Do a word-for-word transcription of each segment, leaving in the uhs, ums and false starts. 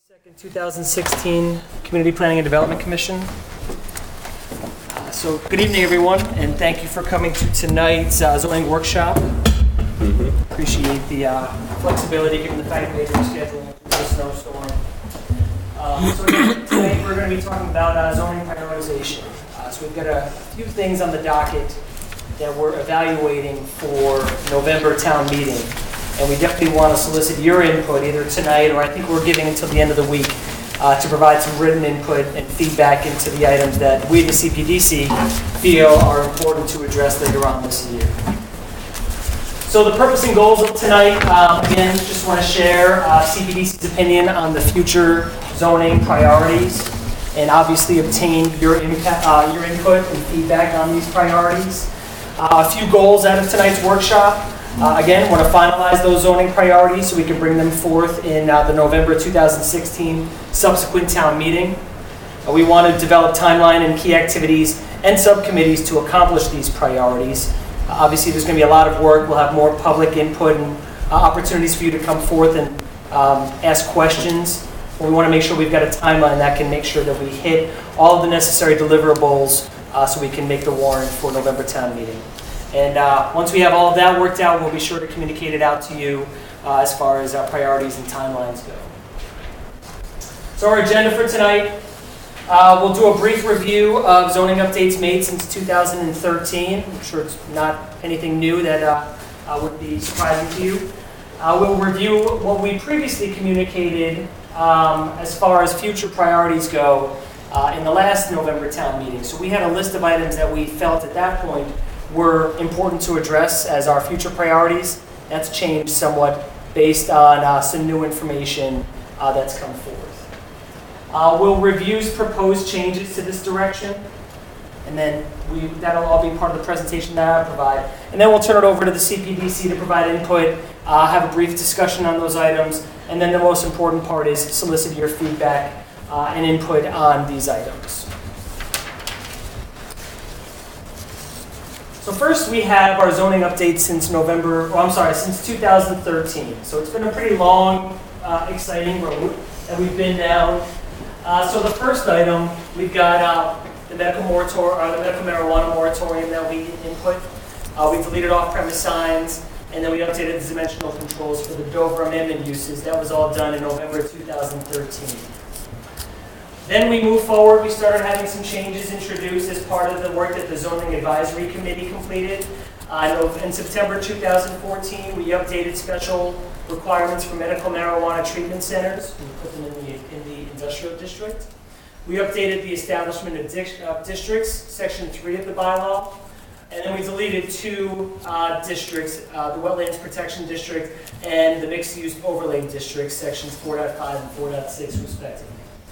Second, two thousand sixteen Community Planning and Development Commission. Uh, so, good evening, everyone, and thank you for coming to tonight's uh, zoning workshop. Mm-hmm. Appreciate the uh, flexibility given the fact that we're scheduling through the snowstorm. Um, so, again, tonight we're going to be talking about uh, zoning prioritization. Uh, so, we've got a few things on the docket that we're evaluating for November town meeting. And we definitely want to solicit your input either tonight or I think we're giving until the end of the week uh, to provide some written input and feedback into the items that we, the C P D C, feel are important to address later on this year. So the purpose and goals of tonight, um, again, just want to share uh, C P D C's opinion on the future zoning priorities and obviously obtain your, impact, uh, your input and feedback on these priorities. Uh, a few goals out of tonight's workshop. Uh, again, want to finalize those zoning priorities so we can bring them forth in uh, the November two thousand sixteen subsequent town meeting. Uh, we want to develop timeline and key activities and subcommittees to accomplish these priorities. Uh, obviously, there's going to be a lot of work. We'll have more public input and uh, opportunities for you to come forth and um, ask questions. But we want to make sure we've got a timeline that can make sure that we hit all of the necessary deliverables uh, so we can make the warrant for November town meeting. And uh, once we have all of that worked out, we'll be sure to communicate it out to you uh, as far as our priorities and timelines go. So our agenda for tonight, uh, we'll do a brief review of zoning updates made since two thousand thirteen. I'm sure it's not anything new that uh, uh, would be surprising to you. Uh, we'll review what we previously communicated um, as far as future priorities go uh, in the last November town meeting. So we had a list of items that we felt at that point were important to address as our future priorities. That's changed somewhat based on uh, some new information uh, that's come forth. Uh, we'll review proposed changes to this direction, and then we, that'll all be part of the presentation that I provide. And then we'll turn it over to the C P D C to provide input, uh, have a brief discussion on those items, and then the most important part is solicit your feedback uh, and input on these items. So first we have our zoning update since November, oh, I'm sorry, since two thousand thirteen. So it's been a pretty long, uh, exciting road that we've been down. Uh, so the first item, we've got uh, the medical moratorium, or the medical marijuana moratorium that we input. Uh, we deleted off-premise signs, and then we updated the dimensional controls for the Dover Amendment uses. That was all done in November two thousand thirteen. Then we move forward, we started having some changes introduced as part of the work that the Zoning Advisory Committee completed. Uh, in September two thousand fourteen, we updated special requirements for medical marijuana treatment centers. We put them in the, in the industrial district. We updated the establishment of di uh, districts, section three of the bylaw. And then we deleted two uh, districts, uh, the Wetlands Protection District and the Mixed Use Overlay District, sections four point five and four point six respectively.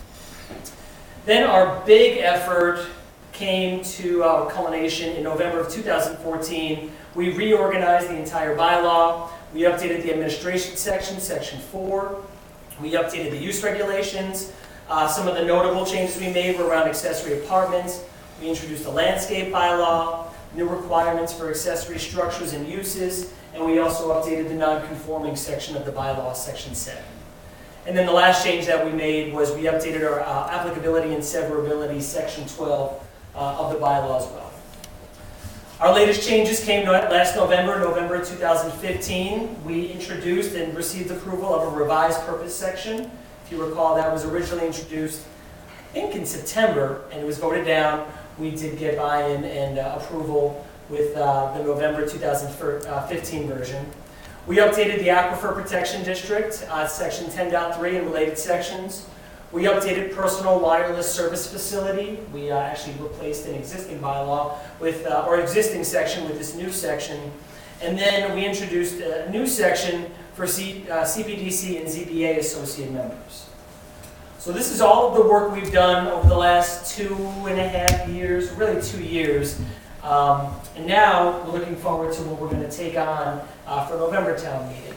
Then our big effort came to uh, culmination in November of two thousand fourteen. We reorganized the entire bylaw. We updated the administration section, section four. We updated the use regulations. Uh, some of the notable changes we made were around accessory apartments. We introduced a landscape bylaw, new requirements for accessory structures and uses, and we also updated the non-conforming section of the bylaw, section seven. And then the last change that we made was we updated our uh, applicability and severability section twelve uh, of the bylaw as well. Our latest changes came last November, November two thousand fifteen. We introduced and received approval of a revised purpose section. If you recall, that was originally introduced, I think, in September, and it was voted down. We did get buy-in and uh, approval with uh, the November two thousand fifteen version. We updated the Aquifer Protection District, uh, section ten point three and related sections. We updated personal wireless service facility. We uh, actually replaced an existing bylaw with, uh, or existing section with this new section. And then we introduced a new section for C, uh, C P D C and Z B A associate members. So this is all of the work we've done over the last two and a half years, really two years. Um, and now we're looking forward to what we're going to take on uh, for November town meeting.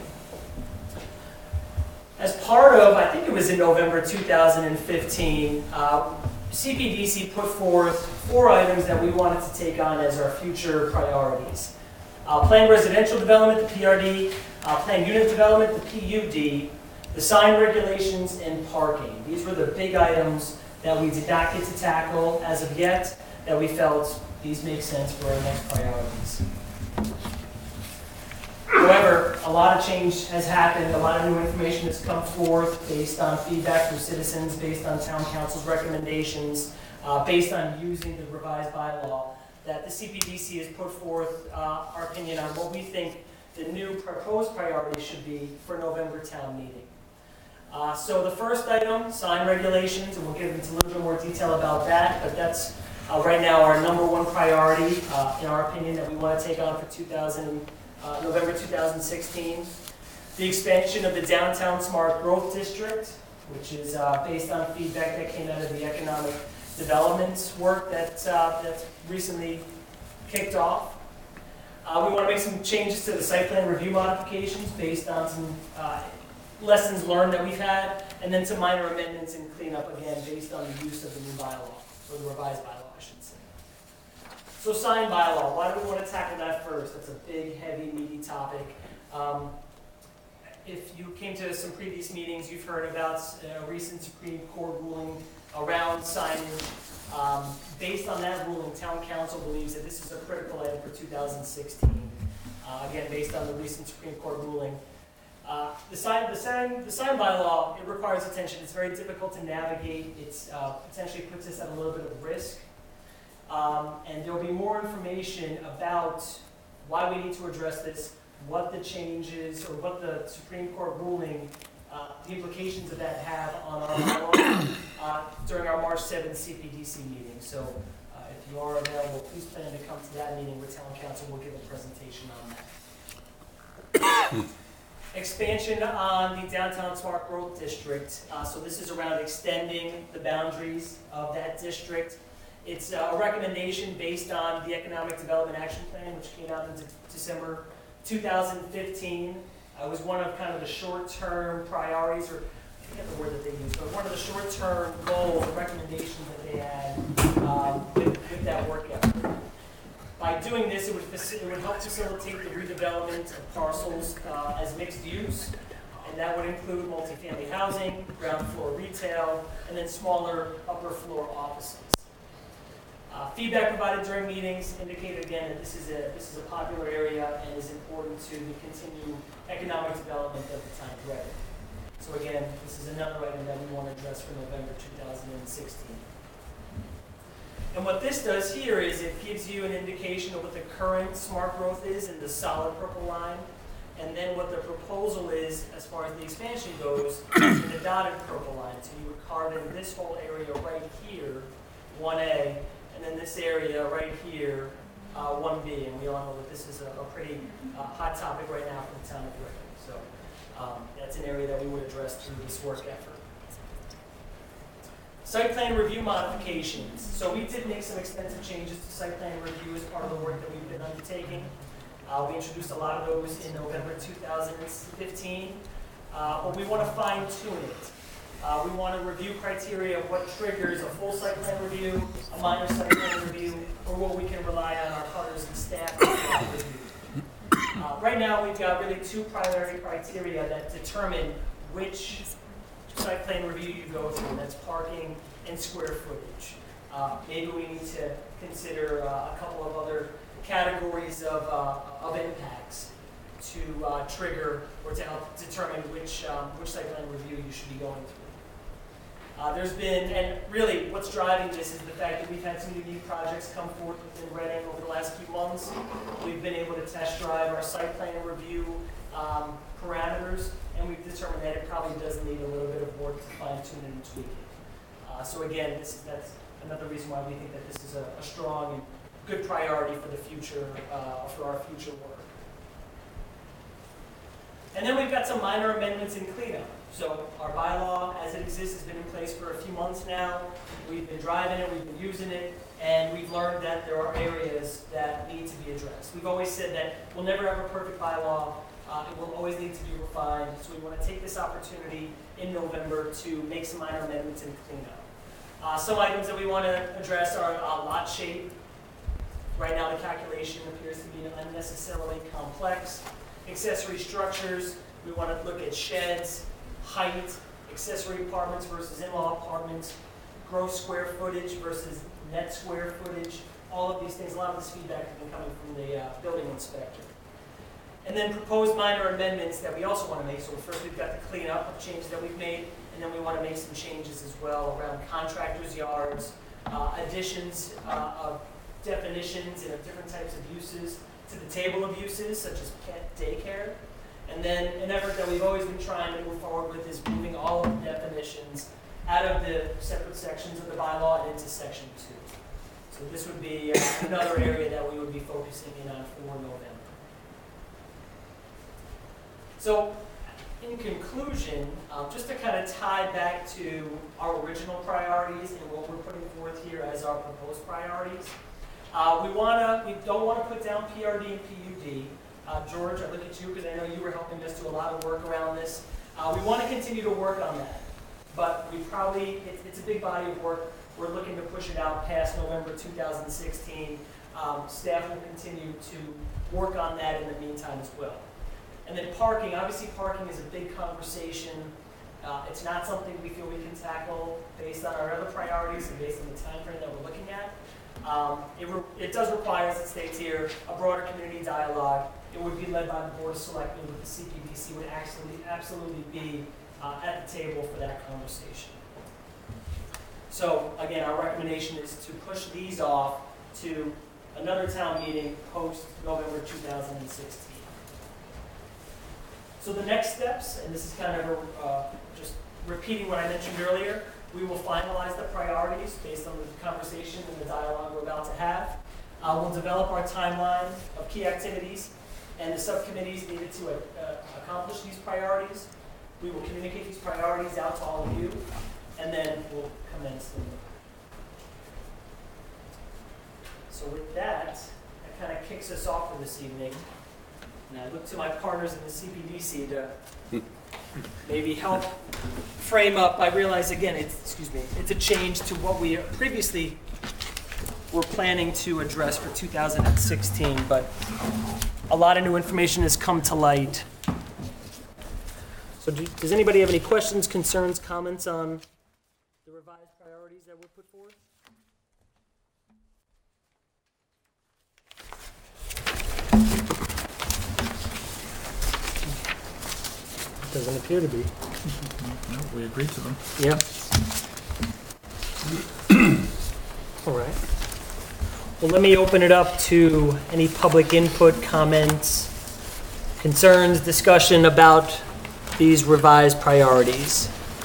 As part of, I think it was in November two thousand fifteen, uh, C P D C put forth four items that we wanted to take on as our future priorities. Uh, planned residential development, the P R D, uh, planned unit development, the P U D, The sign regulations and parking. These were the big items that we did not get to tackle as of yet, that we felt these make sense for our next priorities. However, a lot of change has happened, a lot of new information has come forth based on feedback from citizens, based on town council's recommendations, uh, based on using the revised bylaw, that the C P D C has put forth uh, our opinion on what we think the new proposed priority should be for November town meeting. Uh, so the first item, sign regulations, and we'll get into a little bit more detail about that, but that's uh, right now our number one priority, uh, in our opinion, that we want to take on for two thousand, uh, November two thousand sixteen. The expansion of the Downtown Smart Growth District, which is uh, based on feedback that came out of the economic development work that, uh, that's recently kicked off. Uh, we want to make some changes to the site plan review modifications based on some uh, lessons learned that we've had, and then some minor amendments and cleanup again based on the use of the new bylaw, or the revised bylaw, I should say. So sign bylaw, why do we want to tackle that first? That's a big, heavy, meaty topic. Um, if you came to some previous meetings, you've heard about a recent Supreme Court ruling around signage. Um, based on that ruling, Town Council believes that this is a critical item for two thousand sixteen. Uh, again, based on the recent Supreme Court ruling. Uh, the, sign, the, sign, the sign bylaw, it requires attention. It's very difficult to navigate. It uh, potentially puts us at a little bit of risk. Um, and there will be more information about why we need to address this, what the changes, or what the Supreme Court ruling, uh, the implications of that have on our bylaw uh, during our March seventh C P D C meeting. So uh, if you are available, please plan to come to that meeting where Town Council will give a presentation on that. Expansion on the Downtown Smart Growth District. Uh, so this is around extending the boundaries of that district. It's uh, a recommendation based on the Economic Development Action Plan, which came out in de December two thousand fifteen. Uh, it was one of kind of the short-term priorities, or I forget the word that they used, but one of the short-term goals or recommendations that they had um, with, with that work effort. By doing this, it would, it would help facilitate the redevelopment of parcels uh, as mixed use, and that would include multifamily housing, ground floor retail, and then smaller upper floor offices. Uh, feedback provided during meetings indicated again that this is a this is a popular area and is important to the continued economic development of the town of Reading. So again, this is another item that we want to address for November two thousand sixteen. And what this does here is it gives you an indication of what the current smart growth is in the solid purple line, and then what the proposal is as far as the expansion goes in the dotted purple line. So you would carve in this whole area right here, one A, and then this area right here, uh, one B. And we all know that this is a, a pretty uh, hot topic right now for the town of Reading. So um, that's an area that we would address through this work effort. Site plan review modifications. So we did make some extensive changes to site plan review as part of the work that we've been undertaking. Uh, we introduced a lot of those in November two thousand fifteen, uh, but we want to fine tune it. Uh, we want to review criteria of what triggers a full site plan review, a minor site plan review, or what we can rely on our partners and staff to review. Uh, right now, we've got really two primary criteria that determine which site plan review you go through, and that's parking and square footage. Uh, maybe we need to consider uh, a couple of other categories of, uh, of impacts to uh, trigger or to help determine which, um, which site plan review you should be going through. Uh, there's been, and really what's driving this is the fact that we've had some unique projects come forth within Reading over the last few months. We've been able to test drive our site plan review um, parameters, and we've determined that it probably does need a little bit of work to fine tune and tweak it. Uh, so again, this is, that's another reason why we think that this is a, a strong and good priority for the future, uh, for our future work. And then we've got some minor amendments and cleanup. So our bylaw, as it exists, has been in place for a few months now. We've been driving it, we've been using it, and we've learned that there are areas that need to be addressed. We've always said that we'll never have a perfect bylaw. Uh, it will always need to be refined. So we want to take this opportunity in November to make some minor amendments and clean up. Uh, some items that we want to address are uh, lot shape. Right now the calculation appears to be unnecessarily complex. Accessory structures, we want to look at sheds, height, accessory apartments versus in-law apartments, gross square footage versus net square footage, all of these things. A lot of this feedback has been coming from the uh, building inspector. And then proposed minor amendments that we also want to make. So first we've got the cleanup of changes that we've made, and then we want to make some changes as well around contractors' yards, uh, additions uh, of definitions and of different types of uses to the table of uses, such as pet daycare. And then an effort that we've always been trying to move forward with is moving all of the definitions out of the separate sections of the bylaw and into section two. So this would be uh, another area that we would be focusing in on for November. So in conclusion, um, just to kind of tie back to our original priorities and what we're putting forth here as our proposed priorities, uh, we wanna, we don't want to put down P R D and P U D. Uh, George, I look at you because I know you were helping us do a lot of work around this. Uh, we want to continue to work on that, but we probably, it, it's a big body of work. We're looking to push it out past November two thousand sixteen. Um, staff will continue to work on that in the meantime as well. And then parking, obviously parking is a big conversation. Uh, it's not something we feel we can tackle based on our other priorities and based on the time frame that we're looking at. Um, it, re it does require, as it states here, a broader community dialogue. It would be led by the Board of Selectmen, but the C P D C would actually absolutely be uh, at the table for that conversation. So again, our recommendation is to push these off to another town meeting post November two thousand sixteen. So the next steps, and this is kind of a, uh, just repeating what I mentioned earlier, we will finalize the priorities based on the conversation and the dialogue we're about to have. Uh, we'll develop our timeline of key activities and the subcommittees needed to uh, accomplish these priorities. We will communicate these priorities out to all of you, and then we'll commence them. So with that, that kind of kicks us off for this evening. And I look to my partners in the C P D C to maybe help frame up. I realize, again, it's, excuse me, it's a change to what we previously were planning to address for two thousand sixteen, but a lot of new information has come to light. So do, does anybody have any questions, concerns, comments on the revised priorities that were put forth? Doesn't appear to be. No, we agreed to them. Yeah. All right. Well, let me open it up to any public input, comments, concerns, discussion about these revised priorities.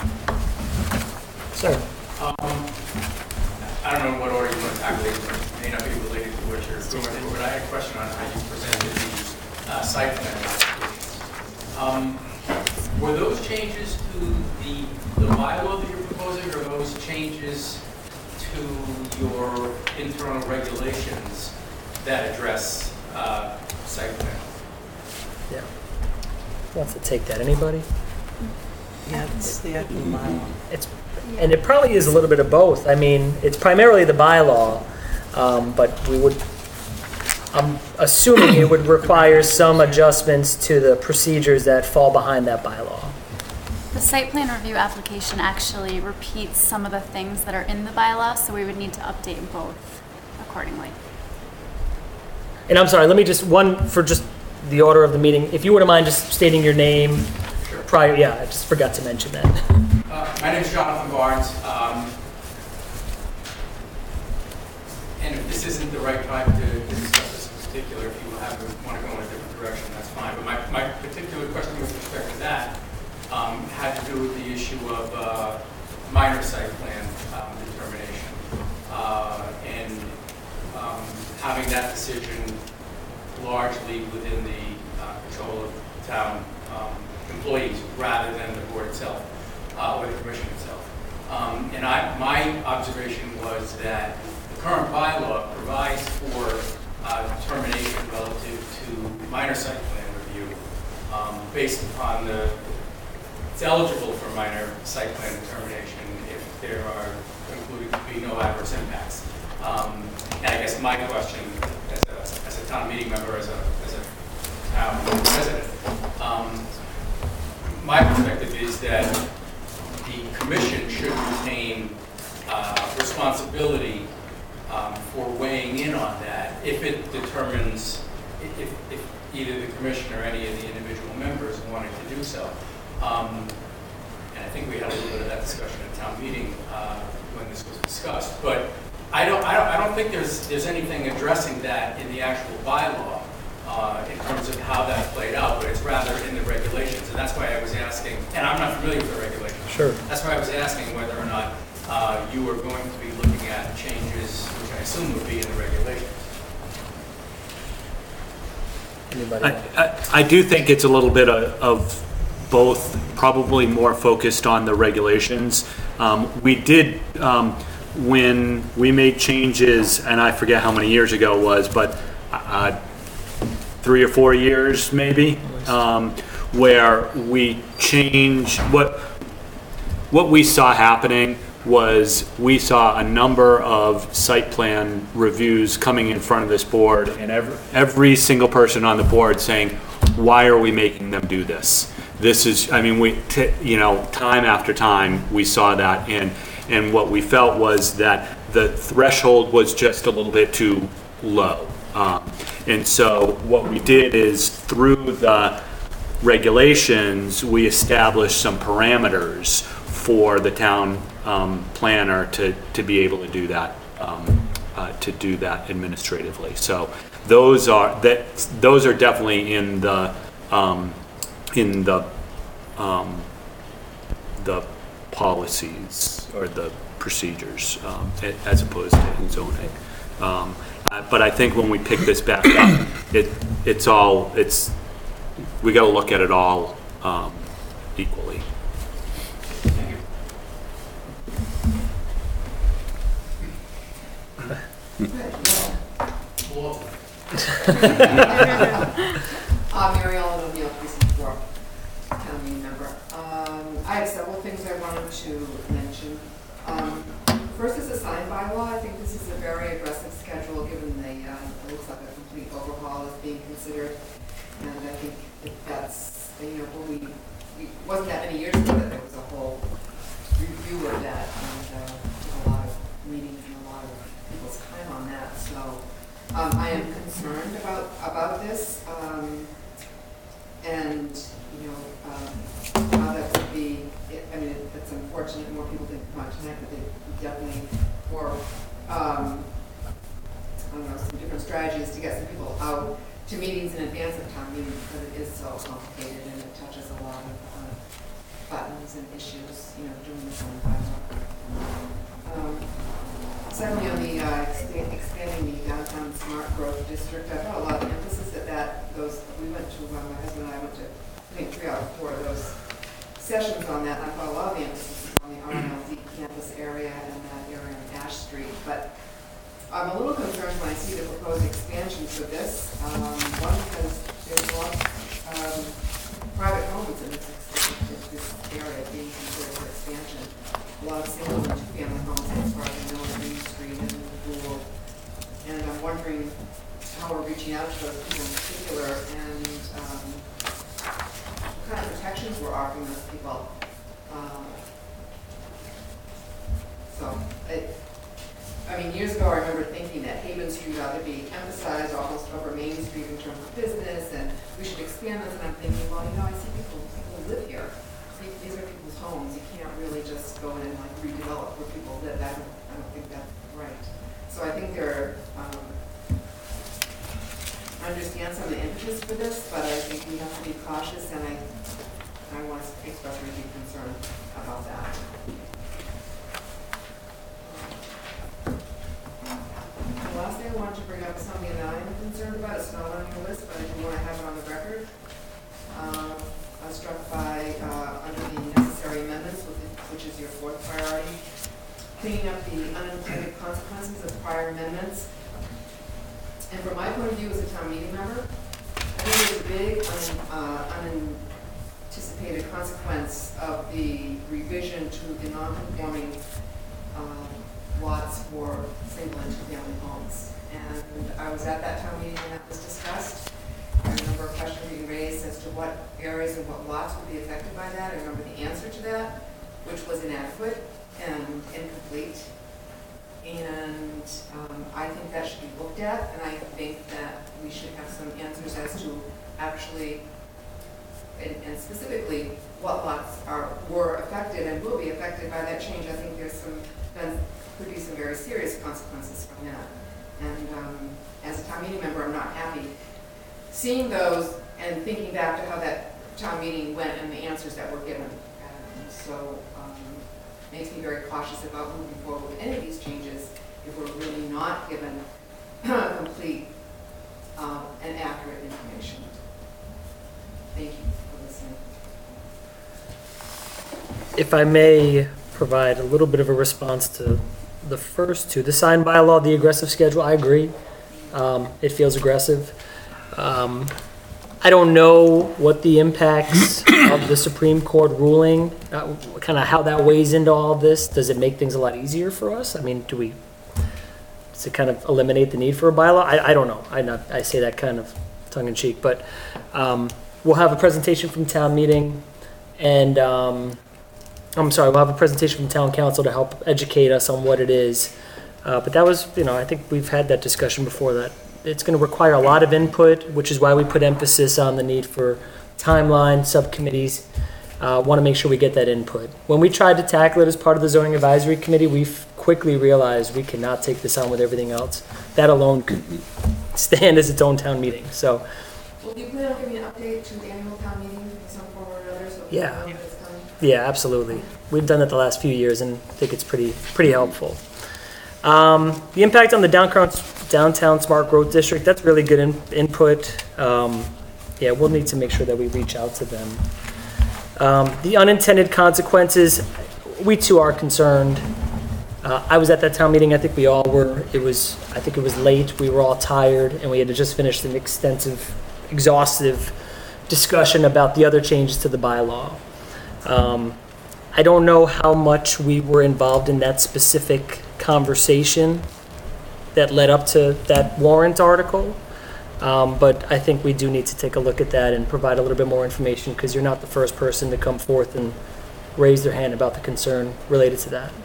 Sir. Um, I don't know what order you want to tackle it. It may not be related to what you're doing, but I had a question on how you presented the uh, site plan applications. Um, Were those changes to the, the bylaw that you're proposing, or are those changes to your internal regulations that address uh, site plan? Yeah. Who wants to take that? Anybody? Yeah, it's the actual bylaw. It's, and it probably is a little bit of both. I mean, it's primarily the bylaw, um, but we would, I'm assuming it would require some adjustments to the procedures that fall behind that bylaw. The site plan review application actually repeats some of the things that are in the bylaw, so we would need to update both accordingly. And I'm sorry, let me just, one, for just the order of the meeting, if you wouldn't mind just stating your name. Sure. Prior, yeah, I just forgot to mention that. Uh, my name is Jonathan Barnes. Um, and if this isn't the right time to, to discuss this in particular, if you have, want to go in a different direction, that's fine. But my, my particular question with respect to that um, had to do with the issue of uh, minor site plan um, determination. Uh, and um, having that decision largely within the uh, control of town um, employees rather than the board itself uh, or the commission itself. Um, and I, my observation was that the current bylaw provides for uh, determination relative to minor site plan review um, based upon the, it's eligible for minor site plan determination if there are concluded to be no adverse impacts. Um, and I guess my question as a, as a town meeting member, as a, as a town resident, um, my perspective is that commission should retain uh, responsibility um, for weighing in on that if it determines, if, if either the commission or any of the individual members wanted to do so. Um, and I think we had a little bit of that discussion at town meeting uh, when this was discussed. But I don't, I don't, I don't think there's, there's anything addressing that in the actual bylaw uh, in terms of how that played out, but it's rather in the regulations. And that's why I was asking, and I'm not familiar with the regulations. Sure. That's why I was asking whether or not uh, you were going to be looking at changes, which I assume would be in the regulations. Anybody? I, I, I do think it's a little bit of, of both, probably more focused on the regulations. Um, we did, um, when we made changes, and I forget how many years ago it was, but uh, three or four years maybe, um, where we changed, what, what we saw happening was we saw a number of site plan reviews coming in front of this board, and every, every single person on the board saying, why are we making them do this? This is, I mean, we, t you know, time after time, we saw that, and, and what we felt was that the threshold was just a little bit too low. Um, and so what we did is, through the regulations, we established some parameters for the town um, planner to, to be able to do that, um, uh, to do that administratively. So those are, that, those are definitely in the, um, in the, um, the policies or the procedures, um, as opposed to in zoning. Um, uh, but I think when we pick this back up, it, it's all, it's, we got to look at it all um, equally. Thank you. Well, Uh, Mary Ellen O'Neill, precinct four, town meeting member. Um, I have several things I wanted to mention. Um, first is the sign bylaw. I think this is a very aggressive schedule, given the, uh, it looks like a complete overhaul is being considered. And I think if that's, you know, when we, we, wasn't that many years ago that there was a whole review of that, and uh, a lot of meetings and a lot of people's time on that. So um, I am concerned about, about this. Um, And, you know, um, how that would be, it, I mean, it, it's unfortunate more people didn't come out tonight, but they definitely, or, um, I don't know, some different strategies to get some people out to meetings in advance of town meetings, because it is so complicated and it touches a lot of uh, buttons and issues, you know, doing this on bylaw. Um, Secondly, on the uh, expand, expanding the downtown smart growth district, I put a lot of emphasis at that. Those we went to, uh, my husband and I went to, I think, three out of four of those sessions on that. And I put a lot of the emphasis on the R N L D campus area and that area on Ash Street. But I'm a little concerned when I see the proposed expansions for this. Um, one, because there's a lot of um, private homes in this, this area being considered for expansion. A lot of single and two-family homes as far as I know on Green Street and the pool. And I'm wondering how we're reaching out to those people in particular, and um, what kind of protections we're offering those people. Uh, so, it, I mean, years ago I remember thinking that Haven Street ought to be emphasized almost over Main Street in terms of business, and we should expand this, and I'm thinking, well, you know, I see people, people live here. These are people's homes. You can't really just go in and like redevelop where people live. I don't, I don't think that's right. So I think there are, um, I understand some of the impetus for this, but I think we have to be cautious, and I, I want to express a deep concern about that. The last thing I wanted to bring up is something that I am concerned about. It's not on your list, but I do want to have it on the record. Um, I was struck by, uh, under the necessary amendments, which is your fourth priority, cleaning up the unintended consequences of prior amendments. And from my point of view as a town meeting member, I think there's a big un, uh, unanticipated consequence of the revision to the non-conforming uh, lots for single and two-family homes. And I was at that town meeting when that was discussed. I remember a question being raised as to what areas and what lots would be affected by that. I remember the answer to that. which was inadequate and incomplete. And um, I think that should be looked at, and I think that we should have some answers as to actually, and, and specifically, what lots are, were affected and will be affected by that change. I think there's some, then could be some very serious consequences from that. And um, as a town meeting member, I'm not happy seeing those and thinking back to how that town meeting went and the answers that were given. And so um, makes me very cautious about moving forward with any of these changes if we're really not given complete uh, and accurate information. Thank you for listening. If I may provide a little bit of a response to the first two, the sign bylaw, the aggressive schedule, I agree. Um, it feels aggressive. Um, I don't know what the impacts of the Supreme Court ruling, uh, kind of how that weighs into all of this. Does it make things a lot easier for us? I mean, do we, does it kind of eliminate the need for a bylaw? I, I don't know. I not, I say that kind of tongue in cheek, but um, we'll have a presentation from town meeting, and um, I'm sorry, we'll have a presentation from town council to help educate us on what it is. Uh, but that was, you know, I think we've had that discussion before, that it's going to require a lot of input, which is why we put emphasis on the need for timeline, subcommittees. Uh, want to make sure we get that input. When we tried to tackle it as part of the zoning advisory committee, we quickly realized we cannot take this on with everything else. That alone could stand as its own town meeting. So, Well, do you plan on giving an update to the annual town meeting in some form or another? So people Yeah. know that it's coming? yeah, absolutely. We've done it the last few years and think it's pretty pretty helpful. Um, the impact on the downtown, downtown smart growth district, that's really good in, input. Um, yeah, we'll need to make sure that we reach out to them. Um, the unintended consequences, we too are concerned. Uh, I was at that town meeting, I think we all were. It was, I think it was late, we were all tired, and we had to just finish an extensive, exhaustive discussion about the other changes to the bylaw. Um, I don't know how much we were involved in that specific conversation that led up to that warrant article. Um, but I think we do need to take a look at that and provide a little bit more information, because you're not the first person to come forth and raise their hand about the concern related to that.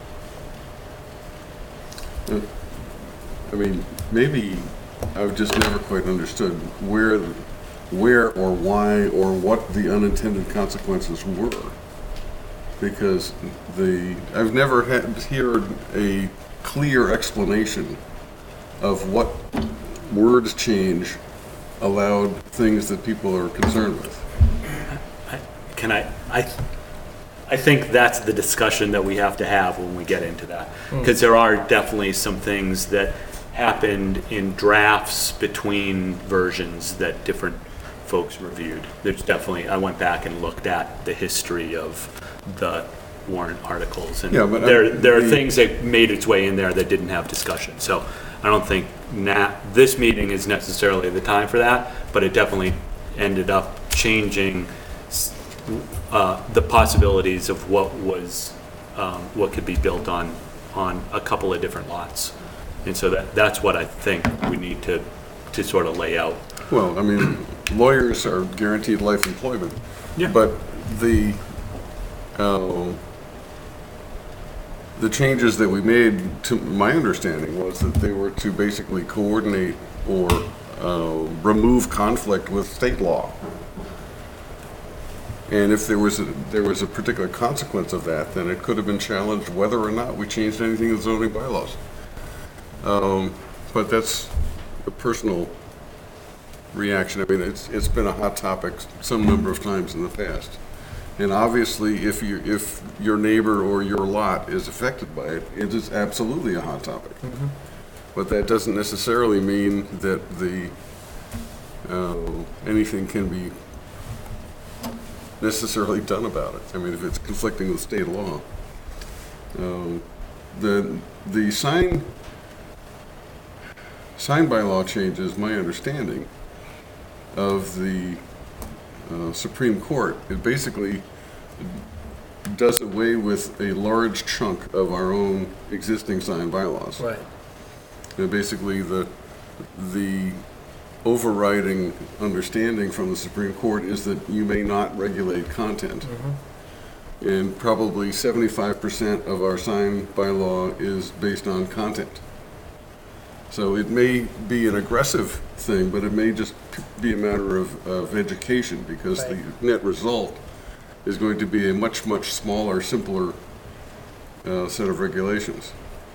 I mean, maybe I've just never quite understood where, where or why or what the unintended consequences were. Because the, I've never had heard a clear explanation of what words change allowed things that people are concerned with. I- Can I, I, I think that's the discussion that we have to have when we get into that. Because there are definitely some things that happened in drafts between versions that different folks reviewed. There's definitely, I went back and looked at the history of the warrant articles, and Yeah, but, uh, there, there are the- things that made its way in there that didn't have discussion. So I don't think na this meeting is necessarily the time for that, but it definitely ended up changing s- uh, the possibilities of what was, um, what could be built on, on a couple of different lots. And so that, that's what I think we need to, to sort of lay out. Well, I mean, lawyers are guaranteed life employment. Yeah. But the, uh, the changes that we made, to my understanding, was that they were to basically coordinate or uh, remove conflict with state law. And if there was a, there was a particular consequence of that, then it could have been challenged whether or not we changed anything in the zoning bylaws. Um, but that's a personal reaction. I mean, it's it's been a hot topic some number of times in the past. And obviously, if you if your neighbor or your lot is affected by it, it is absolutely a hot topic. Mm-hmm. But that doesn't necessarily mean that the uh, anything can be necessarily done about it. I mean, if it's conflicting with state law. Um, the the sign sign bylaw changes, my understanding of the uh, Supreme Court, it basically does away with a large chunk of our own existing sign bylaws. Right. And basically, the the overriding understanding from the Supreme Court is that you may not regulate content. And probably seventy-five percent of our sign bylaw is based on content. So it may be an aggressive thing, but it may just be a matter of, of education, because Right. the net result is going to be a much, much smaller, simpler uh, set of regulations.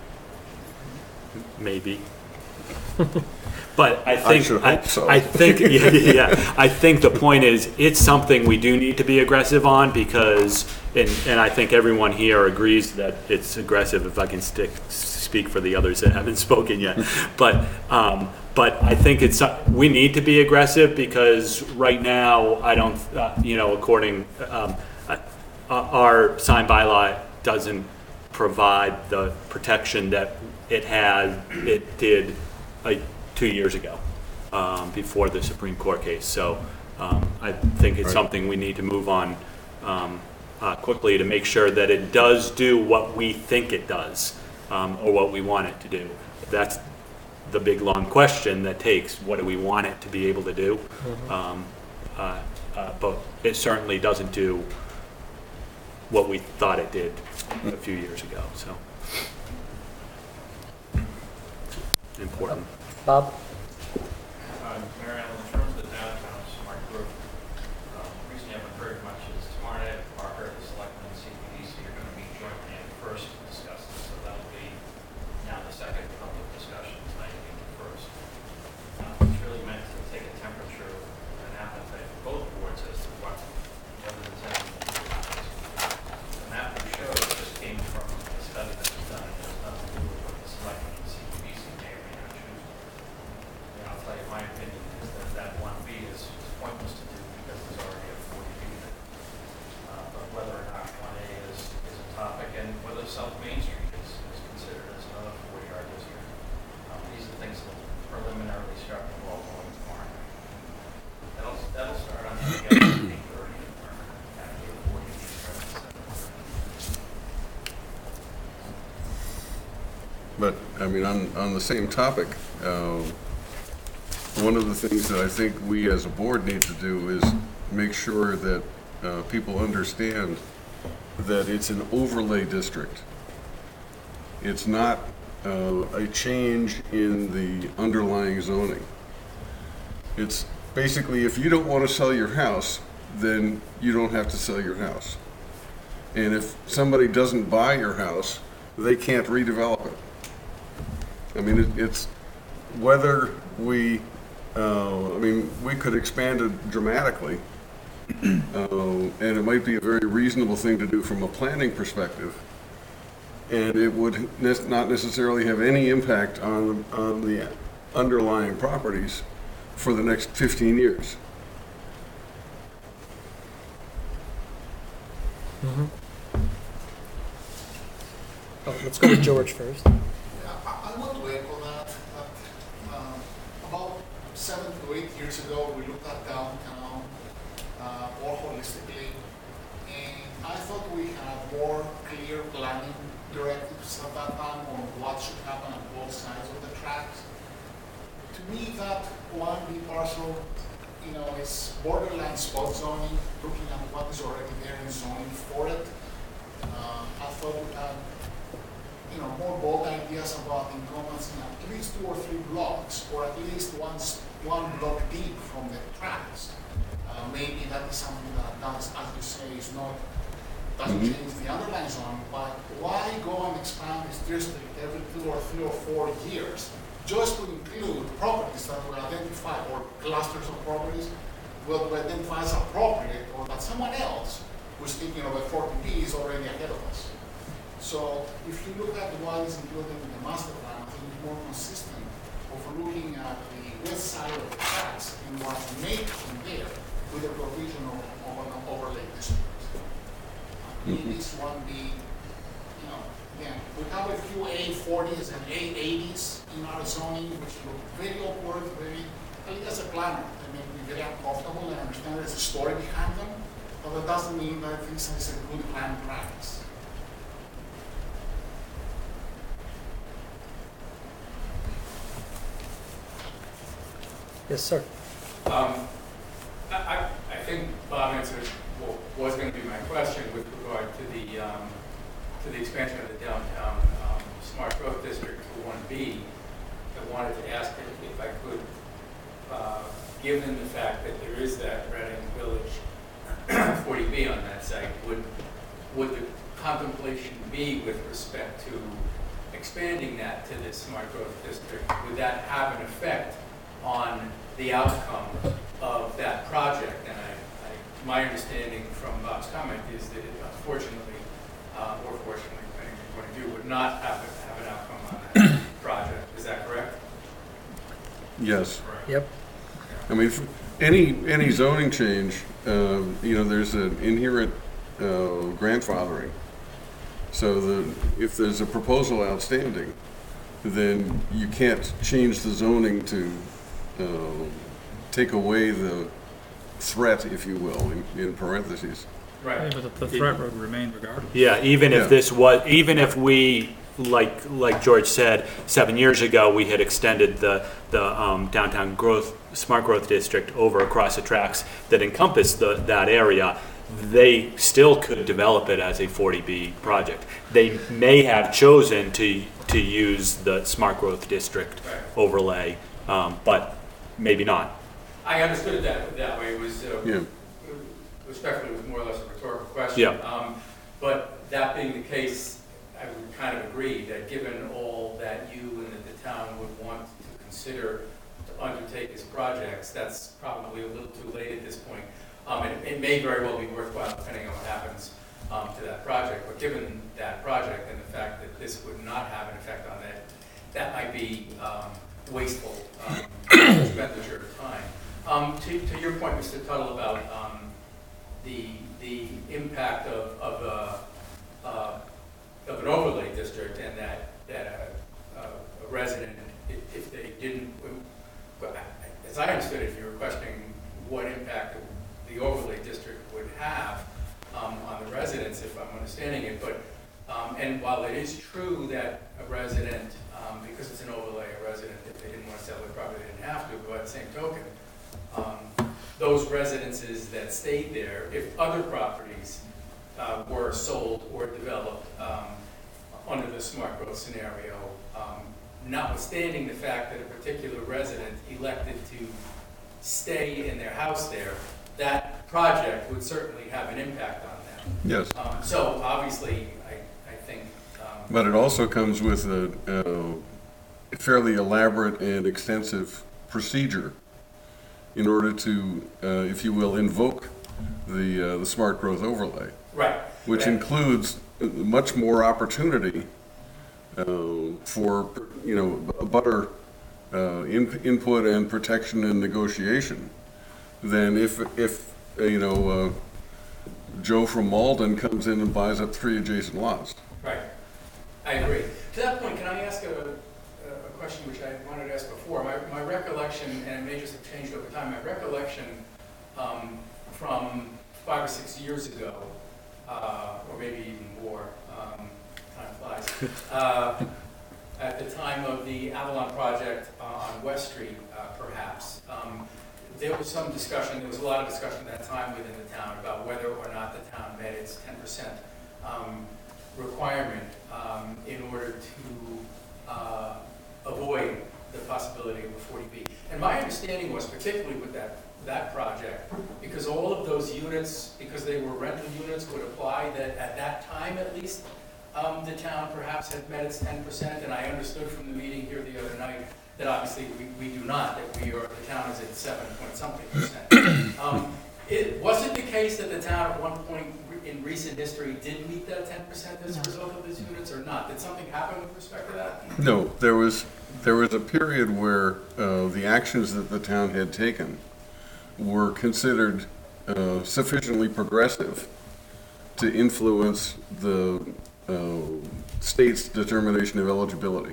Maybe. But I I think, should I, hope so. I think, yeah, yeah, yeah. I think the point is, it's something we do need to be aggressive on, because, and, and I think everyone here agrees that it's aggressive, if I can stick, speak for the others that haven't spoken yet. But, um, but I think it's, we need to be aggressive, because right now, I don't, uh, you know, according, um, uh, our sign bylaw doesn't provide the protection that it had, it did, like, two years ago, um, before the Supreme Court case. So um, I think it's Right. something we need to move on um, uh, quickly to make sure that it does do what we think it does, um, or what we want it to do. That's the big, long question that takes, what do we want it to be able to do? Um, uh, uh, but it certainly doesn't do what we thought it did a few years ago, so. Important. Bob? Uh, Mary Ellen, in terms of the downtown smart group, um, the reason you haven't heard much is tomorrow night, Parker, the selectmen, and C P D C are going to meet jointly and first to discuss this, so that'll be now the second public discussion, tonight being the first. Uh, It's really meant to take a temperature and appetite for both boards as to what, whether there's anything to do with this. The map you showed just came from a study that was done, it has nothing to do with what the selectmen and C P D C may or may not choose. And I'll tell you, my opinion is that that one B is is pointless to do because there's already a forty B there. Uh, But whether or not one A is, is a topic, and whether South Main Street is, is considered as another forty R district. Um, These are things that preliminarily start the ball rolling tomorrow. That'll, that'll start on the eight thirty, or after the forty B starts at seven thirty. But, I mean, on, on the same topic, uh, one of the things that I think we as a board need to do is make sure that uh, people understand that it's an overlay district. It's not uh, a change in the underlying zoning. It's basically, if you don't want to sell your house, then you don't have to sell your house. And if somebody doesn't buy your house, they can't redevelop it. I mean, it, it's whether we, uh, I mean, we could expand it dramatically, uh, and it might be a very reasonable thing to do from a planning perspective, and it would ne- not necessarily have any impact on, on the underlying properties for the next fifteen years. Oh, let's go with George first. Yeah, I, I want to echo that, that um, about seven to eight years ago, we looked at downtown uh, more holistically, and I thought we had more clear planning directives at that time on what should happen on both sides of the tracks. To me, that one B parcel, you know, is borderline spot zoning, looking at what is already there in zoning for it. Uh, I thought we had you know, more bold ideas about incumbents in at least two or three blocks, or at least one, one block deep from the tracks. Uh, maybe that is something that does, as you say, is not, doesn't Mhm. change the underlying zone, but why go and expand this district every two or three or four years, just to include properties that were identified, or clusters of properties, will identify as appropriate, or that someone else who's thinking of a forty B is already ahead of us. So if you look at what is included in the master plan, I think it's more consistent of looking at the west side of the tracks and what's made from there with the provision of, of an overlay district. Mm-hmm. This one be, you know, again, we have a few A forties and A eighties in our zoning, which look very awkward, very, I think as a planner, they make me very uncomfortable, and I understand there's a story behind them, but that doesn't mean that this is a good plan practice. Yes, sir. Um, I, I, I think Bob answered what was going to be my question with regard to the expansion of the downtown um, smart growth district to one B, I wanted to ask if, if I could, uh, given the fact that there is that Reading Village forty B on that site, would would the contemplation be with respect to expanding that to this smart growth district? Would that have an effect on the outcome of that project? And I, I, my understanding from Bob's comment is that it unfortunately, uh, or fortunately, depending on your point of view, would not have, a, have an outcome on that project. Is that correct? Yes. Correct. Yep. I mean, f- any, any zoning change, uh, you know, there's an inherent uh, grandfathering. So the, if there's a proposal outstanding, then you can't change the zoning to uh, take away the threat, if you will, in, in parentheses. Right. Yeah, but the, the threat would remain regardless. Yeah, even Yeah. if this was, even if we, like, like George said, seven years ago, we had extended the, the um, downtown growth, smart growth district over across the tracks that encompass the, that area, they still could develop it as a forty B project. They may have chosen to, to use the smart growth district Right. overlay, um, but maybe not. I understood it that, that way. It was, uh, Yeah. respectfully, it was more or less a rhetorical question. Yeah. Um, but that being the case, I would kind of agree that given all that you and that the town would want to consider to undertake as projects, that's probably a little too late at this point. Um, and it may very well be worthwhile depending on what happens um, to that project. But given that project and the fact that this would not have an effect on that, that might be um, wasteful um, expenditure of time. Um, to, to your point, Mister Tuttle, about um, the the impact of of, uh, uh, of an overlay district, and that that a, a resident, if, if they didn't, as I understood it, if you were questioning what impact the overlay district would have um, on the residents, if I'm understanding it, but um, and while it is true that a resident, um, because it's an overlay, a resident, if they didn't want to sell their property, they didn't have to, but by the same token, um, those residences that stayed there, if other properties uh, were sold or developed um, under the smart growth scenario, um, notwithstanding the fact that a particular resident elected to stay in their house there, that project would certainly have an impact on them. Yes. Um, so obviously, I, I think. Um, But it also comes with a, a fairly elaborate and extensive procedure in order to, uh, if you will, invoke the, uh, the smart growth overlay. right. Which Right. includes much more opportunity uh, for, you know, butter uh, in, input and protection and negotiation than if, if uh, you know, uh, Joe from Malden comes in and buys up three adjacent lots. Right. I agree. To that point, can I ask a, a question which I wanted to ask before? My, my recollection, and it may just have changed over time, my recollection um, from five or six years ago, uh, or maybe even more, um, time flies, uh, at the time of the Avalon project uh, on West Street, uh, perhaps, um, there was some discussion, there was a lot of discussion at that time within the town about whether or not the town met its ten percent um, requirement um, in order to uh, avoid the possibility of a forty B. And my understanding was, particularly with that, that project, because all of those units, because they were rental units, would apply, that at that time at least, um, the town perhaps had met its ten percent, and I understood from the meeting here the other night that obviously we, we do not, that we are, the town is at seven point something percent. Um, it, was it the case that the town at one point re- in recent history did meet that ten percent as a result of these units or not? Did something happen with respect to that? No, there was, there was a period where uh, the actions that the town had taken were considered uh, sufficiently progressive to influence the uh, state's determination of eligibility.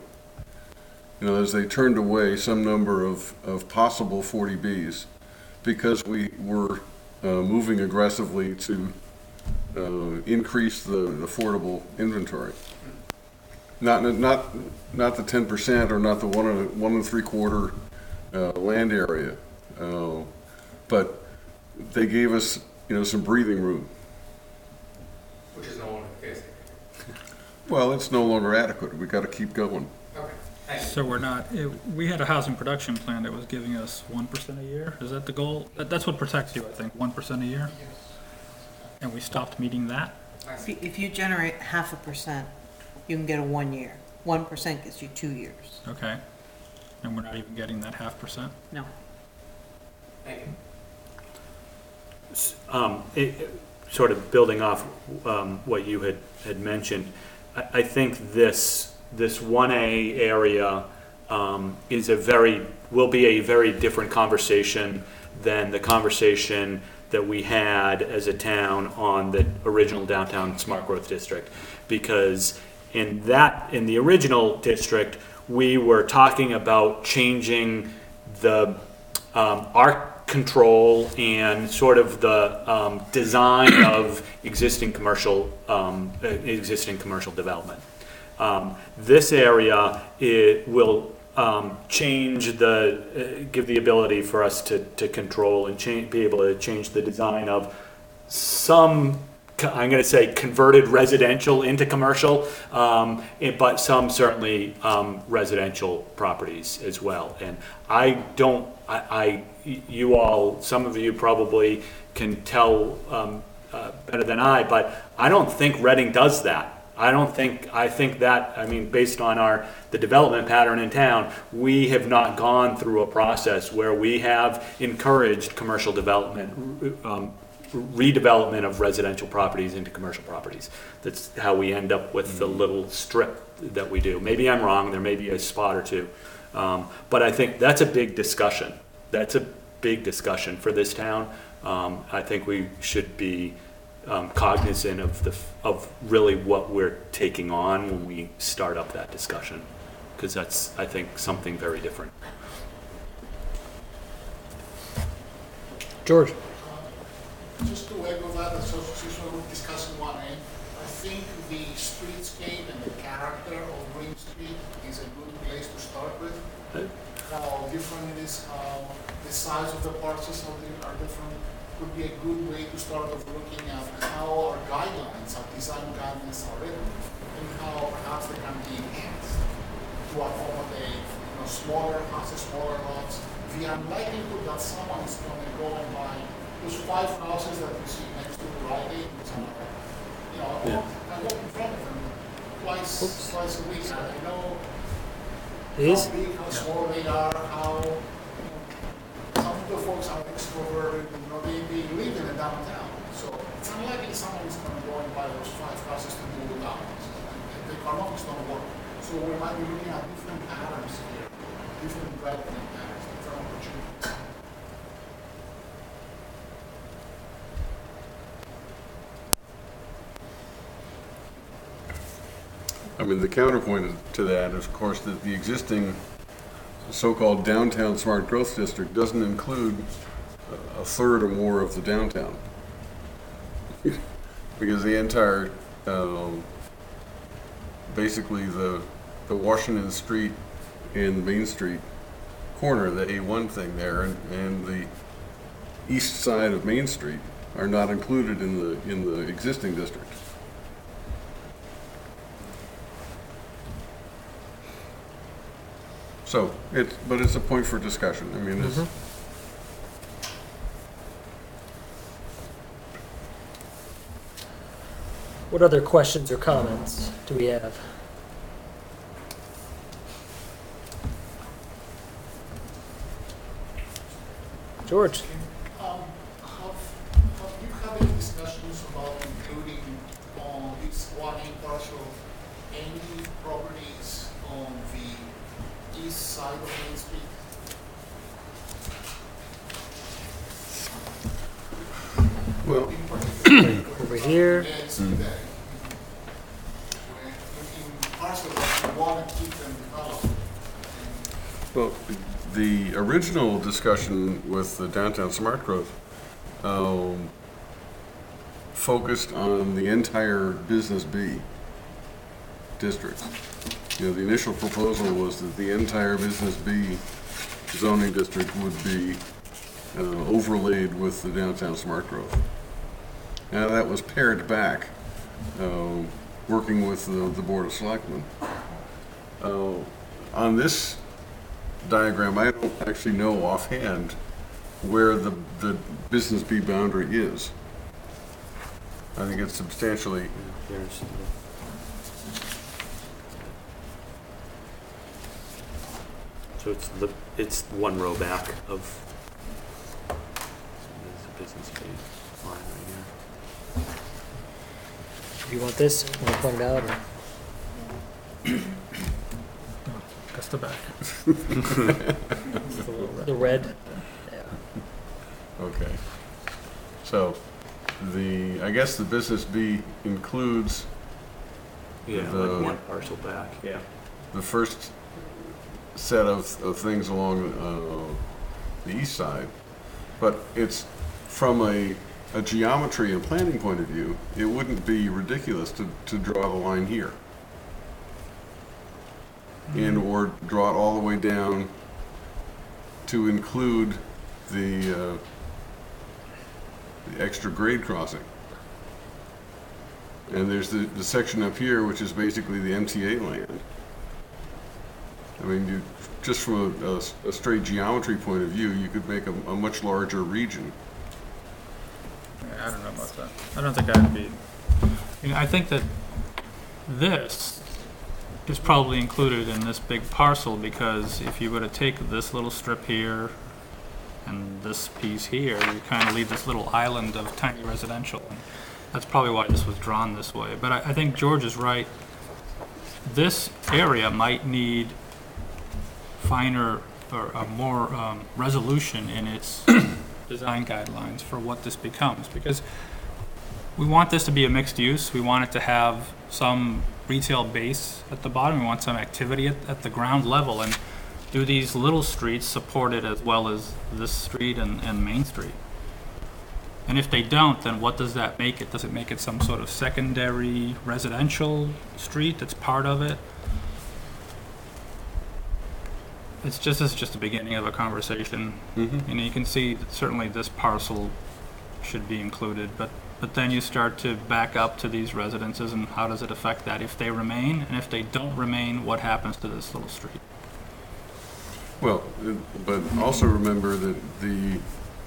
You know, as they turned away some number of, of possible forty Bs because we were uh, moving aggressively to uh, increase the affordable inventory. Not, not, not the ten percent or not the one and, one and three quarter uh, land area, uh, but they gave us, you know, some breathing room. Which is no longer the case. Well, it's no longer adequate. We got to keep going. Okay, thank you. So we're not, it, we had a housing production plan that was giving us one percent a year. Is that the goal? That, that's what protects you, I think, one percent a year? And we stopped meeting that? If you- If you generate half a percent, you can get a one year. One percent gets you two years. Okay. And we're not even getting that half percent? No. Thank you. Um, it, it- sort of building off, um, what you had, had mentioned, I, I think this, this one A area, um, is a very, will be a very different conversation than the conversation that we had as a town on the original downtown smart growth district. Because in that, in the original district, we were talking about changing the, um, our control and sort of the um, design of existing commercial um, uh, existing commercial development. Um, this area, it will um, change the uh, give the ability for us to to control and change, be able to change the design of some, I'm going to say, converted residential into commercial, um, it- but some certainly um, residential properties as well. And I don't, I, I, you all, some of you probably can tell um, uh, better than I, but I don't think Reading does that. I don't think, I think that, I mean, based on our, the development pattern in town, we have not gone through a process where we have encouraged commercial development, um, redevelopment of residential properties into commercial properties. That's how we end up with the little strip that we do. Maybe I'm wrong, there may be a spot or two. Um, but I think that's a big discussion. That's a big discussion for this town. Um, I think we should be um, cognizant of the, of really what we're taking on when we start up that discussion. Because that's, I think, something very different. George? Just to echo that, so since we're discussing one A, I think the streetscape and the character of Green Street is a good place to start with. How different it is, how the size of the parcels are di- are different, would be a good way to start of looking at how our guidelines, our design guidelines are written, and how perhaps they can be enhanced to accommodate, you know, smaller houses, smaller lots. The unlikelihood that someone is going to go and buy those five houses that you see next to the Rite Aid, which are, you know, I Yeah. walk, I walk in front of them twice, Oops. twice a week. I I know Is? how big, how small they are, how, you know, some of the folks are extroverted, you know, they, they live in the downtown. So it's unlikely someone is going to go and buy those five houses to move it out. The economics don't work. So we might be looking at different patterns here, different development patterns, different opportunities. I mean, the counterpoint to that is, of course, that the existing so-called downtown smart growth district doesn't include a a third or more of the downtown. Because the entire, um, basically the, the Washington Street and Main Street corner, the A one thing there, and, and the east side of Main Street are not included in the, in the existing district. So, it's, but it's a point for discussion. I mean, it's, What other questions or comments do we have? George? Um, have, have you had any discussions about including on this one A parcel any properties on the east side of Main Street? well, In particular, Over here. Yeah, it's mm. there. Where in, in parcels that you want to keep them developed. well, the original discussion with the downtown smart growth um, focused on the entire Business B district. You know, the initial proposal was that the entire Business B zoning district would be uh, overlaid with the downtown smart growth. Now that was pared back um, working with the, the Board of Selectmen. Uh, on this diagram, I don't actually know offhand where the, the Business B boundary is. I think it's substantially, There's the- So it's the, it's one row back of, there's a business B line right here. Do you want this? Want to point it out? Or? That's the back. The red? Yeah. okay. So, the, I guess the Business B includes Yeah, The- like one parcel back, yeah. the first set of, of things along uh, the east side, but it's from a, a geometry and planning point of view, it wouldn't be ridiculous to, to draw the line here. And or draw it all the way down to include the, uh, the extra grade crossing. And there's the, the section up here, which is basically the M T A land. I mean, you, just from a, a, a straight geometry point of view, you could make a, a much larger region. Yeah, I don't know about that. I don't think I'd be, I mean, I think that this is probably included in this big parcel, because if you were to take this little strip here and this piece here, you kind of leave this little island of tiny residential. And that's probably why this was drawn this way. But I, I think George is right. This area might need finer or a more um, resolution in its design guidelines for what this becomes, because we want this to be a mixed use. We want it to have some retail base at the bottom. We want some activity at, at the ground level, and do these little streets support it as well as this street and, and Main Street? And if they don't, then what does that make it? Does it make it some sort of secondary residential street that's part of it? It's just, it's just the beginning of a conversation. Mm-hmm. You know, you can see that certainly this parcel should be included, but, but then you start to back up to these residences, and how does it affect that if they remain? And if they don't remain, what happens to this little street? Well, uh, but also remember that the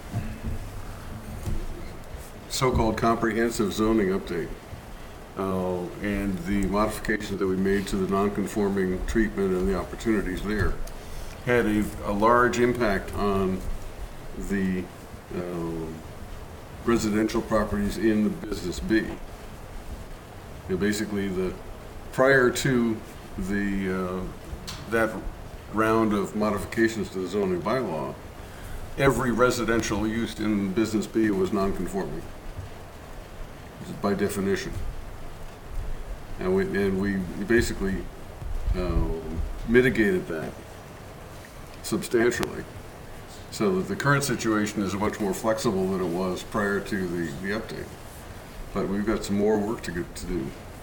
so-called comprehensive zoning update uh, and the modifications that we made to the non-conforming treatment and the opportunities there had a, a large impact on the uh, residential properties in the Business B. You know, basically, the prior to the uh, that round of modifications to the zoning bylaw, every residential use in Business B was non-conforming by definition. And we, and we basically uh, mitigated that substantially, so that the current situation is much more flexible than it was prior to the, the update. But we've got some more work to get to do.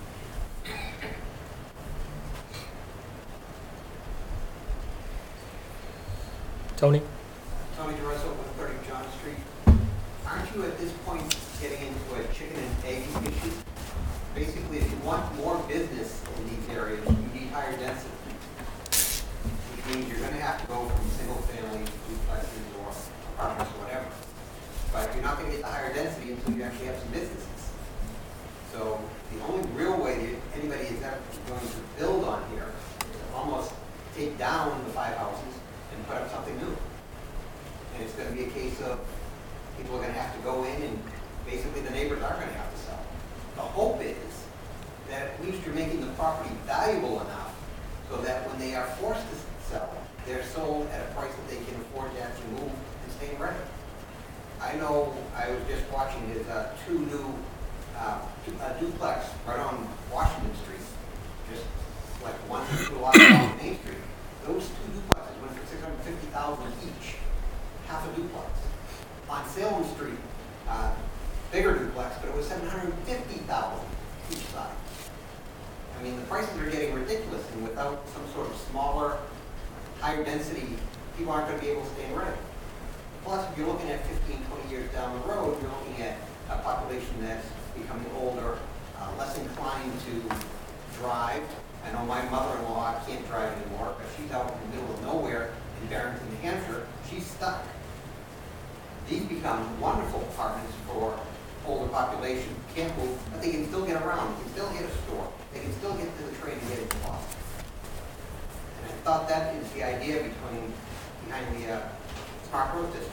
Tony? Tommy DeRosso, one thirty John Street. Aren't you at this point getting into a chicken and egg issue? Basically, if you want more business in these areas, you need higher density, which means you're going to have to go from single family to duplexes or apartments or whatever. But you're not going to get the higher density until you actually have some businesses. So the only real way that anybody is ever going to build on here is to almost take down the five houses and put up something new. And it's going to be a case of people are going to have to go in, and basically the neighbors are going to have to sell. The hope is that at least you're making the property valuable enough so that when they are forced to sell, they're sold at a price that they can afford to actually move and stay in rental. I know I was just watching his uh, two new uh, a duplex right on Washington Street, just like one block off Main Street. Those two duplexes went for six hundred fifty thousand dollars each, half a duplex. On Salem Street, uh, bigger duplex, but it was seven hundred fifty thousand dollars each side. I mean, the prices are getting ridiculous, and without some sort of smaller, higher density, people aren't going to be able to stay in rental. Plus, if you're looking at fifteen, twenty years down the road, you're looking at a population that's becoming older, uh, uh, less inclined to drive. I know my mother-in-law can't drive anymore, but she's out in the middle of nowhere in Barrington, New Hampshire. She's stuck. These become wonderful apartments for older population who can't move, but they can still get around. They can still hit a store. They can still get to the train and get into Boston. And I thought that is the idea between behind the uh, smart growth district.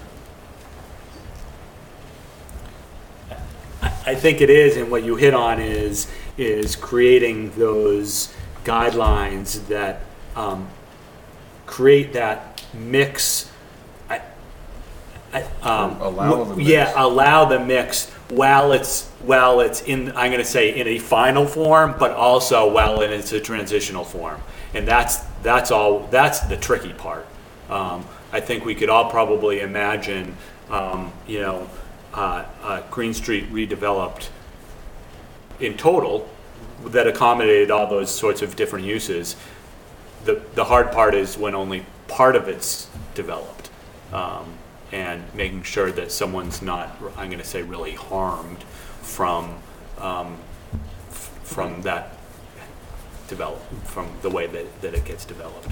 I think it is, and what you hit on is is creating those guidelines that um, create that mix. I, I, um, Allow the mix. Yeah, allow the mix while it's while it's in. I'm going to say in a final form, but also while in it's a transitional form, and that's that's all. That's the tricky part. Um, I think we could all probably imagine, um, you know. Uh, uh, Green Street redeveloped in total that accommodated all those sorts of different uses. The, the hard part is when only part of it's developed, um, and making sure that someone's not, I'm going to say, really harmed from um, f- from that develop from the way that, that it gets developed.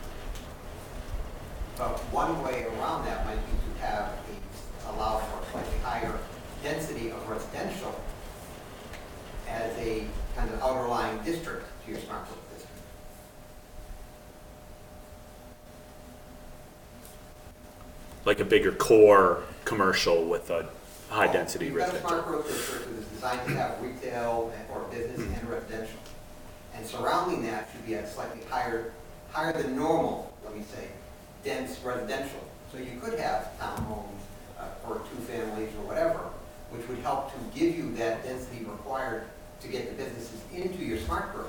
But one way around that might be to have a, allow for a slightly higher density of residential as a kind of outlying district to your smart growth district. Like a bigger core commercial with a high density You've got a residential. smart growth district that is designed to have retail and- or business and residential. And surrounding that should be at slightly higher, higher than normal, let me say, dense residential. So you could have townhomes uh, or two families or whatever, which would help to give you that density required to get the businesses into your smart growth,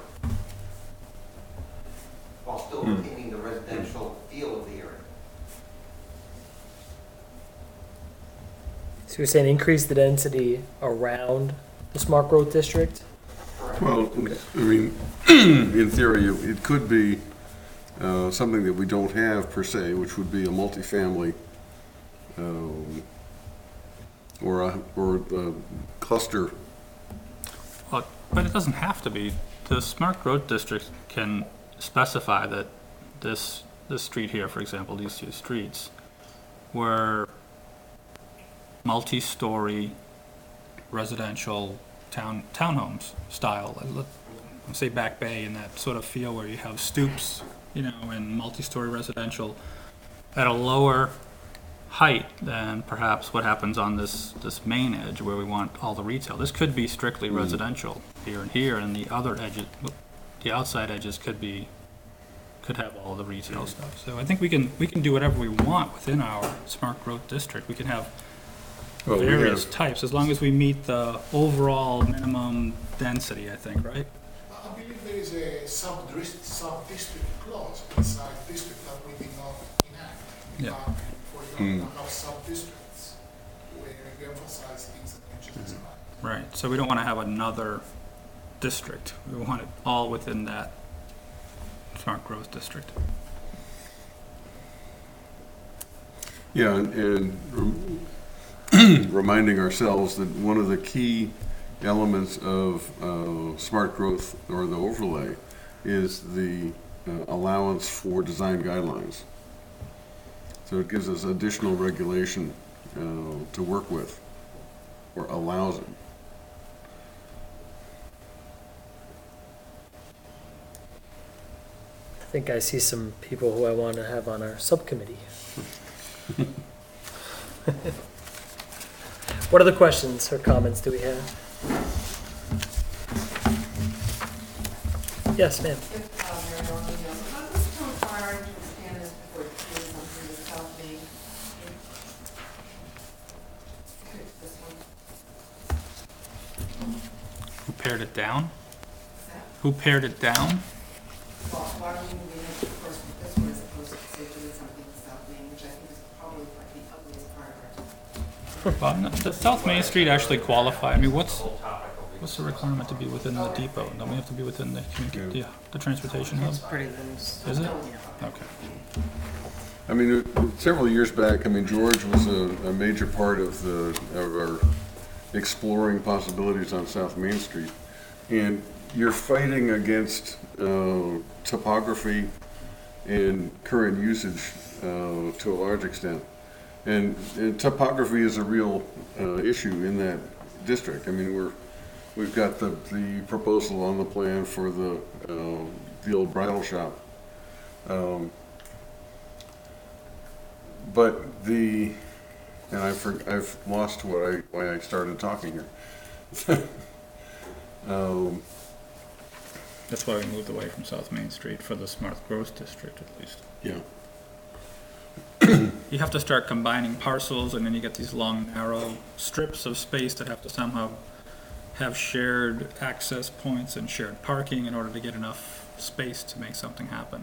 while still Hmm. retaining the residential feel of the area. So you're saying increase the density around the smart growth district? Correct. Well, I mean, in theory, it could be uh, something that we don't have per se, which would be a multifamily um, or a, or a cluster. Well, but it doesn't have to be. The smart growth district can specify that this this street here, for example, these two streets, were multi-story residential town townhomes style. Let- let's say Back Bay in that sort of feel where you have stoops, you know, and multi-story residential at a lower height than perhaps what happens on this this main edge where we want all the retail. This could be strictly residential here and here, and the other edges, the outside edges could be could have all the retail stuff. So I think we can we can do whatever we want within our smart growth district. We can have Well, we various have- types as long as we meet the overall minimum density, I think, right? I believe there is a sub-district, sub-district clause inside district that we did not enact. Yeah. Uh, For example, we have sub-districts where you emphasize things that you just described. Right. So we don't want to have another district. We want it all within that smart growth district. Yeah, and, and rem- reminding ourselves that one of the key elements of uh, smart growth or the overlay is the uh, allowance for design guidelines. So it gives us additional regulation uh, to work with, or allows it. I think I see some people who I want to have on our subcommittee. What other questions or comments do we have? Yes, ma'am. If, uh, Mary Ellen O'Neill, how does the town require to expand this before it does something with South Main? Okay, this one. Who pared it down? That. Who pared it down? Well, why don't we move ahead first with this one as opposed to say doing something with South Main, which I think is probably like the ugliest part of our. Well, no, the South Main Street actually qualify. I mean, what's The whole topic will be. what's the requirement to be within the depot? Don't we have to be within the commu- the, the transportation hub? It's pretty loose. Is it? Yeah. Okay. I mean, uh, several years back, I mean, George was a, a major part of the, of our exploring possibilities on South Main Street. And you're fighting against uh, topography and current usage uh, to a large extent. And, and topography is a real uh, issue in that district. I mean, we're, we've got the, the proposal on the plan for the, uh, the old bridal shop. Um, but the, and I've, for, I've lost what I, why I started talking here. um, That's why we moved away from South Main Street for the smart growth district, at least. yeah. You have to start combining parcels, and then you get these long, narrow strips of space that have to somehow have shared access points and shared parking in order to get enough space to make something happen.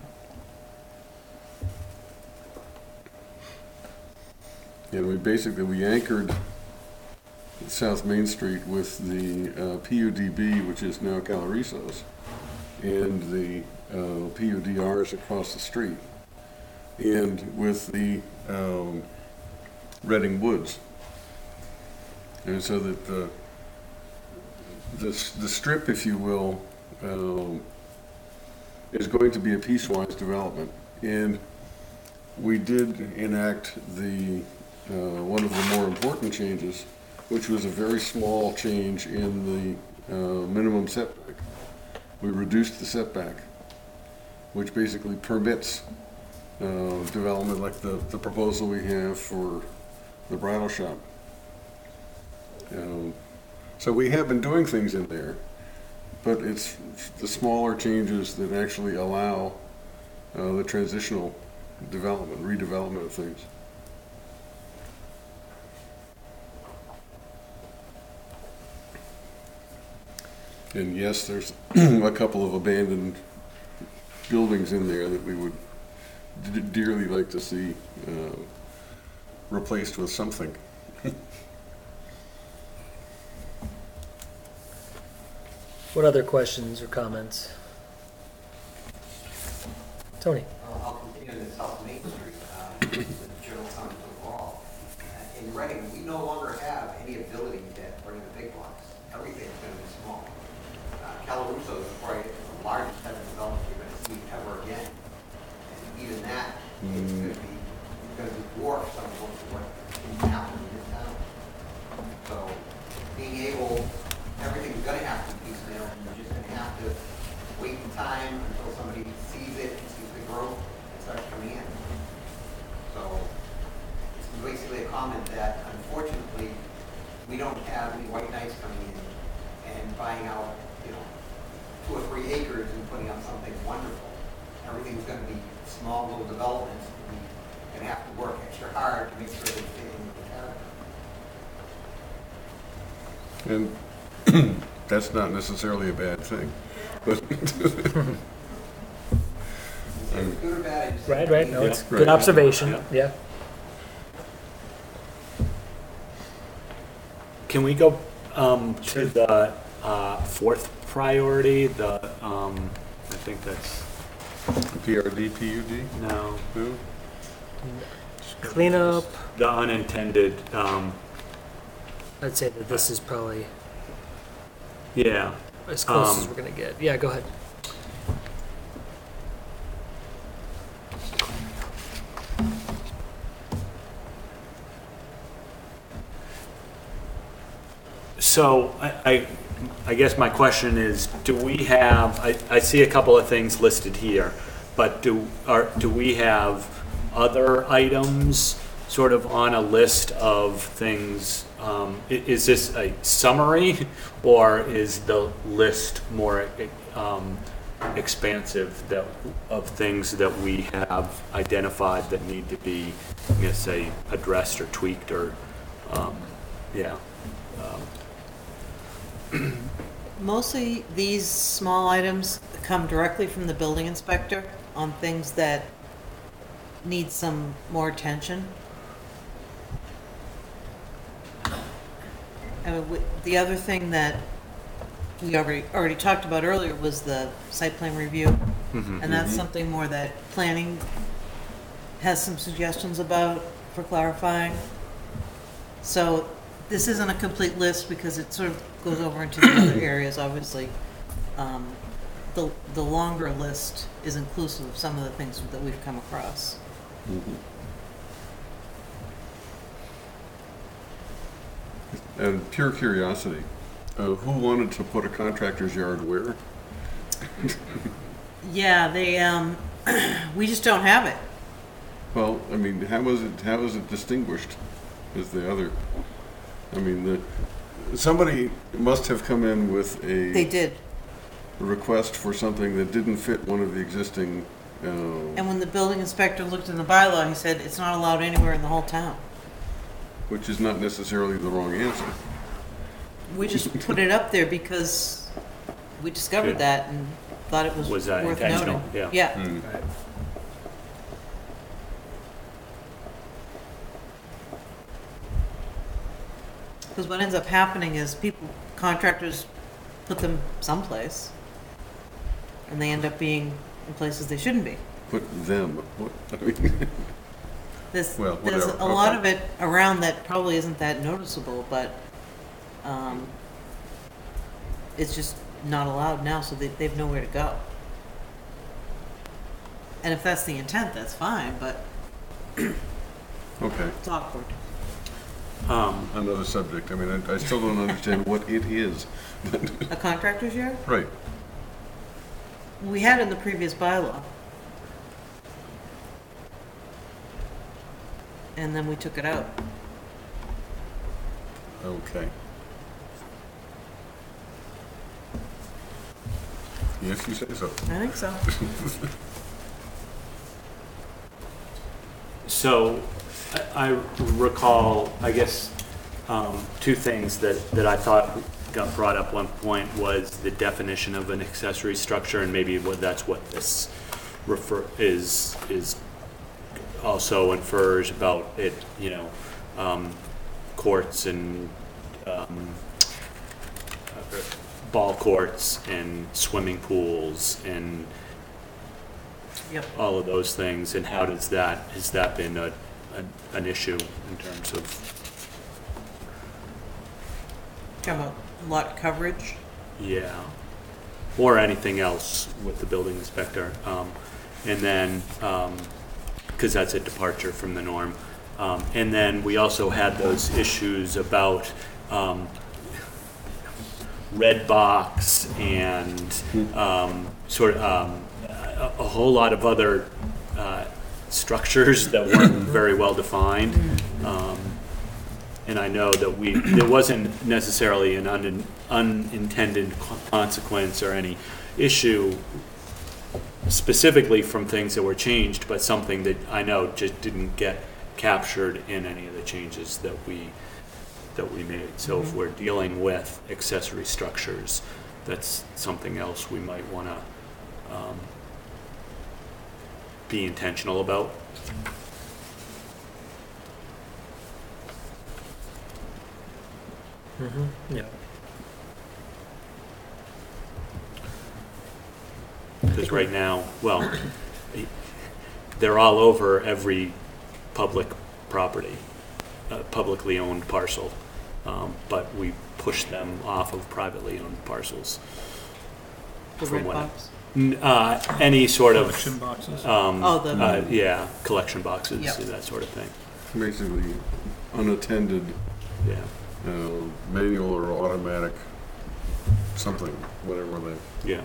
And we basically, we anchored South Main Street with the uh, P U D B, which is now Calorisos, and the uh, P U D Rs across the street, and with the um, Reading Woods. And so that the, the, the strip, if you will, um, is going to be a piecewise development. And we did enact the Uh, one of the more important changes, which was a very small change in the uh, minimum setback. We reduced the setback, which basically permits uh, development like the, the proposal we have for the bridal shop. Um, so we have been doing things in there, but it's the smaller changes that actually allow uh, the transitional development, redevelopment of things. And yes, there's a couple of abandoned buildings in there that we would d dearly like to see uh, replaced with something. What other questions or comments? Tony? Uh, I'll continue to South Main Street, uh, with General Fund overall. Uh, in Reading, we no longer have any ability to bring the big blocks. Everything's going to be small. Uh, Calaruso is probably the largest type of development you're going to see ever again. And even that is going to be, going to be dwarf some of what is happening in this town. So being able, everything's going to have to be piecemeal, and you're just going to have to wait in time until somebody sees it and sees the growth and starts coming in. So it's basically a comment that unfortunately we don't have any white knights coming in and buying out, you know, two or three acres and putting on something wonderful. Everything's going to be small little developments. We're going to have to work extra hard to make sure they fit in with the character. And that's not necessarily a bad thing. But It's good or bad, it's Right, right, no, Yeah, it's right. good observation, Yeah. yeah. Can we go um, to the uh, fourth priority? The um, I think that's P R D, P U D? no No? Cleanup, the unintended. Um, I'd say that this is probably yeah. as close as Um, we're gonna get. Yeah, go ahead. So I, I, I guess my question is, do we have, I, I see a couple of things listed here, but do, are, do we have other items sort of on a list of things? Um, i- is this a summary, or is the list more um, expansive that, of things that we have identified that need to be, I'm gonna say, addressed or tweaked or, um, yeah. Um, Mostly these small items come directly from the building inspector on things that need some more attention. And we- the other thing that we already, already talked about earlier was the site plan review. And that's something more that planning has some suggestions about for clarifying. So this isn't a complete list because it sort of goes over into the other areas, obviously. um, the, the longer list is inclusive of some of the things that we've come across. Mhm. And pure curiosity, uh, who wanted to put a contractor's yard where? Yeah, they, um, we just don't have it. Well, I mean, how was it, how is it distinguished as the other? I mean, the, somebody must have come in with They a did. request for something that didn't fit one of the existing, uh, And when the building inspector looked in the bylaw, he said it's not allowed anywhere in the whole town. which is not necessarily the wrong answer. We just put it up there because we discovered Good. that and thought it was Was that worth intentional? noting. Yeah. Yeah. Mm. Because what ends up happening is people, contractors put them someplace and they end up being in places they shouldn't be. Put them, what, I mean, There's, Well, there's whatever, a lot okay. of it around that probably isn't that noticeable, but um, it's just not allowed now, so they, they have nowhere to go. And if that's the intent, that's fine, but okay, it's awkward. Um, another subject. I mean, I, I still don't understand what it is. A contractor's yard? Right, We had it in the previous bylaw. And then we took it out. okay. Yes, you say so. I think so. So, I I recall, I guess, um, two things that, that I thought got brought up one point was the definition of an accessory structure, and maybe what, that's what this refer, is, is also infers about it, you know, um, courts and, um, uh, ball courts and swimming pools and Yep. all of those things, and how does that, has that been a, a, an issue in terms of, Talking about lot coverage. yeah, or anything else with the building inspector? Um, and then, um 'cause cause that's a departure from the norm. Um, and then we also had those issues about, um, red box and, um, sort of, um, a, a whole lot of other, uh, structures that weren't very well defined. Um, and I know that we, there wasn't necessarily an un, unintended consequence or any issue specifically from things that were changed, but something that I know just didn't get captured in any of the changes that we, that we made. So if we're dealing with accessory structures, that's something else we might want to um, be intentional about. Mm-hmm. Yeah. Because right now, well, they're all over every public property, uh, publicly owned parcel, um, but we push them off of privately owned parcels. The From red what- box. N- Uh, any sort of, Collection boxes. um, Oh, the- uh, yeah, collection boxes, Yep. that sort of thing, Basically, unattended, yeah. uh, manual or automatic, something, whatever they. Yeah.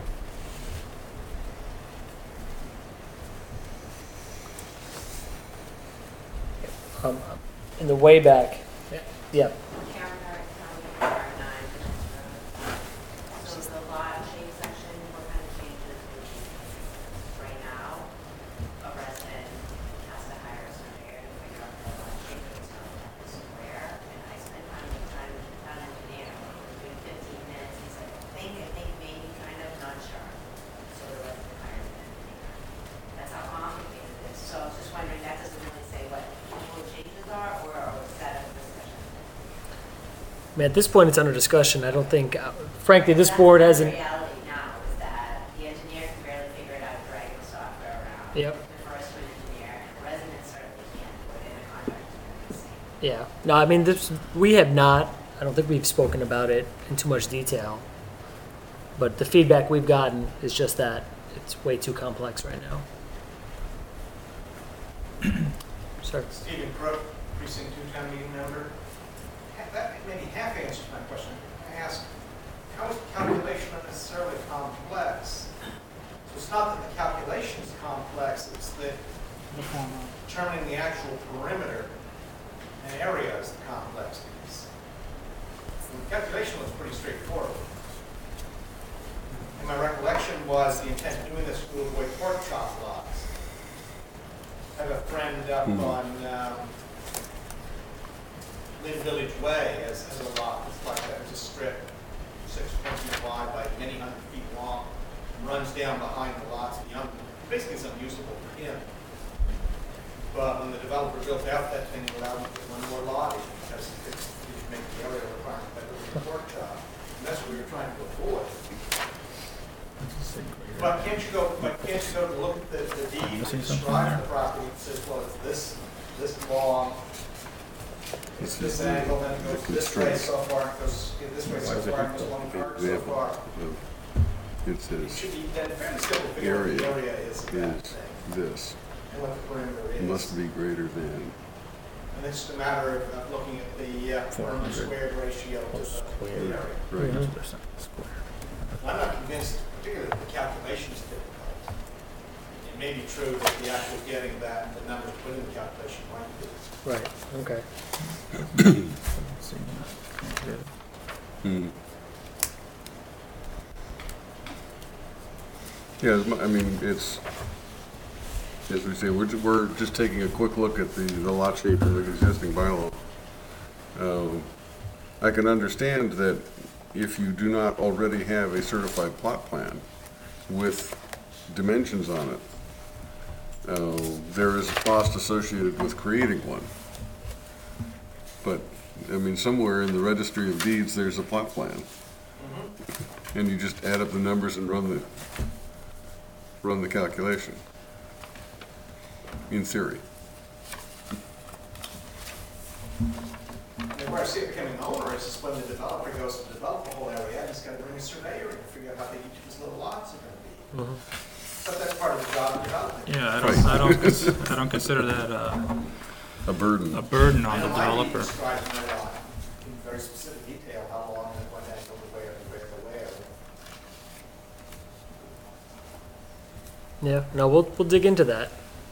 Um, in the way back. Yeah. Karen Hart, County R nine. So the lot shape section, what kind of changes would you make? Right now, a resident has to hire a surveyor to figure out the lot shape of his home at the square. And I spent time with time with the town engineer, doing fifteen minutes, he's like, I think, I think, maybe, kind of, not sure. So the resident hires an engineer. That's how complicated it is. So I was just wondering, that doesn't really say what the changes are, or is that a discussion? I mean, at this point, it's under discussion. I don't think, uh, frankly, this board hasn't. The reality now is that the engineer can barely figure it out, dragging the software around. Yep. Defers to an engineer, and residents certainly can't put in a contract to do the same. Yeah. No, I mean, this, we have not, I don't think we've spoken about it in too much detail. But the feedback we've gotten is just that it's way too complex right now. Sir? Stephen Crook, precinct two town meeting member. Ha- That maybe half answers my question. I asked, how is calculation unnecessarily complex? So it's not that the calculation is complex, it's that determining the actual perimeter and area is the complex piece. The calculation was pretty straightforward. And my recollection was the intent of doing this to avoid pork chop lots. I have a friend up Hmm. on um, Lynn Village Way as, as a lot that's like that. It's a strip, six feet wide by many hundred feet long, runs down behind the lots. And young, basically, it's unusable for him. But when the developer built out that thing, it allowed him to put one more lot in because he could, he could make the area requirement better than a pork chop. And that's what we were trying to avoid. But can't you go, but can't you go to look at the, the deed that describes the property and says, well, it's this, this long, it's this angle, then it goes this way so far, it goes this way so far, and this one part so far. It It says should be then fairly simple, figure out what the area area is of that is thing, this, and what the perimeter is. must be greater than. And it's just a matter of uh, looking at the uh, perimeter squared ratio to the, to the area. Right. I'm not convinced, particularly that the calculation is difficult. It may be true that the actual getting that and the numbers put in the calculation might be. Right, okay. Hmm. Yeah, it's mu- I mean, it's, as we say, we're, ju- we're just taking a quick look at the, the lot shape of the existing bylaw. Um, I can understand that if you do not already have a certified plot plan with dimensions on it, uh, there is a cost associated with creating one. But, I mean, somewhere in the registry of deeds, there's a plot plan. And you just add up the numbers and run the, run the calculation, in theory. And where I see it becoming onerous is when the developer goes to develop the whole area, and he's got to bring a surveyor in to figure out how big each of his little lots are going to be. But that's part of the job of development. Yeah, I don't, I don't, cons- I don't consider that uh, A burden. a burden on I the know my deed developer. describes my lot in very specific detail, how long and what angle, the where, the where, the where. Yeah, no, we'll, we'll dig into that.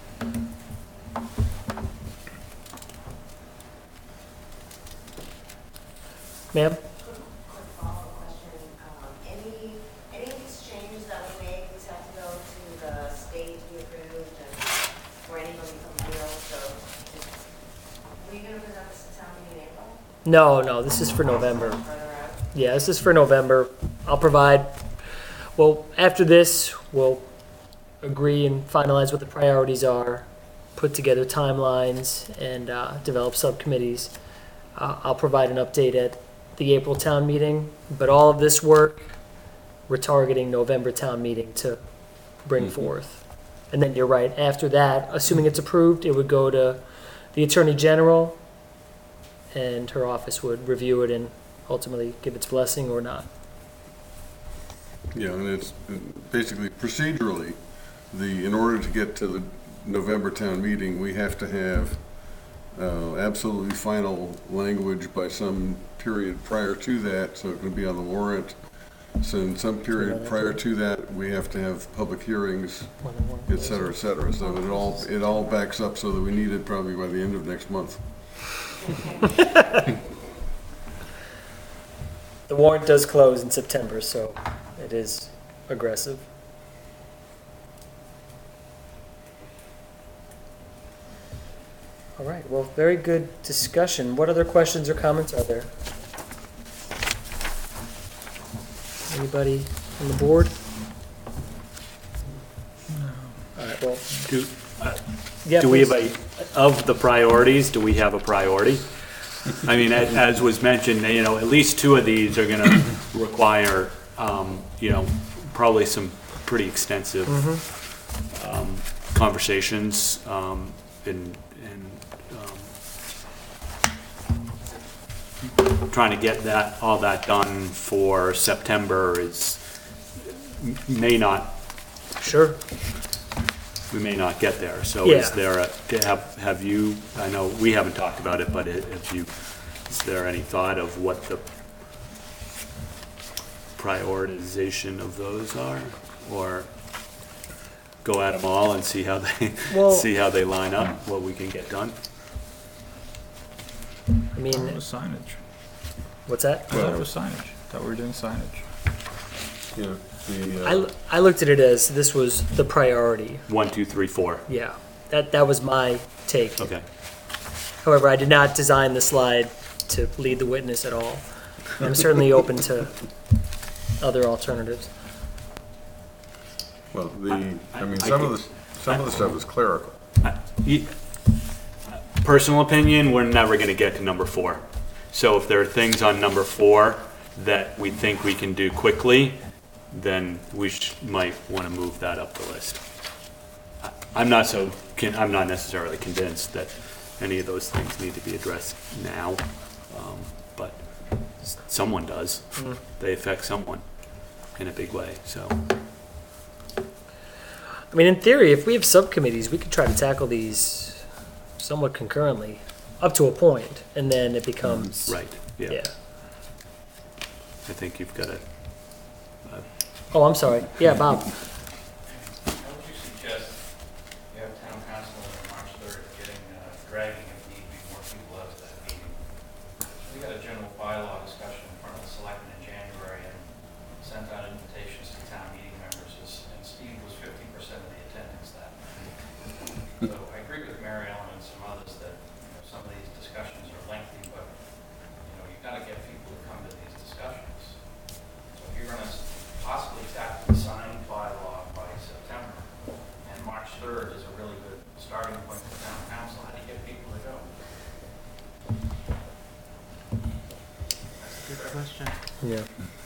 Ma'am? Quick follow-up question. Um, Any, any of these changes that we make, these have to go to the state to be approved and for anybody from real, so were you gonna present this to town meeting in April? No, no, this is for November. Further out? Yeah, this is for November. I'll provide, well, after this, we'll agree and finalize what the priorities are, put together timelines, and uh, develop subcommittees. Uh, I'll provide an update at the April town meeting, but all of this work, we're targeting November town meeting to bring forth. And then you're right, after that, assuming it's approved, it would go to the Attorney General, and her office would review it and ultimately give its blessing or not. Yeah, and it's uh, basically procedurally, the, in order to get to the November town meeting, we have to have uh, absolutely final language by some period prior to that, so it can be on the warrant. So in some period prior to that, we have to have public hearings, et cetera, et cetera. So it all, it all backs up so that we need it probably by the end of next month. The warrant does close in September, so it is aggressive. All right, well, very good discussion. What other questions or comments are there? Anybody on the board? All right, well, Do, uh, yeah, do we have please. a, of the priorities, do we have a priority? I mean, a- as was mentioned, you know, at least two of these are gonna require, um, you know, probably some pretty extensive, um, conversations, um, and, and, um, trying to get that, all that done for September is, m- may not, Sure. we may not get there. So Yeah. is there, a- have, have you, I know we haven't talked about it, but i- if you, is there any thought of what the prioritization of those are? Or go at them all and see how they, Well- see how they line up, what we can get done? I It mean, was signage. what's that? I thought it was signage. Thought we were doing signage. Yeah, the, I, uh, l- I looked at it as this was the priority. One, two, three, four. Yeah, that, that was my take. Okay. However, I did not design the slide to lead the witness at all. I'm certainly open to other alternatives. well, the, I mean, I some of think- the, some of the stuff is clerical. Ye- Personal opinion, we're never gonna get to number four. So if there are things on number four that we think we can do quickly, then we sh- might wanna move that up the list. I- I'm not so, con- I'm not necessarily convinced that any of those things need to be addressed now, um, but s- someone does. Mhm. They affect someone in a big way, so. I mean, in theory, if we have subcommittees, we could try to tackle these somewhat concurrently, up to a point, and then it becomes. Right, yeah. Yeah. I think you've got to, Oh, I'm sorry. Yeah, Bob. How would you suggest you have town council on March third getting, uh, dragging if need be more people out to that meeting? We had a general bylaw discussion in front of the selectmen in January and sent out invitations to town meeting members, as- and Steve was fifty percent of the attendance that night. So I agree with Mary Ellen and some others that, you know, some of these discussions are lengthy, but, you know, you've got to get people to come to these discussions. So if you're going to possibly tackle the sign bylaw by September, and March third is a really good starting point for town council, how do you get people to go? Good question. Yeah.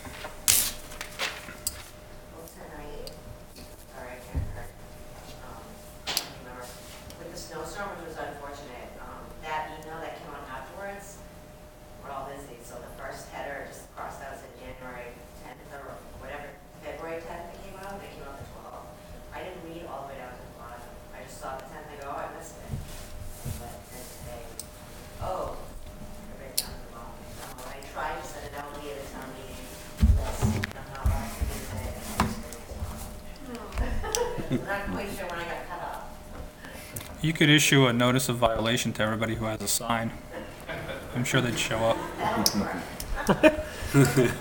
Well, tonight, sorry, I can't correct, um, I don't remember, with the snowstorm, which was unfortunate, um, that email that came out afterwards, we're all busy, so the first header just crossed out said January tenth or whatever, February tenth it came out, and it came out the twelfth. I didn't read all the way down to the bottom, I just saw the tenth, I go, oh, I missed it. But then today, oh, I read down to the bottom. Um, when I tried to send it out via the town meeting list, I'm not allowed to do that. I'm not quite sure when I got cut off. You could issue a notice of violation to everybody who has a sign. I'm sure they'd show up. That'll work.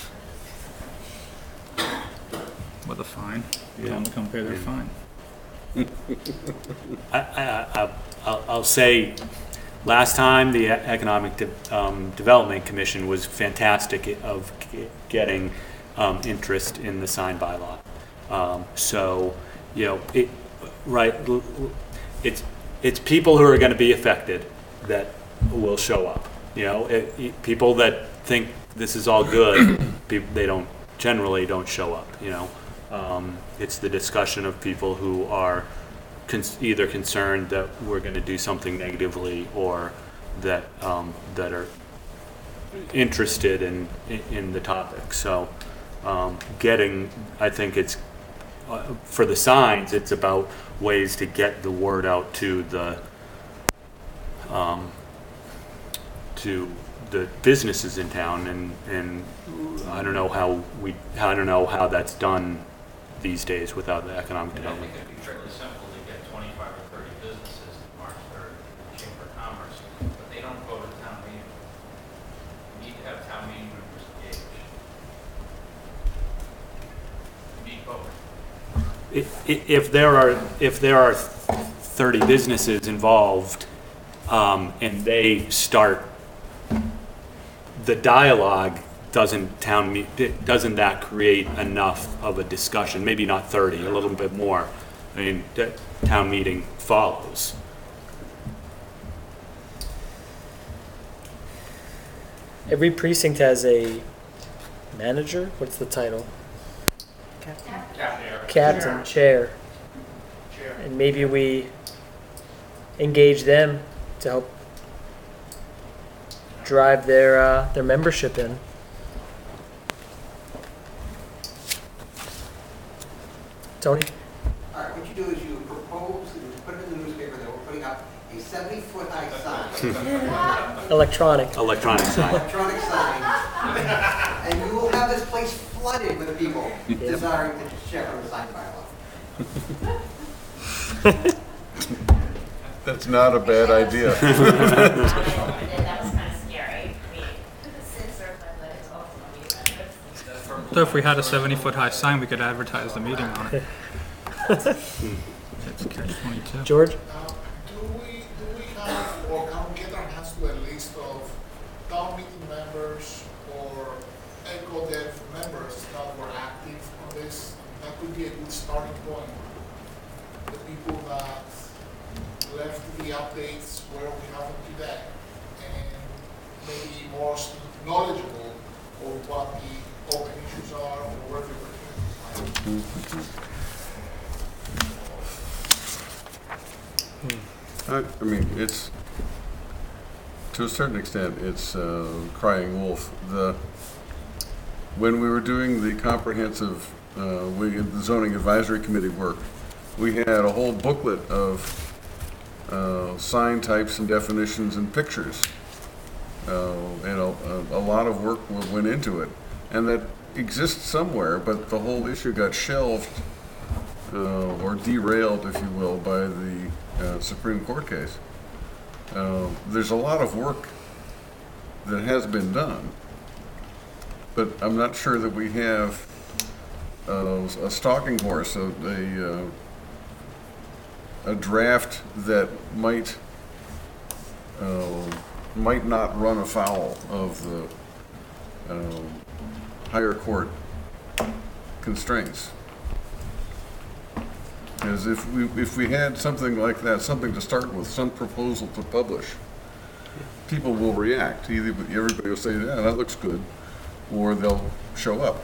With a fine. Tell them to come pay their fine. I, I, I, I'll, I'll say, last time, the Economic De- um, Development Commission was fantastic of g- getting um, interest in the sign bylaw. Um, so, you know, it, right, l- l- it's, it's people who are going to be affected that will show up. You know, it, it- people that think this is all good, pe- they don't, generally don't show up, you know. Um, it's the discussion of people who are Con- either concerned that we're going to do something negatively, or that um, that are interested in, in in the topic. So, um, getting, I think it's uh, for the signs. It's about ways to get the word out to the um, to the businesses in town, and and I don't know how we I don't know how that's done these days without the economic And I development. think it'd be fairly simple to get twenty-five or thirty businesses to March third in the Chamber of Commerce, but they don't go to town meeting. You need to have town meeting members engaged. You need both. I- i- If there are, if there are thirty businesses involved, um, and they start, the dialogue, doesn't town meet, doesn't that create enough of a discussion? Maybe not thirty, a little bit more. I mean, that town meeting follows. Every precinct has a manager. What's the title? Captain. Captain, chair. And maybe we engage them to help drive their uh, their membership in. Tony? All right, what you do is you propose, you put it in the newspaper that we're putting up a seventy-foot high sign, Electronic. Electronic sign. electronic sign, and you will have this place flooded with people desiring to check on the sign bylaw. That's not a bad idea. That was kind of scary. I mean, since there's like, it's also So if we had a seventy-foot high sign, we could advertise the meeting on it. It's catch twenty-two. George? Uh, do we, do we have, or can we get our hands to a list of town meeting members or EcoDev members that were active on this? That could be a good starting point. The people that left the updates where we have them today, and maybe most knowledgeable of what the open issues are or where the opportunities lie. I, I mean, it's, to a certain extent, it's uh, crying wolf. The, when we were doing the comprehensive uh, we, the zoning advisory committee work, we had a whole booklet of uh, sign types and definitions and pictures. Uh, and a, a lot of work went into it. And that exists somewhere, but the whole issue got shelved uh, or derailed, if you will, by the uh, Supreme Court case. Uh, there's a lot of work that has been done, but I'm not sure that we have uh, a stalking horse, a, a, uh, a draft that might uh, might not run afoul of the um, higher court constraints. As if we if we had something like that, something to start with, some proposal to publish, people will react. Either everybody will say, "Yeah, that looks good," or they'll show up.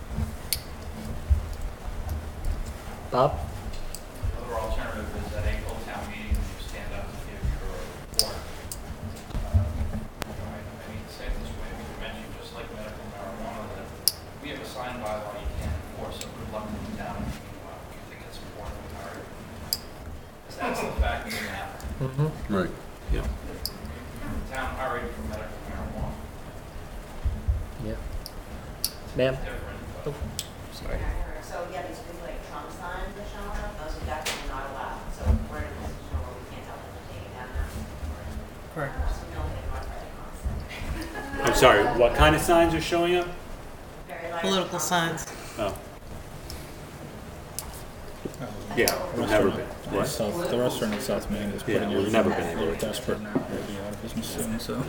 Bob? Another alternative is at April town meeting, you stand up and give your report. Uh, you know, I, I mean, to say it this way, we mentioned, just like medical marijuana, that we have a sign bylaw you can't enforce, so good luck to the town. Meanwhile, you think it's important to hurry. Because that's the fact of the matter. Mm-hmm. Right. Yeah. The town hurried for medical marijuana. Yeah. Ma'am? Different, but. Sorry. So, yeah, these big like Trump signs are showing up, those are definitely not allowed. So we're in a position where we can't tell them to take it down now. Correct. So we don't get North Reading constant. I'm sorry, what kind of signs are showing up? Very large Political Trump signs. Oh. Yeah, we've never been. The What? South, the restaurant in South Main is Yeah, putting we've your, never been able they're to. desperate now, they'll be out of business soon, so.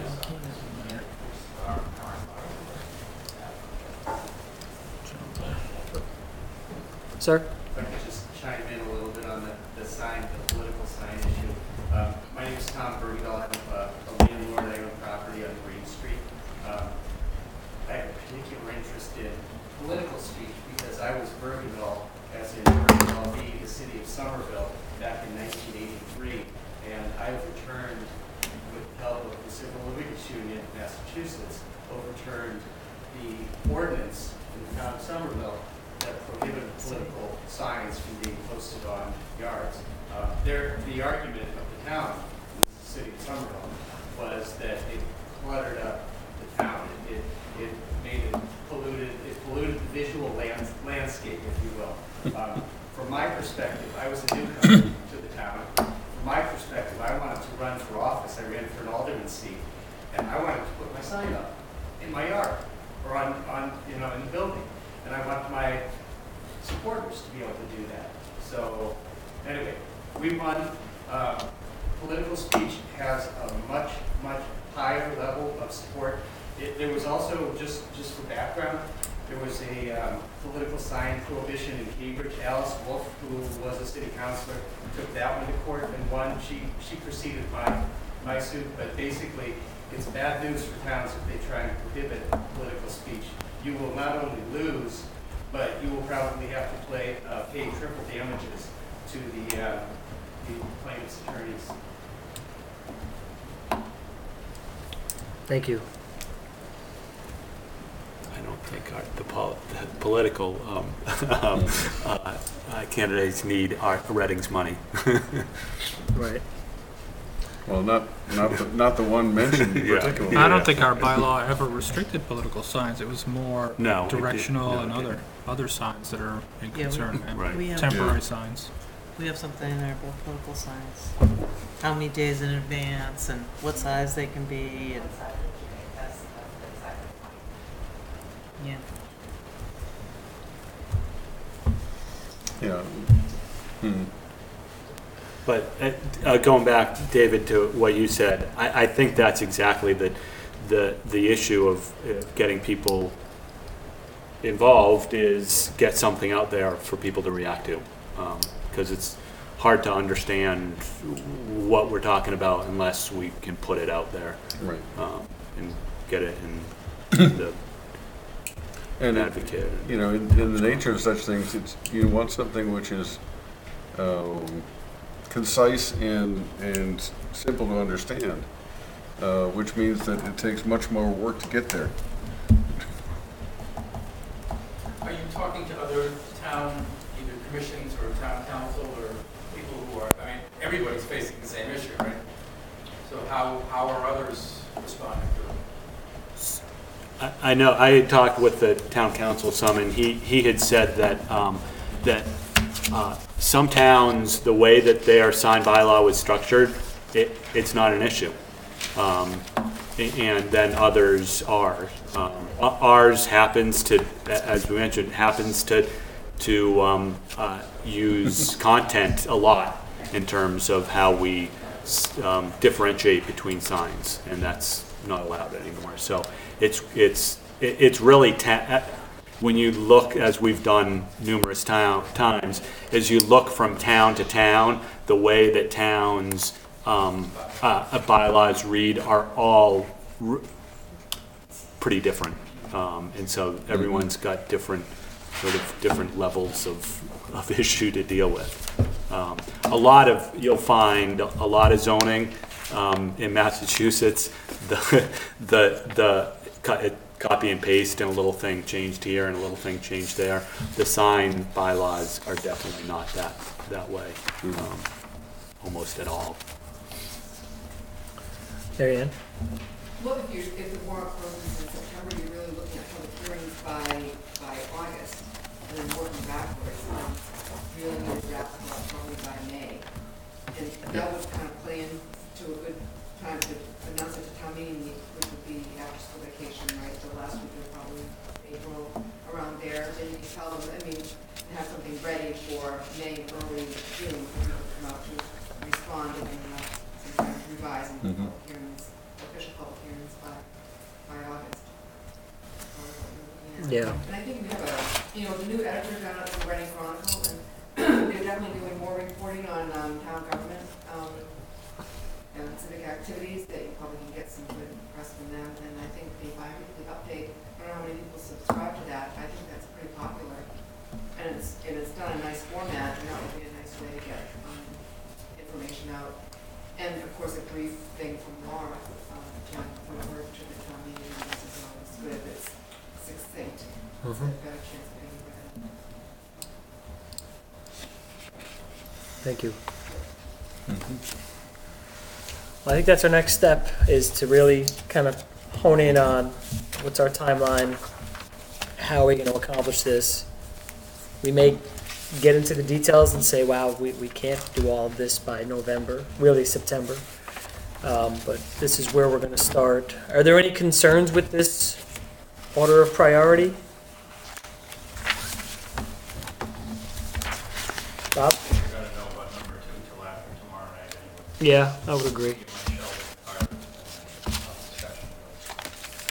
Sir? If I could just chime in a little bit on the, the sign, the political sign issue. Um, my name is Tom Bergdahl. I'm a, a landlord. I own property on Green Street. Um, I have a particular interest in political speech because I was Bergdahl, as in Bergdahl being the city of Somerville, back in nineteen eighty-three. And I overturned, with the help of the Civil Liberties Union of Massachusetts, overturned the ordinance in the town of Somerville that prohibited political signs from being posted on yards. Uh, there, the argument of the town, the city of Somerville, was that it cluttered up the town. It, it, it made it polluted, it polluted the visual land, landscape, if you will. Um, from my perspective, I was a newcomer to the town. From my perspective, I wanted to run for office. I ran for an alderman seat, and I wanted to put my sign up in my yard or on, on you know, in the building. And I want my supporters to be able to do that. So anyway, we won. Uh, political speech has a much, much higher level of support. It, there was also, just, just for background, there was a um, political sign prohibition in Cambridge. Alice Wolf, who was a city councilor, took that one to court and won. She, she preceded my, my suit, but basically it's bad news for towns if they try and prohibit political speech. You will not only lose, but you will probably have to play, uh, pay triple damages to the, uh, the plaintiff's attorneys. Thank you. I don't think our, the, pol- the political um, um, uh, uh, candidates need our Reading's money. Right. Well, not, not, the, not the one mentioned Yeah. particularly. I don't think our bylaw ever restricted political signs. It was more No, it did- directional no, it and other, didn't. other signs that are in Yeah, we- concern, and Right. We have, temporary Yeah. signs. we have something in there about political signs. How many days in advance and what size they can be and, That's, that's exactly the point. yeah. Yeah. Hmm. But uh, uh, going back, David, to what you said, I, I think that's exactly the, the, the issue of uh, getting people involved is get something out there for people to react to. Because it's hard to understand what we're talking about unless we can put it out there. Right. Um, and get it in the And it- advocate. You know, in, in the nature of such things, it's, you want something which is um, concise and, and simple to understand, uh, which means that it takes much more work to get there. Are you talking to other town, either commissions or town council or people who are, I mean, everybody's facing the same issue, right? So how, how are others responding to it? I I know, I had talked with the town council some, and he, he had said that, um, that, uh, some towns, the way that their sign bylaw was structured, it, it's not an issue. Um, a- and then others are. Um, o- ours happens to, a- as we mentioned, happens to, to, um, uh, use content a lot in terms of how we, s- um, differentiate between signs, and that's not allowed anymore. So it's, it's, it- it's really, ta- when you look, as we've done numerous town, times, is you look from town to town, the way that towns, um, uh, bylaws read are all r- pretty different. Um, and so everyone's got different, sort of different levels of, of issue to deal with. Um, a lot of, you'll find a lot of zoning, um, in Massachusetts, the, the, the, co- it- copy and paste and a little thing changed here and a little thing changed there. The sign bylaws are definitely not that, that way, um, almost at all. Mary Ann? Well, if you, if the warrant closes in September, you're really looking at public hearings by, by August, and then working backwards, um, really need to wrap it up probably by May. And that would kind of play into a good time to announce it to town meeting, which would be after school vacation, right, the last week of probably April, around there. Then you can tell them, I mean, have something ready for May, early June, for people to come out to respond and then uh, sometimes revise and Mhm. public hearings, official public hearings by, by August. Um, Yeah. And I think we have a, you know, the new editor down at the Reading Chronicle, and they're definitely doing more reporting on um, town government um, and civic activities that you probably can get some good press from them. And I think the bi-weekly update, I don't know how many people subscribe to that, I think that's pretty popular. And it's, and it's done in a nice format, and that would be a nice way to get um, information out. And of course, a brief thing from Laura, um, from from her to the town meeting, this is always good if it's succinct. So I've got a chance of being read. Thank you. Well, I think that's our next step, is to really kind of hone in on what's our timeline, how are we going to accomplish this. We may get into the details and say, wow, we, we can't do all of this by November, really September. Um, but this is where we're going to start. Are there any concerns with this order of priority? Bob? You're gonna know about number two till after tomorrow night anyway. Yeah, I would agree. Give my shelf part of it and then have a discussion.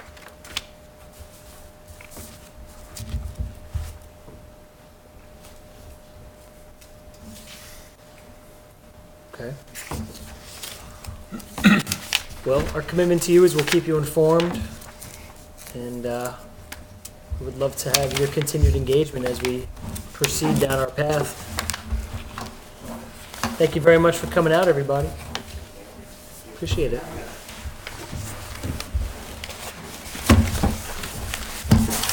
Okay. Well, our commitment to you is we'll keep you informed, and uh, we would love to have your continued engagement as we proceed down our path. Thank you very much for coming out, everybody. Appreciate it.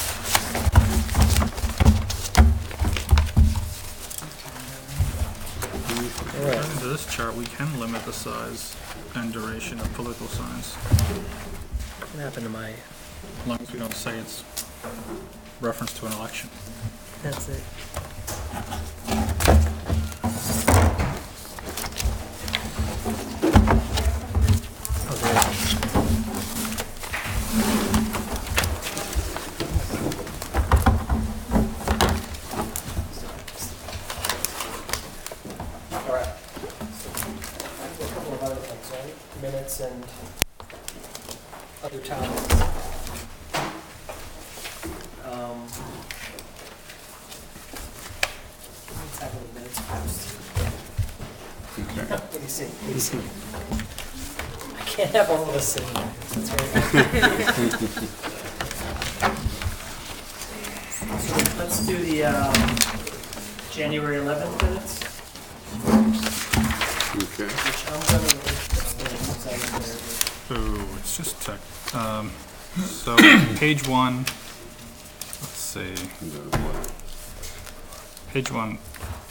According to this chart, we can limit the size and duration of political signs, What happened to my, as long as we don't say it's reference to an election. That's it. oh, there it is. All right. A couple of other things, right? Minutes and other topics. Um, let's have the minutes first. Okay. What do you see? What do you see? I can't have all of us sitting there. That's very So let's do the um, January eleventh minutes, Okay. which I'm going to abstain. Oh, it's just tech. Um, so, page one, let's see, page one,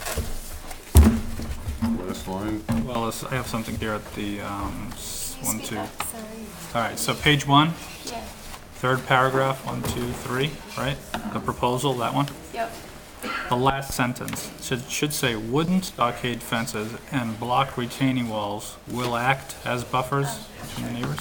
Last line. well, let's- I have something here at the, um, s- one, two. Sorry. All right, so page one, Yeah. third paragraph, one, two, three, right? The proposal, that one? Yep. The last sentence should, should say wooden stockade fences and block retaining walls will act as buffers between the neighbors.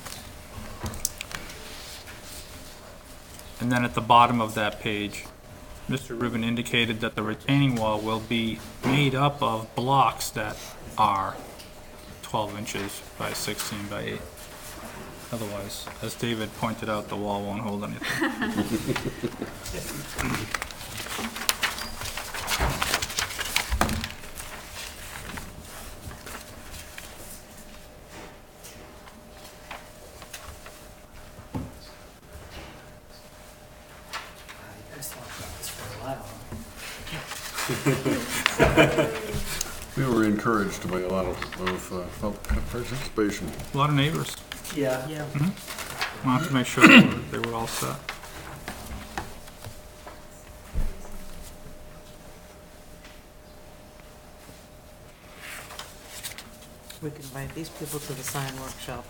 And then at the bottom of that page, Mister Rubin indicated that the retaining wall will be made up of blocks that are twelve inches by sixteen by eight. Otherwise, as David pointed out, the wall won't hold anything. You guys talked about this for a while. We were encouraged by a lot of, of uh, public participation. A lot of neighbors. Yeah. Yeah. Wanted to make sure they were, they were all set. We can invite these people to the sign workshop.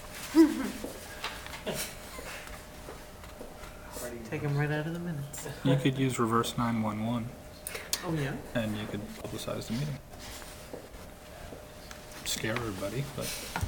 Take them right out of the minutes. You could use reverse nine one one Oh, yeah? and you could publicize the meeting. Scare everybody, but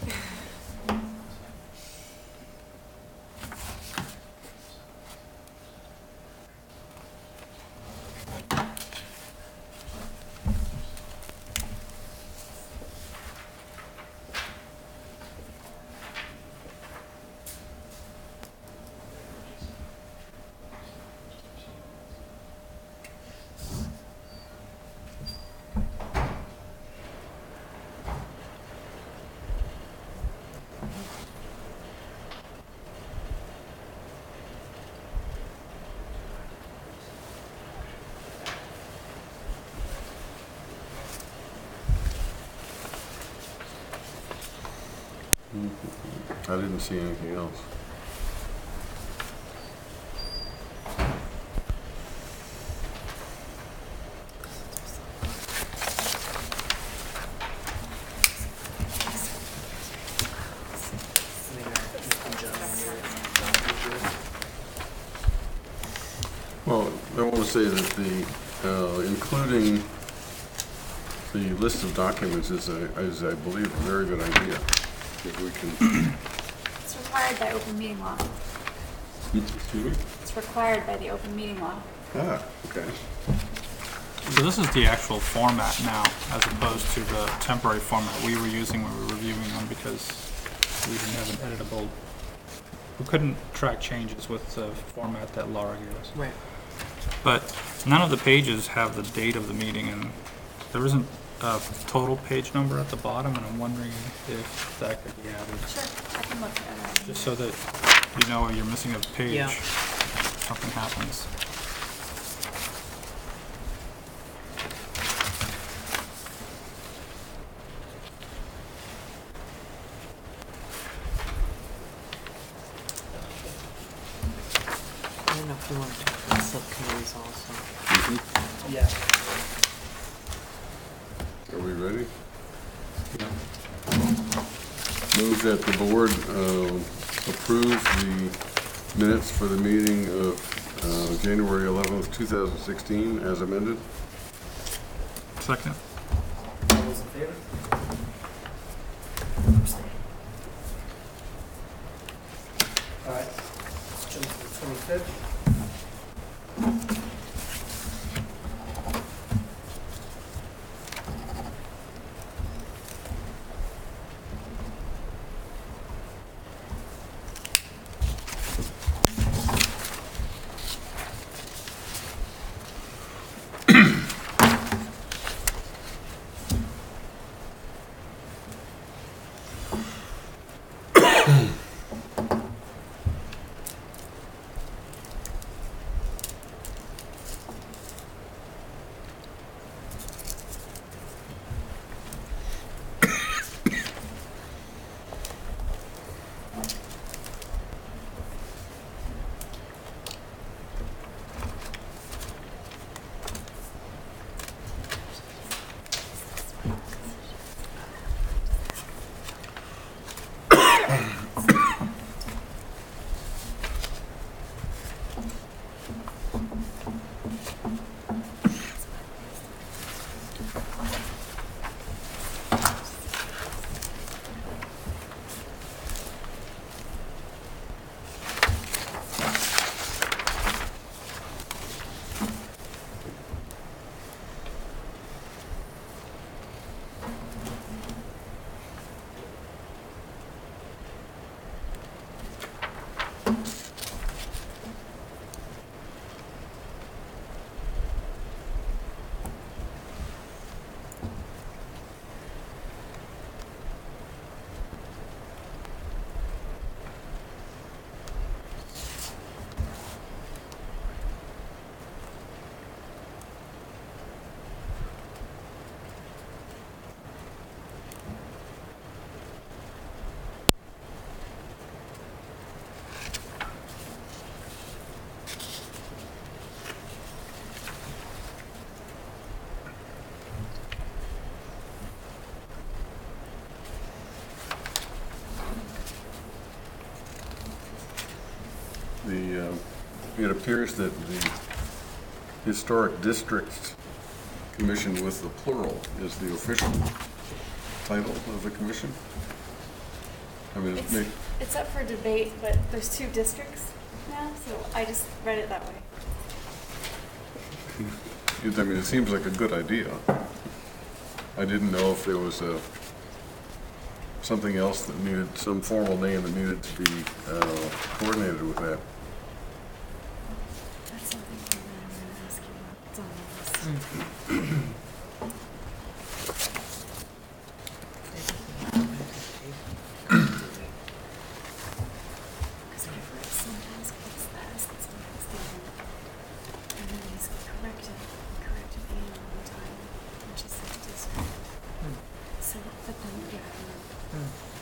I didn't see anything else. Well, I want to say that the, uh, including the list of documents is, a- is, I believe, a very good idea. If we can, It's required by open meeting law. excuse me? It's required by the open meeting law. Ah, okay. so this is the actual format now, as opposed to the temporary format we were using when we were reviewing them because we didn't have an editable. We couldn't track changes with the format that Laura gave us. Right. But none of the pages have the date of the meeting, and there isn't a total page number at the bottom, and I'm wondering if that could be added, Sure, I can look at it. just so that you know you're missing a page. Yeah. Something happens. I don't know if you want to talk about subcommittees also. Yeah. Are we ready? Move that the board uh, approve the minutes for the meeting of uh, January eleventh, two thousand sixteen as amended. Second. All those in favor? Abstain. All right, let's jump to the twenty-fifth. The, uh, it appears that the Historic Districts Commission with the plural is the official title of the commission. I mean, it It's, may, it's up for debate, but there's two districts now, so I just read it that way. it- I mean, it seems like a good idea. I didn't know if there was a, something else that needed, some formal name that needed to be uh, coordinated with that. That's something that I'm gonna ask you about. It's on the list. Because I've heard sometimes it's that, sometimes they don't. And then these get corrected, corrected in all the time, which is such a district. So, but then, yeah.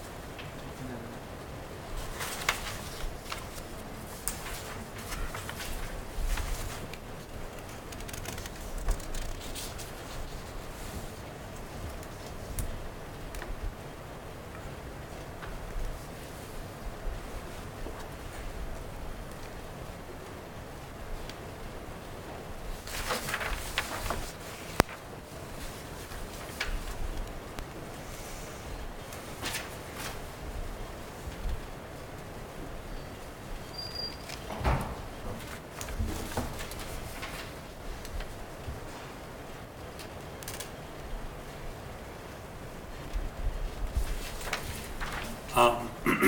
Um,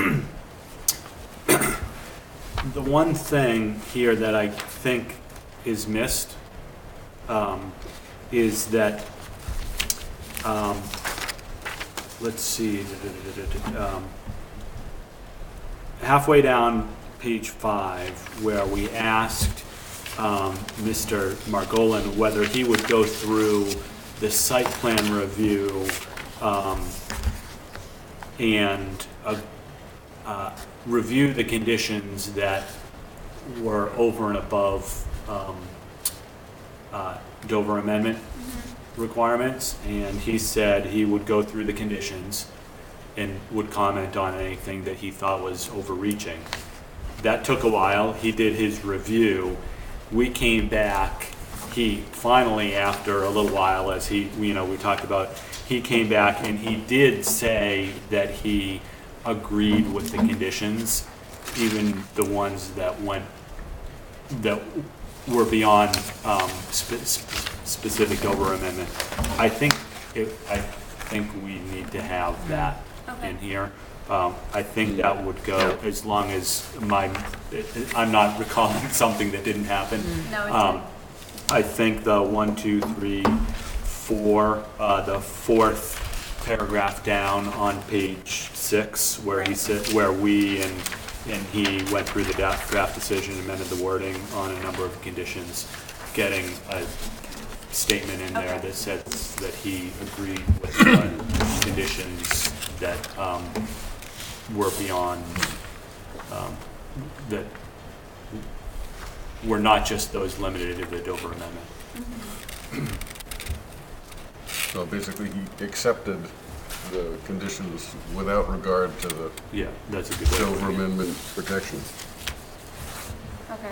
The one thing here that I think is missed um, is that, um, let's see, um, halfway down page five, where we asked um, Mister Margolin whether he would go through the site plan review um, and uh, uh, review the conditions that were over and above um, uh, Dover Amendment. requirements, and he said he would go through the conditions and would comment on anything that he thought was overreaching. That took a while. He did his review. We came back. He finally, after a little while, as he, you know, we talked about, he came back and he did say that he agreed with the conditions, even the ones that went, that were beyond um, spe- specific Dover amendment. I think it, I think we need to have that Okay. in here. Um, I think that would go as long as my, I'm not recalling something that didn't happen. No, it Um, I think the one, two, three, four, uh, the fourth paragraph down on page six, where he said, where we and, and he went through the draft, draft decision, amended the wording on a number of conditions, getting a statement in there Okay. that says that he agreed with the conditions that, um, were beyond, um, that were not just those limited to the Dover Amendment. So basically, he accepted the conditions without regard to the Yeah, that's a good way. Dover Amendment protection. Okay.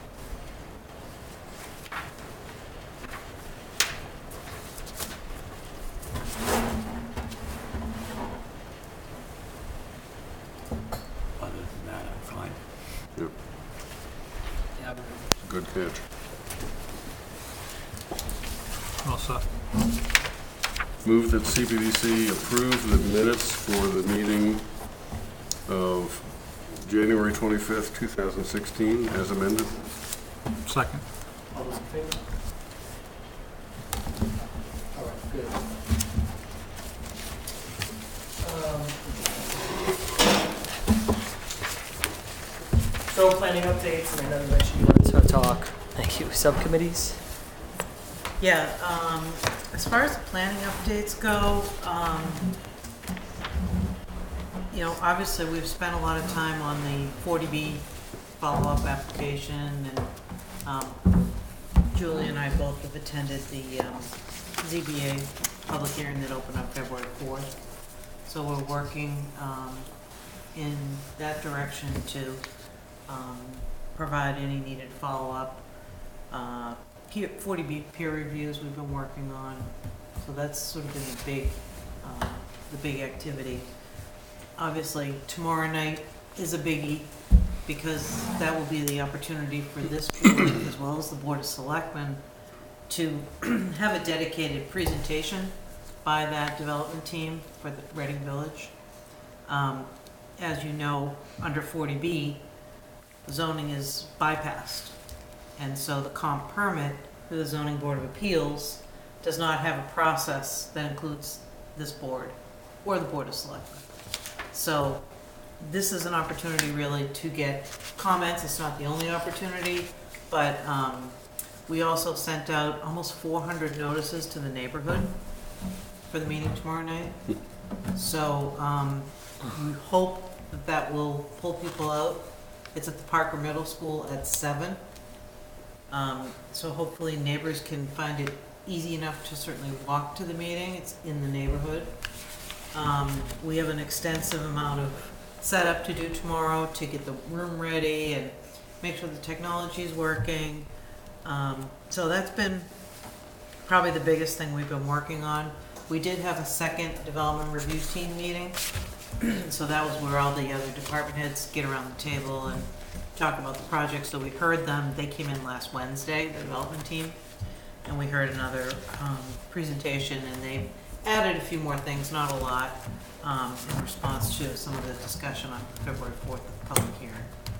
Other than that, I'm fine. Yep. Yeah. Good catch. All set. Move that C P D C approve the minutes for the meeting of January twenty-fifth, two thousand sixteen, as amended. Second. All those in favor? All right, good. Um, So planning updates, and I know you mentioned you wanted to talk. Thank you. Subcommittees? Yeah, um, as far as the planning updates go, um, you know, obviously, we've spent a lot of time on the forty B follow-up application, and, um, Julie and I both have attended the, um, Z B A public hearing that opened up February fourth. So we're working, um, in that direction to, um, provide any needed follow-up. Uh, peer- forty B peer reviews we've been working on, so that's sort of been the big, uh, the big activity. Obviously, tomorrow night is a biggie, because that will be the opportunity for this board, as well as the Board of Selectmen, to have a dedicated presentation by that development team for the Reading Village. Um, as you know, under forty B, zoning is bypassed. And so the comp permit for the Zoning Board of Appeals does not have a process that includes this board or the Board of Selectmen. So this is an opportunity really to get comments. It's not the only opportunity, but um, we also sent out almost four hundred notices to the neighborhood for the meeting tomorrow night. So um, we hope that that will pull people out. It's at the Parker Middle School at seven. Um, so hopefully neighbors can find it easy enough to certainly walk to the meeting. It's in the neighborhood. Um, we have an extensive amount of setup to do tomorrow to get the room ready and make sure the technology is working. Um, so that's been probably the biggest thing we've been working on. We did have a second development review team meeting. So that was where all the other department heads get around the table and talk about the project. So we heard them. They came in last Wednesday, the development team, and we heard another um, presentation, and they added a few more things, not a lot, um, in response to some of the discussion on February fourth at the public hearing.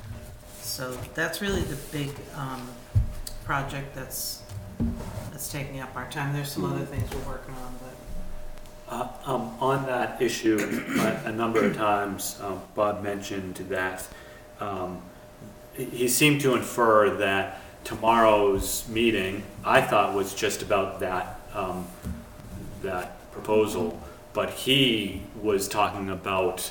So that's really the big um, project that's that's taking up our time. There's some other things we're working on, but. Uh, um, on that issue, a, a number of times, um, Bob mentioned that um, he, he seemed to infer that tomorrow's meeting, I thought, was just about that um, that proposal, but he was talking about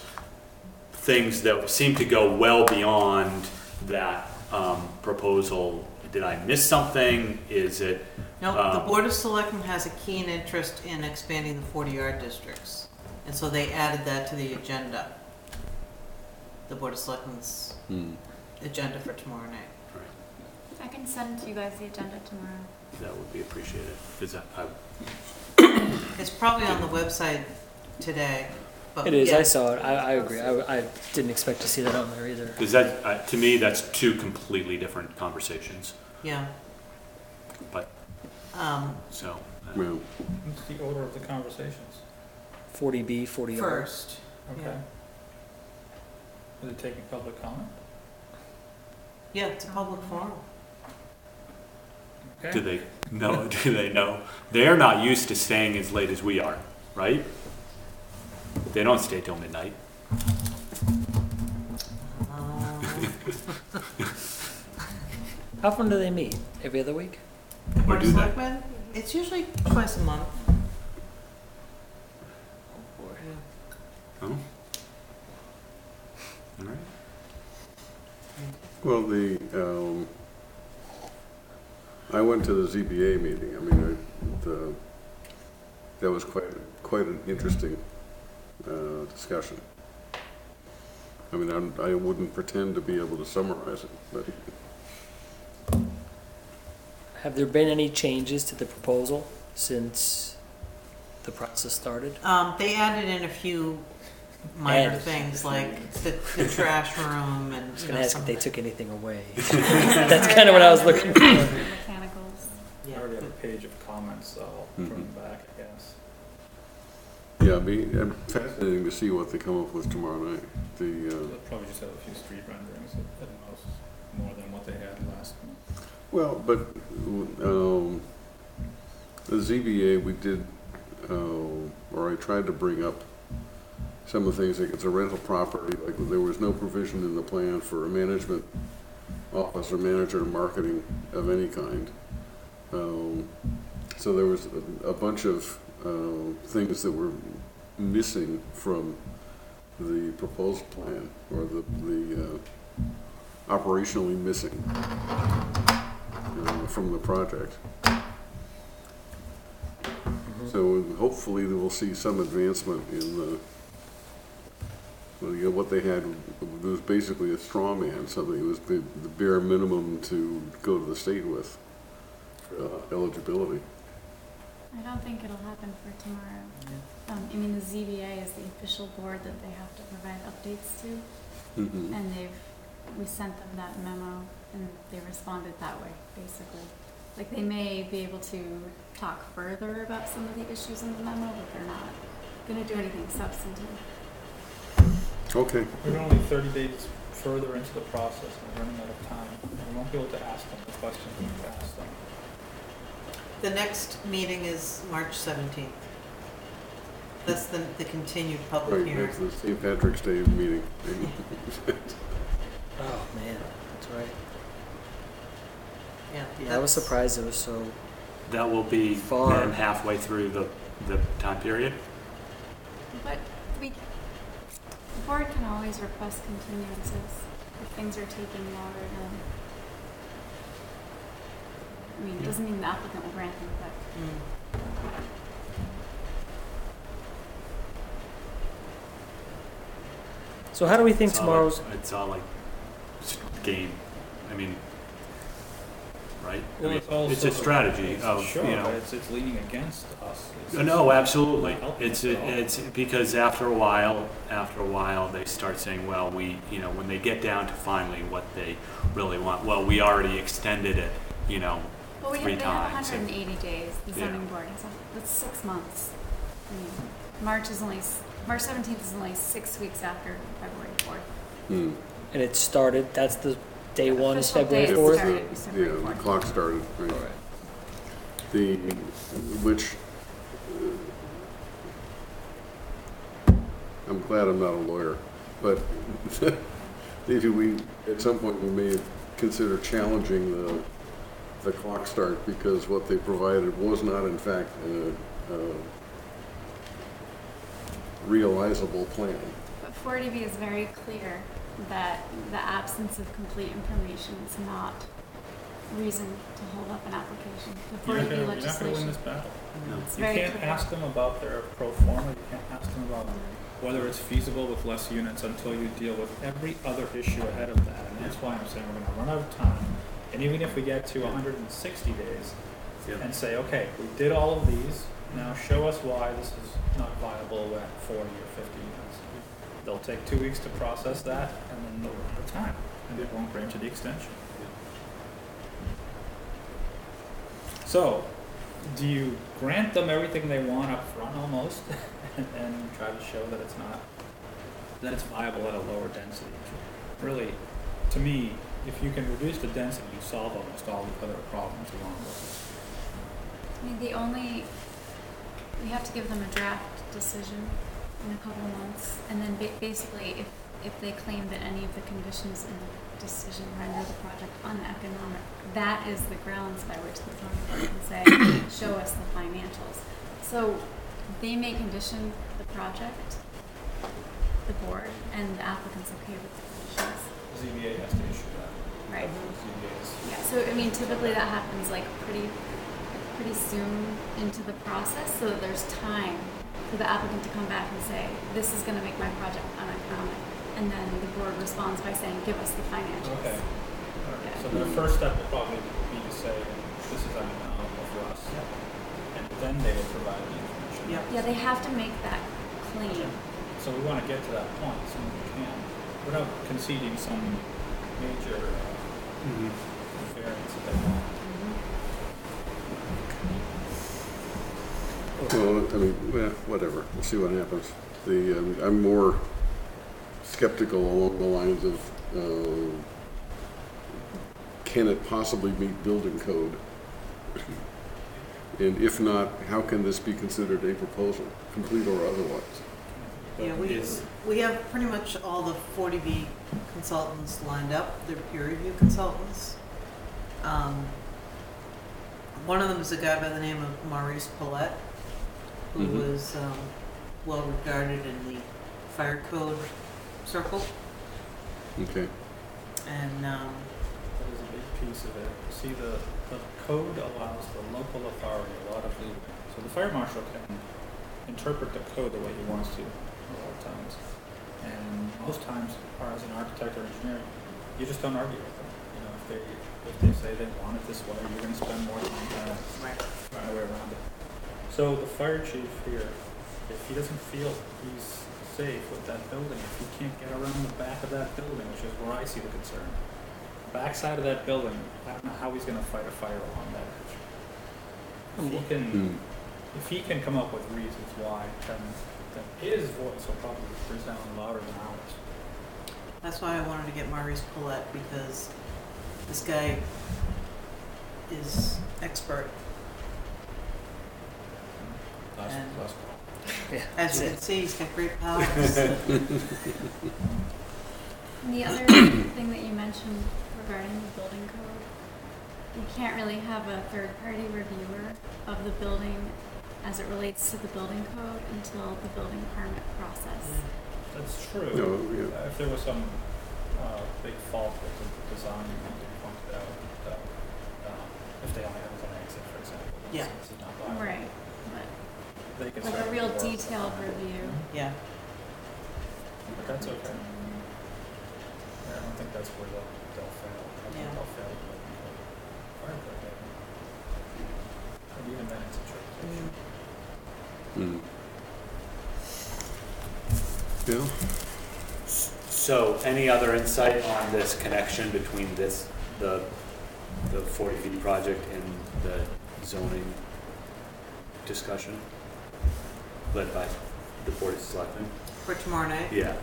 things that seemed to go well beyond that um, proposal. Did I miss something? Is it No, the Um, Board of Selectmen has a keen interest in expanding the forty R districts, and so they added that to the agenda. The Board of Selectmen's Hmm. agenda for tomorrow night. I can send you guys the agenda tomorrow. That would be appreciated, because I, It's probably on the website today, but It is, yeah. I saw it, I, I agree, I, I didn't expect to see that on there either. because that, uh, to me, that's two completely different conversations, Yeah. but, Um, so. uh, Well, What's the order of the conversations? forty B, forty R. first. Okay. Yeah. Is it taking public comment? Yeah, it's a public forum. Okay. Do they know, do they know? They're not used to staying as late as we are, right? They don't stay till midnight. Um, How often do they meet? Every other week? Or Board of do they? Selectmen, it's usually twice a month. Oh? All right. well, the, um, I went to the Z B A meeting. I mean, I, the, that was quite, quite an interesting, uh, discussion. I mean, I'm, I wouldn't pretend to be able to summarize it, but Have there been any changes to the proposal since the process started? Um, they added in a few minor Added. things like the, the trash room and. I was you gonna know, ask some if they of the- took anything away. That's kind of what I was looking for. Mechanicals. I Yeah. already have a page of comments, so I'll put them back, I guess. yeah, it'd be uh, fascinating to see what they come up with tomorrow night. The, uh, They'll probably just have a few street renderings at at most, more than what they had last month. well, but, um, the Z B A, we did, uh, or I tried to bring up some of the things, like it's a rental property, like there was no provision in the plan for a management office or manager of marketing of any kind. Um, so there was a, a bunch of, uh, things that were missing from the proposed plan, or the, the, uh, operationally missing, uh, from the project. So hopefully we'll see some advancement in the, well, you know, what they had was basically a straw man, something, it was the, the bare minimum to go to the state with, uh, eligibility. I don't think it'll happen for tomorrow. Um, I mean, the Z B A is the official board that they have to provide updates to, Mhm. and they've, we sent them that memo, and they responded that way, basically. Like, they may be able to talk further about some of the issues in the memo, but they're not gonna do anything substantive. Okay. We're only thirty days further into the process, and we're running out of time. We won't be able to ask them the questions we need to ask them. The next meeting is March seventeenth. That's the, the continued public Right, hearing. that's the Saint Patrick's Day meeting. Oh, man, that's right. Yeah, Yeah, I was that's- surprised it was so, That will be Far. then halfway through the, the time period. But we, the board can always request continuances if things are taking longer than, I mean, it doesn't mean the applicant will grant them, but Mm. so how do we think It's all tomorrow's, like- It's all like s- game, I mean, right? I Well, mean, it's also. It's a strategy of, Sure, you know. it's, it's leaning against us. It's- Uh, No, absolutely. not helping It's, us at all. it's because after a while, after a while, they start saying, well, we, you know, when they get down to finally what they really want, well, we already extended it, you know, Well, we three have, they have times. hundred and eighty days, the Yeah. zoning board has, a- that's six months. I mean, March is only, s- March seventeenth is only six weeks after February fourth. Hmm. and it started, that's the day one is Official February day fourth? started Yeah, February the fourth. clock started, right. All right. The, which, I'm glad I'm not a lawyer, but maybe we, at some point, we may consider challenging the, the clock start, because what they provided was not in fact a, a realizable plan. But forty B is very clear that the absence of complete information is not reason to hold up an application. The You're not forty B gonna, you're not gonna win legislation. this battle. It's You very can't clear. ask them about their pro forma, you can't ask them about whether it's feasible with less units until you deal with every other issue ahead of that. And that's why I'm saying we're gonna run out of time. And even if we get to hundred sixty days Yeah. and say, okay, we did all of these, now show us why this is not viable at forty or fifty units. They'll take two weeks to process that, and then they'll run out of time, and they won't grant you the extension. So, do you grant them everything they want up front almost, and, and try to show that it's not, that it's viable at a lower density? Really, to me, if you can reduce the density, you solve almost all the other problems along with it. I mean, the only, we have to give them a draft decision in a couple of months, and then ba- basically, if, if they claim that any of the conditions in the decision render the project uneconomic, that is the grounds by which the zoning board can say, show us the financials. So they may condition the project, the board, and the applicant's okay with the conditions. Z B A has to issue that. Right. Z B A is. Yeah, so I mean, typically that happens like pretty, pretty soon into the process, so that there's time for the applicant to come back and say, this is gonna make my project uneconomic. And then the board responds by saying, give us the financials. Okay. All right. Yeah. So the first step will probably be to say, this is uneconomical for us. And then they will provide the information. Yep. Yeah, they have to make that claim. So we want to get to that point as soon as we can, without conceding some major uh, variance that they want. Well, I mean, well, whatever, we'll see what happens. The, um, I'm more skeptical along the lines of, uh, can it possibly meet building code? And if not, how can this be considered a proposal, complete or otherwise? Yeah, we, Is- we have pretty much all the forty B consultants lined up, they're peer review consultants. Um, one of them is a guy by the name of Maurice Paulette, who Mhm. was, um, well regarded in the fire code circle, Okay. and, um, That is a big piece of it. See, the, the code allows the local authority a lot of leeway. So the fire marshal can interpret the code the way he wants to a lot of times. And most times, or as an architect or engineer, you just don't argue with them. You know, if they, if they say they want it this way, you're gonna spend more time trying to find a way around it. So the fire chief here, if he doesn't feel he's safe with that building, if he can't get around the back of that building, which is where I see the concern, backside of that building, I don't know how he's gonna fight a fire along that edge. If he can, Hmm. if he can come up with reasons why, then, then his voice will probably resound louder than ours. that's why I wanted to get Maurice Paulette, because this guy is expert. Last, And- last call. As you can see, he's got great powers. And the other thing that you mentioned regarding the building code, you can't really have a third-party reviewer of the building as it relates to the building code until the building permit process. That's true. No, yeah. Uh, If there was some, uh, big fault with the design, you want to point it out, uh, um, if they only have one exit, for example. Yeah. This is not viable. Right, but They could like a certainly real work with detailed that. review. Yeah. But that's okay. Yeah, I don't think that's where they'll, they'll fail. I think Yeah. they'll fail the building code. Fire code, maybe. And even then, it's a tricky issue. Hmm. Yeah. So, any other insight on this connection between this, the, the forty feet project and the zoning discussion led by the Board of Selectmen? For tomorrow night? Yeah.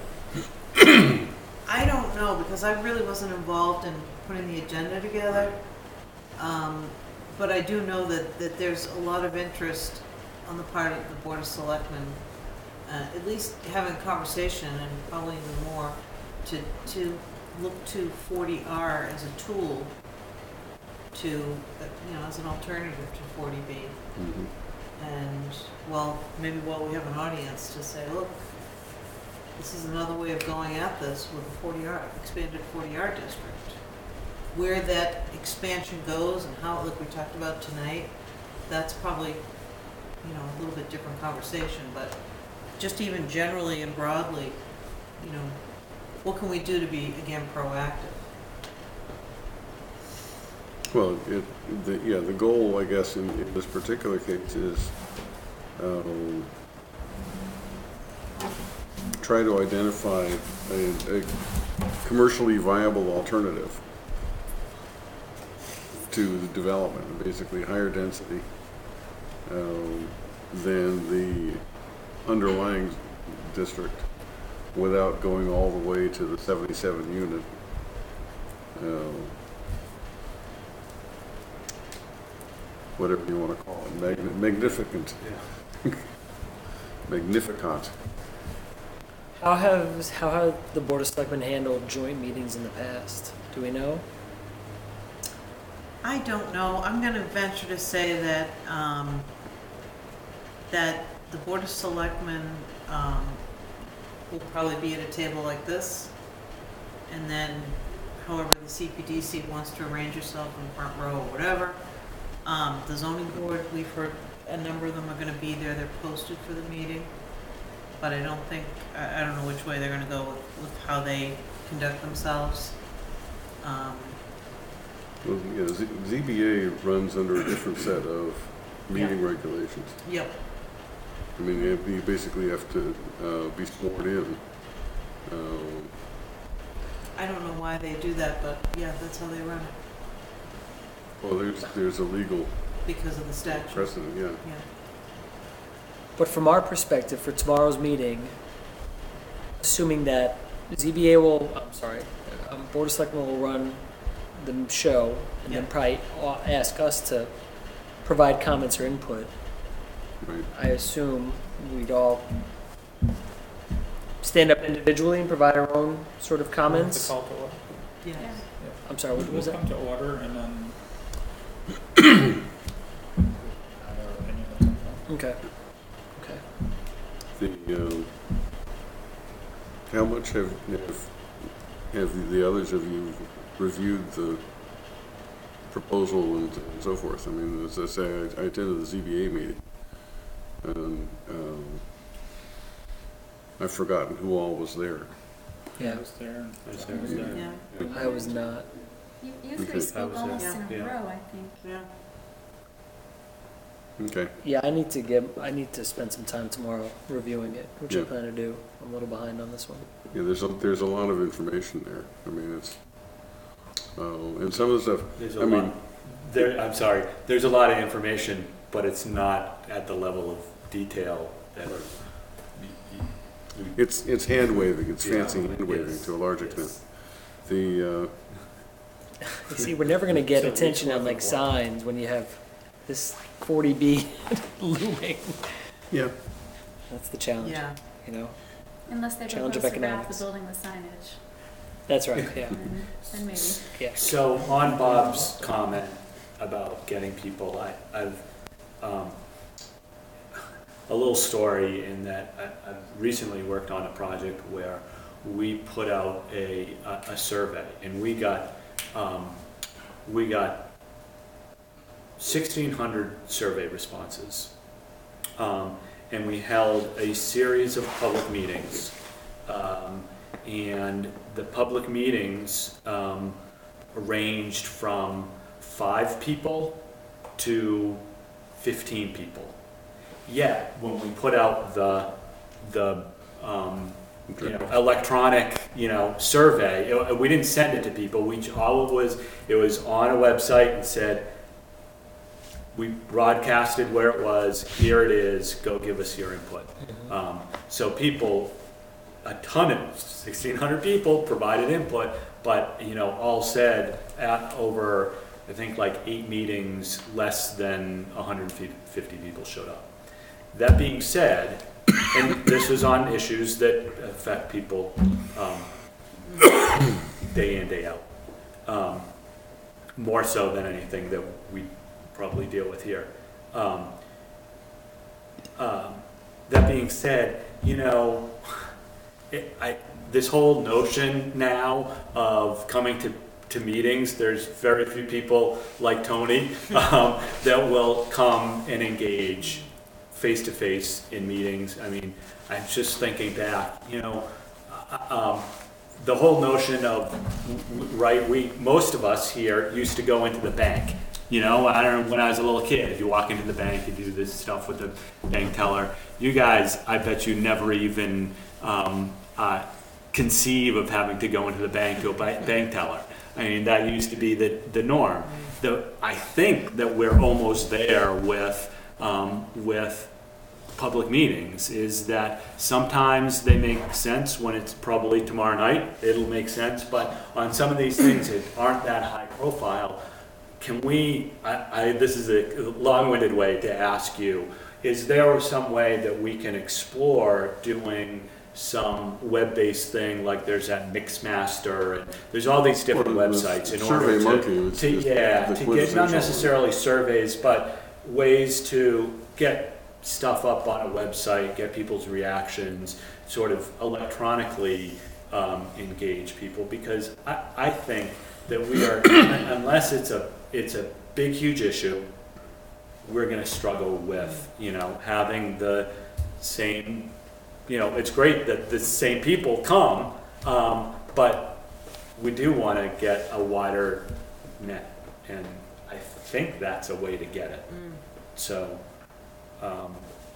I don't know, because I really wasn't involved in putting the agenda together. Um, but I do know that, that there's a lot of interest on the part of the Board of Selectmen, uh, at least having a conversation, and probably even more, to, to look to forty R as a tool to, uh, you know, as an alternative to forty B. Mhm. And, well, maybe while we have an audience, to say, look, this is another way of going at this with a forty R, expanded forty R district. where that expansion goes and how, like we talked about tonight, that's probably, you know, a little bit different conversation, but just even generally and broadly, you know, what can we do to be, again, proactive? Well, it, the, yeah, the goal, I guess, in, in this particular case is um, try to identify a, a commercially viable alternative to the development, basically higher density um, than the underlying district without going all the way to the seventy-seven unit. Uh, whatever you want to call it, Magni magnificent. Yeah. Magnificant. How has how have the Board of Selectmen handled joint meetings in the past? Do we know? I don't know. I'm going to venture to say that um, that the Board of Selectmen um, will probably be at a table like this, and then however the C P D C wants to arrange yourself in the front row or whatever. Um, the zoning board, we've heard a number of them are going to be there. They're posted for the meeting, but I don't think, I, I don't know which way they're going to go with, with how they conduct themselves. Um, Well, yeah, Z ZBA runs under a different set of meeting Yeah. regulations. Yep. I mean, you you basically have to uh, be sworn in. Um, I don't know why they do that, but yeah, that's how they run it, well, there's there's a legal because of the statute. precedent, yeah. Yeah. But from our perspective, for tomorrow's meeting, assuming that Z B A will, I'm sorry, um, Board of Selectmen will run the show, and then Yeah. probably a- ask us to provide comments or input. Right. I assume we'd all stand up individually and provide our own sort of comments. The call to order. Yes. I'm sorry, what We'll was that? come to order and then. Our opinion or something. Okay. Okay. The um, how much have have, have the others of you reviewed the proposal and, and so forth? I mean, as I say, I, I attended the Z B A meeting, and um, I've forgotten who all was there. Yeah. I was there. and I was John was there. Yeah. I was not. You, you Okay. three spoke was almost there. in a Yeah. row, I think. Yeah. Okay. Yeah, I need to get. I need to spend some time tomorrow reviewing it, which I Yeah. plan to do. I'm a little behind on this one. Yeah, there's a, there's a lot of information there. I mean, it's uh, and some of the stuff. There's a I lot. mean, There, I'm sorry. There's a lot of information, but it's not at the level of detail that. it's it's hand waving. It's Yeah, fancy hand waving yes, to a large yes. extent. The uh, You see, we're never going to get So attention each on one like of signs when you have this forty B looming. yeah. That's the challenge. Yeah. You know. Unless they Challenge propose of to wrap economics. the building with signage, That's right. Yeah. then, then maybe. Yeah. So on Bob's comment about getting people, I, I've um, a little story in that I, I've recently worked on a project where we put out a a, a survey, and we got um, we got sixteen hundred survey responses, um, and we held a series of public meetings. Um, and the public meetings um, ranged from five people to fifteen people. Yet, when we put out the the um, you know electronic you know survey, it, we didn't send it to people. We all it was it was on a website and said we broadcasted where it was. Here it is. Go give us your input. Mm-hmm. Um, so people. A ton of sixteen hundred people provided input, but you know, all said at over, I think like eight meetings, less than one hundred fifty people showed up. That being said, and this was on issues that affect people um, day in, day out, um, more so than anything that we probably deal with here. Um, um, that being said, you know, It, I, this whole notion now of coming to to meetings. There's very few people like Tony um, that will come and engage face to face in meetings. I mean, I'm just thinking back, you know, uh, um, the whole notion of, right, we, most of us here used to go into the bank. You know, I don't know, when I was a little kid, you walk into the bank, you do this stuff with the bank teller. You guys, I bet you never even um, uh, conceive of having to go into the bank to a bank teller. I mean, that used to be the, the norm. The, I think that we're almost there with, um, with public meetings, is that sometimes they make sense when it's probably tomorrow night, it'll make sense, but on some of these things that aren't that high profile, can we, I, I, this is a long-winded way to ask you, is there some way that we can explore doing some web-based thing, like there's that Mixmaster, and there's all these different Well, the websites in order Survey to, Monkey is- to is yeah, the to get, quintessential not one. necessarily surveys, but ways to get stuff up on a website, get people's reactions, sort of electronically um, engage people, because I, I think that we are, unless it's a, it's a big, huge issue, we're gonna struggle with, you know, having the same, you know, it's great that the same people come, um, but we do wanna get a wider net, and I think that's a way to get it. Mm. So, um,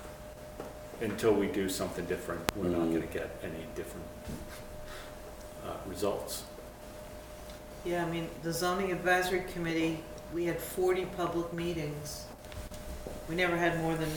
until we do something different, we're not Mm. gonna get any different uh, results. Yeah, I mean, the zoning advisory committee, we had forty public meetings. We never had more than,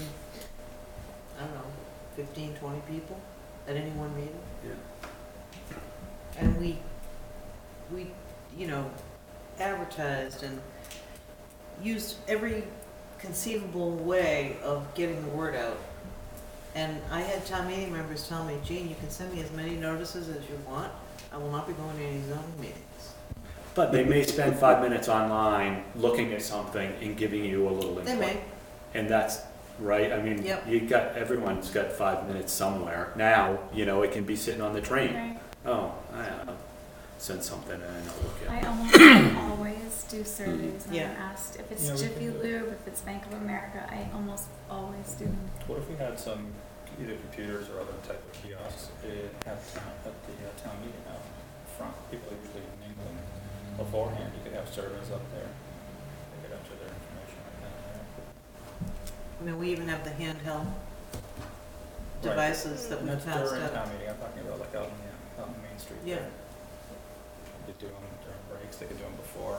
I don't know, fifteen, twenty people at any one meeting. Yeah. And we, we, you know, advertised and used every conceivable way of getting the word out. And I had town meeting members tell me, Gene, you can send me as many notices as you want. I will not be going to any zoning meetings. But they may spend five minutes online looking at something and giving you a little input. They may. And that's, right, I mean, Yep. you got, everyone's got five minutes somewhere. Now, you know, it can be sitting on the train. Right. Oh, I don't know, send something and I'll look at I it. almost always do surveys when Yeah. I'm asked. If it's Yeah, we Jiffy can- Lube, if it's Bank of America, I almost always do them. What if we had some, either computers or other type of kiosks at, town- at the uh, town meeting out front? People are usually mingling beforehand. You could have surveys up there. They could enter their information right down there. I mean, we even have the handheld Right. devices that we And that's passed during out. town meeting. I'm talking about like out on, the, out on Main Street. Yeah. there. They do them during breaks. They could do them before.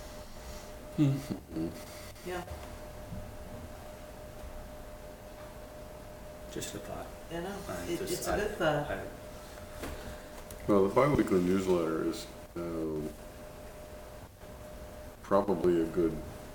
Yeah, Just a thought. I know. I It, just- it's a I- good thought. I- Well, the bi-weekly newsletter is um, probably a good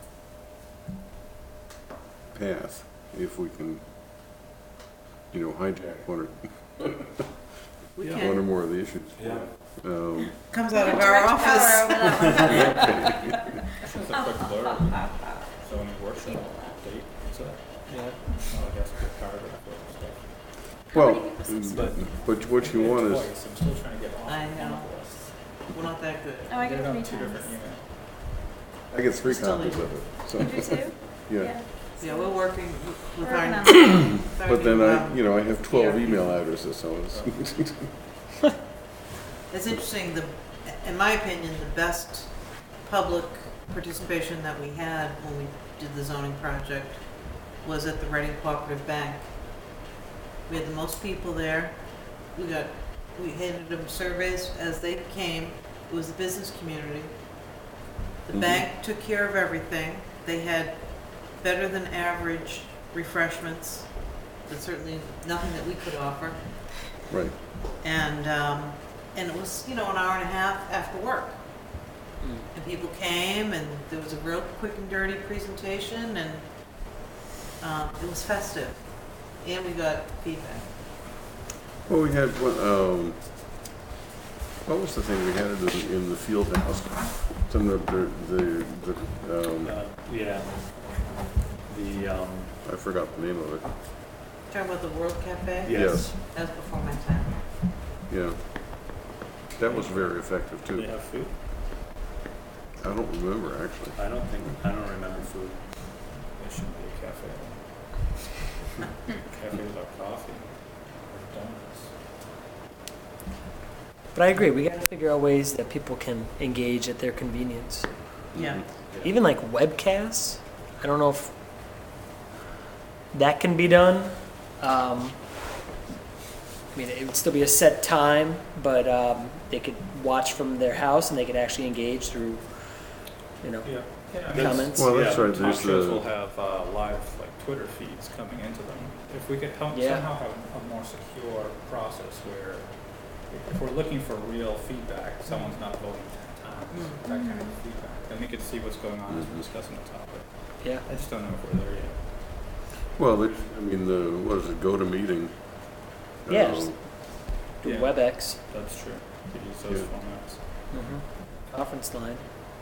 path if we can, you know, hijack one or, We Yeah. one or can. more of the issues. Yeah. Um, Comes out of our Direct power office. over that one. Just a quick blurb. Zoning workshop date. What's that? Yeah. Oh, I guess a good card of it stuff. Well, many people mm, but what you want is, Twice. I'm still trying to get on. I one know. of the lists. We're not that good. Oh, I Did get it it on three two different times. emails. I get three Still copies need- of it. so- You do too? Yeah, Yeah, we're working with Working our. on it. our but then new, I, um, you know, I have twelve E R P. email addresses, so it's, It's interesting, the, in my opinion, the best public participation that we had when we did the zoning project was at the Reading Cooperative Bank. We had the most people there. We got, we handed them surveys as they came. It was the business community. The Mhm. bank took care of everything. They had better than average refreshments, but certainly nothing that we could offer. right. And, um, and it was, you know, an hour and a half after work. And people came and there was a real quick and dirty presentation and, um, it was festive. And we got feedback. Well, we had, one, um, what was the thing, we had it in, in the field house, some of the, the, the, um, Uh, yeah. The, um, I forgot the name of it, Talking about the World Cafe? yes. That was before my time. yeah. That was very effective Do too. they have food? I don't remember, actually. I don't think, I don't remember food. It shouldn't be a cafe. Cafe without coffee or donuts. But I agree, we gotta figure out ways that people can engage at their convenience. Yeah. Even like webcasts, I don't know if that can be done. Um, I mean, it would still be a set time, but um, they could watch from their house and they could actually engage through, you know, Yeah. Yeah, I mean, comments. Well, that's yeah, right, Talk there's shows the- will have uh, live like Twitter feeds coming into them. If we could help Yeah. somehow have a more secure process where if we're looking for real feedback, someone's not voting ten times, that kind of feedback, then we could see what's going on as we're discussing the topic. Yeah. I just don't know if we're there yet. Well, there's, I mean, the, what is it, GoToMeeting? Yeah, uh, just do Yeah. WebEx, That's true. We could use those Yeah. formats. mm-hmm. conference line.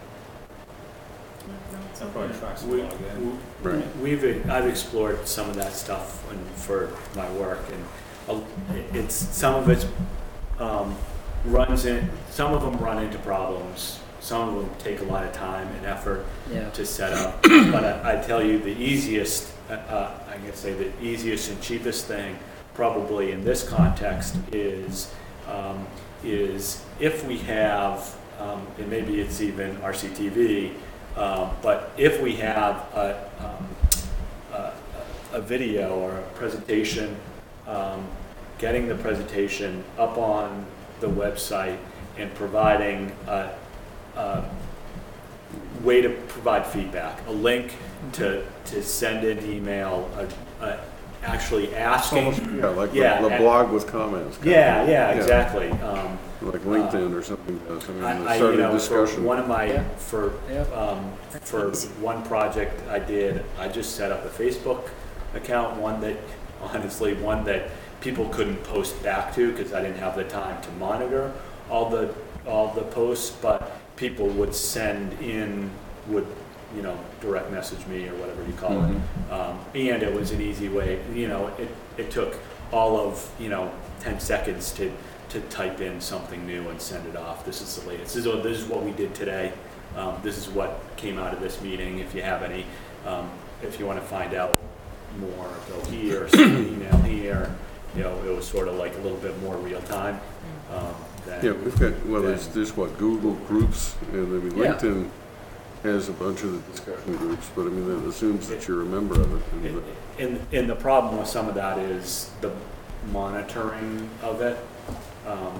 That probably tracks a We, log in. Right. we've, I've explored some of that stuff and for my work, and uh, it's, some of it's, um, runs in, some of them run into problems, some of them take a lot of time and effort Yeah. to set up, but I, I tell you, the easiest, uh, uh, I can say the easiest and cheapest thing, probably in this context, is, um, is if we have, um, and maybe it's even R C T V, um, but if we have a, um, a, a video or a presentation, um, getting the presentation up on the website and providing a, a way to provide feedback, a link to, to send an email, a, a actually asking. Almost, yeah, like the, Yeah, the and- blog with comments. kind Yeah, of. yeah, exactly. Um, Like LinkedIn or something does, I mean, I, the I, start you of know, for discussion. one of my, Yeah. for, Yeah. um, for one project I did, I just set up a Facebook account, one that, honestly, one that people couldn't post back to because I didn't have the time to monitor all the, all the posts, but people would send in, would, you know, direct message me or whatever you call Mhm. it. Um, and it was an easy way, you know, it, it took all of, you know, ten seconds to, to type in something new and send it off. This is the latest. This is, this is what we did today. Um, this is what came out of this meeting. If you have any, um, if you want to find out more, go here, send an email here. You know, it was sort of like a little bit more real time. Um, than- Yeah, we've got, well, there's, than- there's what, Google Groups, and I mean, Yeah. LinkedIn has a bunch of the discussion groups, but I mean, that assumes that you're a member of it. and And, the- and, and the problem with some of that is the monitoring of it. Um,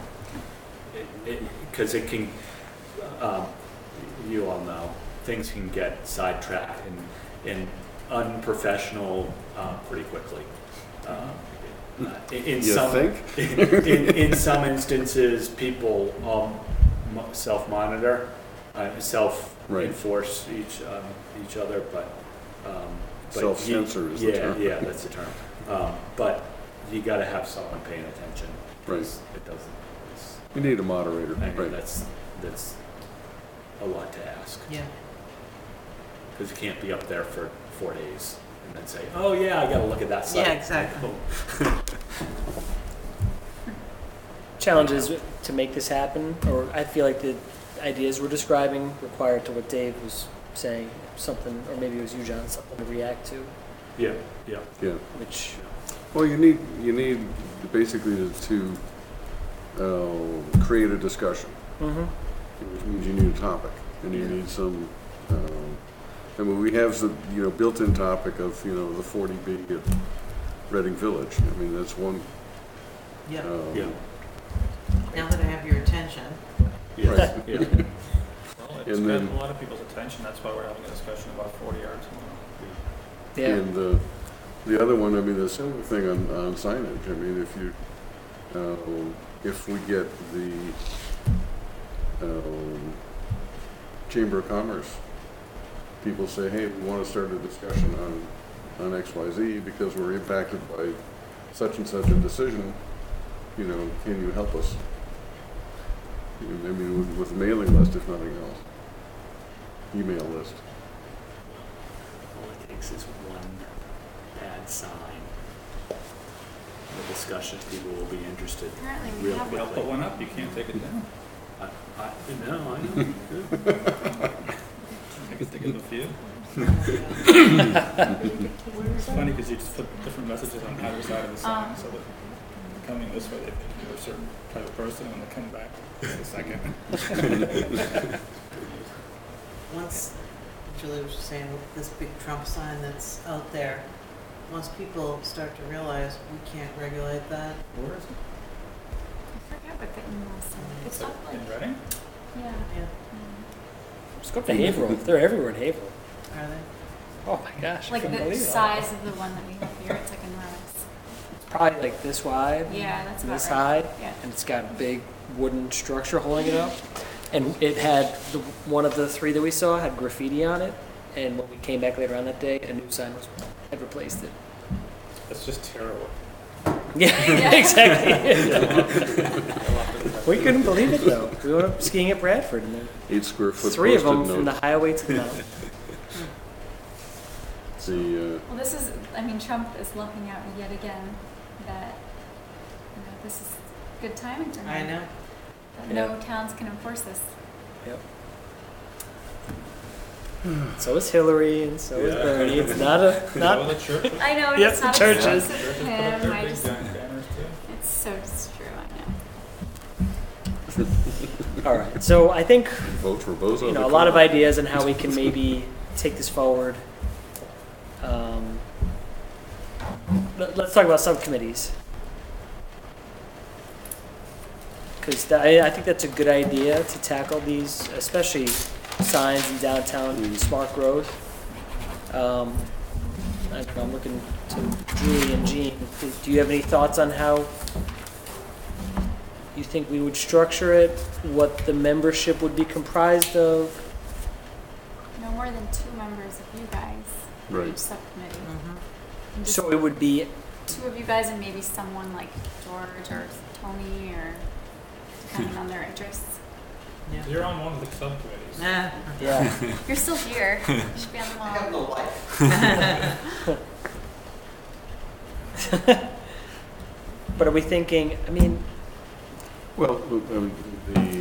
it, it, cause it can, um, you all know, things can get sidetracked and, and unprofessional, uh, pretty quickly. Um, in, in You some, think? in, in some instances, people, um, mo- self-monitor, uh, self-enforce each, um, each other, but, um, but you- Self-censor is the yeah, term. Yeah, that's the term. Um, but you gotta have someone paying attention. 'cause It doesn't, it's, You need a moderator, I mean, right? that's, that's a lot to ask. Yeah. Cause you can't be up there for four days and then say, oh yeah, I gotta look at that site. Yeah, exactly. Challenges to make this happen, or I feel like the ideas we're describing required to what Dave was saying, something, or maybe it was you, John, something to react to, Yeah, yeah. Yeah. which, Well, you need, you need basically to, to, uh, create a discussion, mm-hmm. which means you need a topic, and you need some, um, I mean, we have the, you know, built-in topic of, you know, the forty B at Reading Village. I mean, that's one. Yeah. um, Yeah. Now that I have your attention. Yeah, Right. yeah. Well, it's And got then- a lot of people's attention, that's why we're having a discussion about forty yards tomorrow. yeah, And the, the other one, I mean, the similar thing on, on signage. I mean, if you, um, if we get the, um, Chamber of Commerce, people say, hey, we want to start a discussion on, on X Y Z because we're impacted by such and such a decision, you know, can you help us? I mean, with, with a mailing list, if nothing else. Email list. All it takes is one bad sign. The discussion, people will be interested Apparently we real have I'll quickly. put one up, you can't take it down. I, I, no, I know. I could think of a few. It's funny because you just put different messages on either side of the sign, Um. so that coming this way, they think you're a certain type of person, and when they come back in a second. Once, Julie was just saying, with this big Trump sign that's out there, once people start to realize we can't regulate that. Where is it? I forget what the email said. It's up like, In Reading? yeah. Yeah. um, Just go up to Haverhill. They're everywhere in Haverhill. Are they? Oh my gosh. I Like couldn't the believe it. size of the one that we have here, it's like enormous. It's probably like this wide. Yeah, that's about This right. high. Yeah. And it's got a big wooden structure holding it up. And it had, the, one of the three that we saw had graffiti on it. And when we came back later on that day, a new sign was, had replaced it. That's just terrible. Yeah, exactly. We couldn't believe it though. We went up skiing at Bradford and there Eight square foot three of them post-it from the note. highway to the mountain. The, uh, Well, this is, I mean, Trump is looking at yet again that, you know, this is good timing for him. I know. That no towns can enforce this. Yep. So is Hillary and so is Yeah. Bernie. It's not a Is that not. what the church? I know, Yep, it's the not churches. exclusive to Churches put up him, their I big just, giant banners too. it's so just true, I know. All right. So I think vote for Bozo. you know to a lot of come. ideas on how we can maybe take this forward. Um, let, let's talk about subcommittees. Because I, I think that's a good idea to tackle these, especially signs in downtown smart growth. Um, I don't know, I'm looking to Julie and Jean. Do, do you have any thoughts on how you think we would structure it? What the membership would be comprised of? No more than two members of you guys. in Right. Each subcommittee. Mm-hmm. And just So it would be two of you guys and maybe someone like George or Tony or depending on their interests. You're on one of the subcommittees. Nah. yeah. You're still here. You should be on them I have all. no life. But are we thinking? I mean, Well, um, the,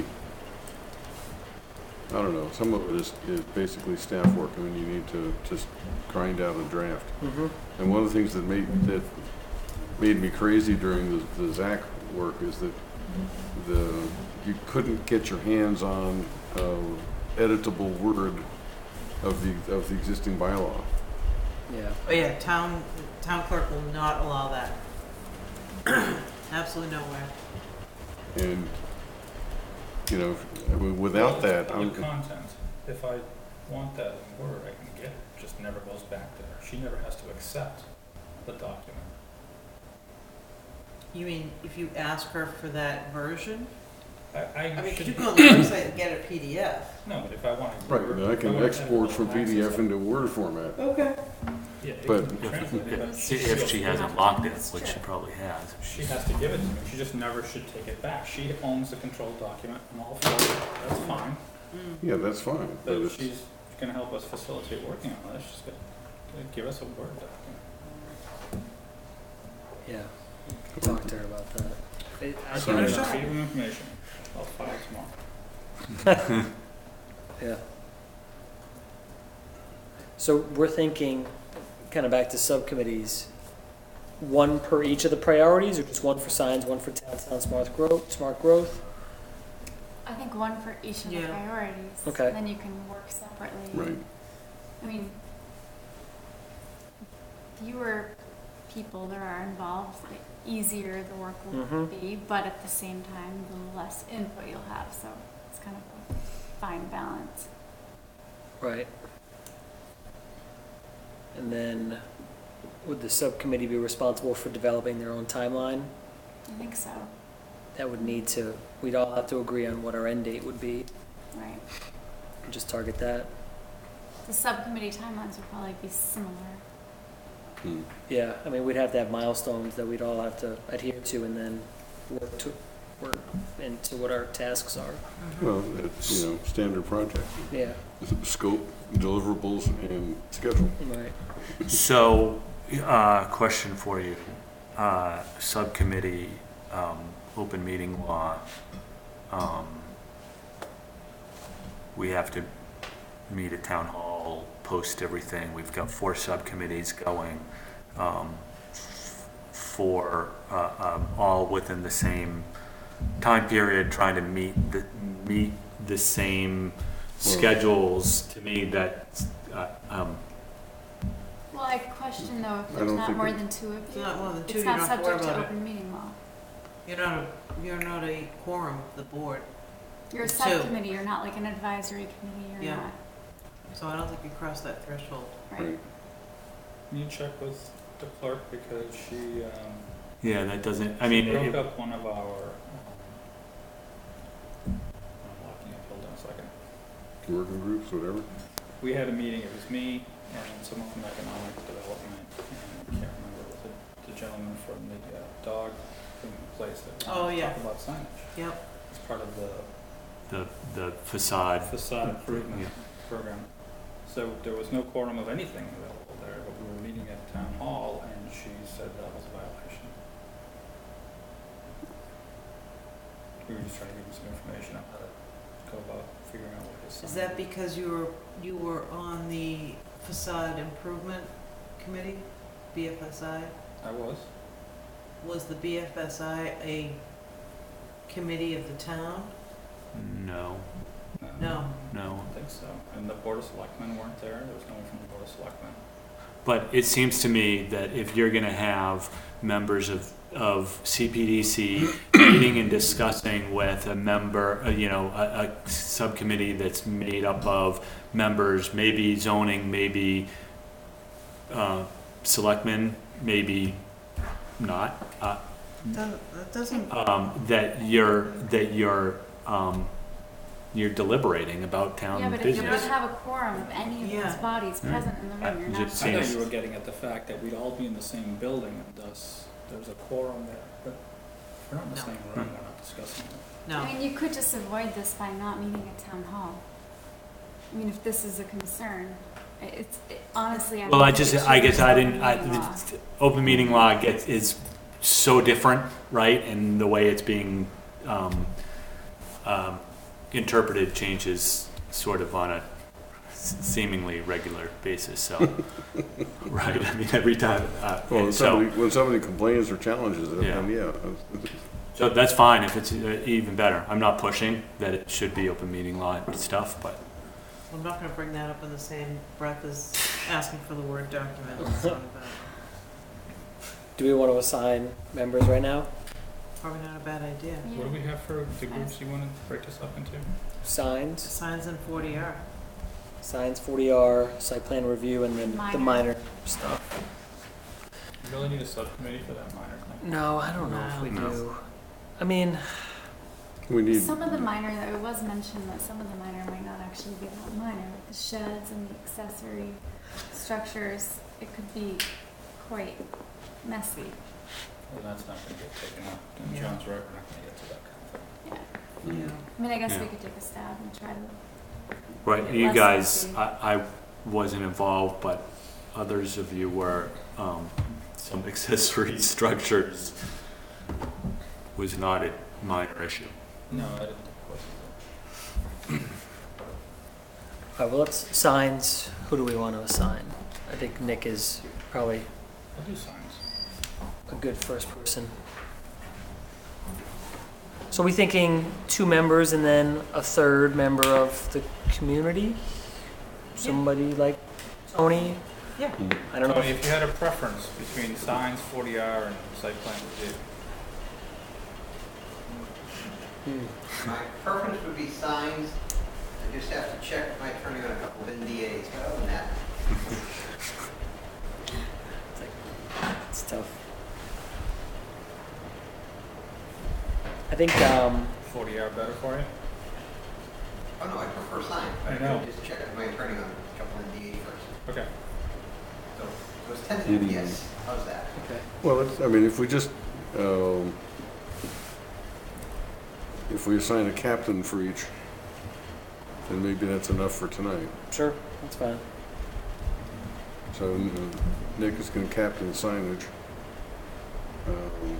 I don't know, some of it is, is basically staff work. I mean, you need to just grind out a draft. mhm. And one of the things that made, that made me crazy during the, the Z A C work is that the, you couldn't get your hands on, uh, editable word of the, of the existing bylaw. yeah. Oh yeah, town, town clerk will not allow that. Absolutely nowhere. And, you know, I mean, without that, The I'm, content, if I want that in Word, I can get it, it just never goes back to her. She never has to accept the document. You mean if you ask her for that version? I, I I mean, could should- you go on the website and get a P D F? No, but if I want to. right, and I can export from P D F into Word format. Okay. Yeah, it but- can translate it, but If she hasn't locked it, which she probably has. She has to give it to me, she just never should take it back. She owns the controlled document, I'm all for it, that's fine. Yeah, that's fine, but But it's, she's gonna help us facilitate working on this, she's gonna give us a Word document. Yeah. Talk to her about that. I, I, I I can don't feed know. them information, I'll file tomorrow. Yeah. So we're thinking, kind of back to subcommittees, one per each of the priorities, or just one for signs, one for downtown smart growth, smart growth? I think one for each of the Yeah. priorities. Okay. Then you can work separately. right. I mean, fewer people there are involved, the easier the work will Mhm. be, but at the same time, the less input you'll have, so it's kind of a fine balance. Right. And then, would the subcommittee be responsible for developing their own timeline? I think so, That would need to, we'd all have to agree on what our end date would be, right? and just target that. The subcommittee timelines would probably be similar. Hmm. Yeah, I mean, we'd have to have milestones that we'd all have to adhere to and then work to, work into what our tasks are. Well, it's, you know, standard project, Yeah, scope, deliverables, and schedule. right. So, uh, question for you. Uh, subcommittee, um, open meeting law. Um, we have to meet at town hall, post everything. We've got four subcommittees going, um, for, uh, um, all within the same time period, trying to meet the, meet the same schedules. To me, that, uh, um, Well, I question though, if I there's don't not think more it- than two of It's you, not more than two, it's you not don't have to worry subject to about it. open meeting law. You're not a, you're not a quorum of the board, You're a Two. subcommittee, you're not like an advisory committee, you're Yeah. not, so I don't think you cross that threshold. right? Can you check with the clerk because she, um, yeah, that doesn't, I mean, she broke it- up one of our, um, I'm locking up, hold on a second. Working groups, whatever. We had a meeting, it was me and someone from economic development, and I can't remember, was it the gentleman from the uh, dog place that Oh, wanted to yeah. talk about signage? Yep. It's part of the the, the facade. facade improvement Yeah. program. So there was no quorum of anything available there, but we were meeting at town hall and she said that was a violation. We were just trying to give him some information on how to go about figuring out what his sign. Is that because you were, you were on the facade improvement committee, B F S I? I was. Was the B F S I a committee of the town? No, No. no. I don't think so. And the board of selectmen weren't there. There was no one from the board of selectmen. But it seems to me that if you're gonna have members of, of C P D C meeting and discussing with a member, uh, you know, a, a subcommittee that's made up of members, maybe zoning, maybe, uh, selectmen, maybe not, uh, That that doesn't, um, that you're, that you're, um, you're deliberating about town Yeah, but if you business. don't have a quorum of any of those Yeah. bodies Right. present in the room, you're Uh, not. just I thought seems- you were getting at the fact that we'd all be in the same building and thus there's a quorum there. But if we're not in the No. same room, we're not discussing it. no. I mean, you could just avoid this by not meeting at town hall. I mean, if this is a concern, i- it's, it- honestly, I. Well, I think just, it I guess triggers I open didn't, I, meeting law. the open meeting law gets, is so different, right? And the way it's being, um, um, interpreted changes sort of on a s- seemingly regular basis, so, right, I mean, every time, uh, Well, when and somebody, so, when somebody complains or challenges it, Yeah. then yeah. so that's fine if it's uh, even better. I'm not pushing that it should be open meeting law and stuff, but I'm not gonna bring that up in the same breath as asking for the Word document. It's not about- Do we want to assign members right now? Probably not a bad idea. Yeah. What do we have for the groups you want to break this up into? Signs, Signs in forty R. signs, forty R, site plan review, and then the Minor. minor stuff. You really need a subcommittee for that minor thing? No, I don't know if we No. do. I mean, We need, Some of the minor, though, it was mentioned that some of the minor might not actually be that minor. Like the sheds and the accessory structures, it could be quite messy. Well, that's not going to get taken up. And Yeah. John's right, we're not going to get to that kind of thing. Yeah. Yeah. I mean, I guess Yeah. we could take a stab and try to. right, It you was guys, messy. I, I wasn't involved, but others of you were, um, some accessory structures was not a minor issue. No, I didn't. all right, well, let's, signs, who do we want to assign? I think Nick is probably I'll do signs. a good first person. So are we thinking two members and then a third member of the community? Somebody like Tony? Yeah. I don't know. Tony, if- if you had a preference between signs, forty R, and site plan review, Hmm. My preference would be signs. I just have to check my attorney on a couple of N D As, but other than that, It's tough. I think, um, forty R better for you? oh no, I prefer signs. but I know. Just check with my attorney on a couple of N D As first. Okay. So, so it's tentative, Mhm. yes. How's that? okay. well, it's, I mean, if we just, um, if we assign a captain for each, then maybe that's enough for tonight. Sure, that's fine. So uh, Nick is gonna captain signage. Um,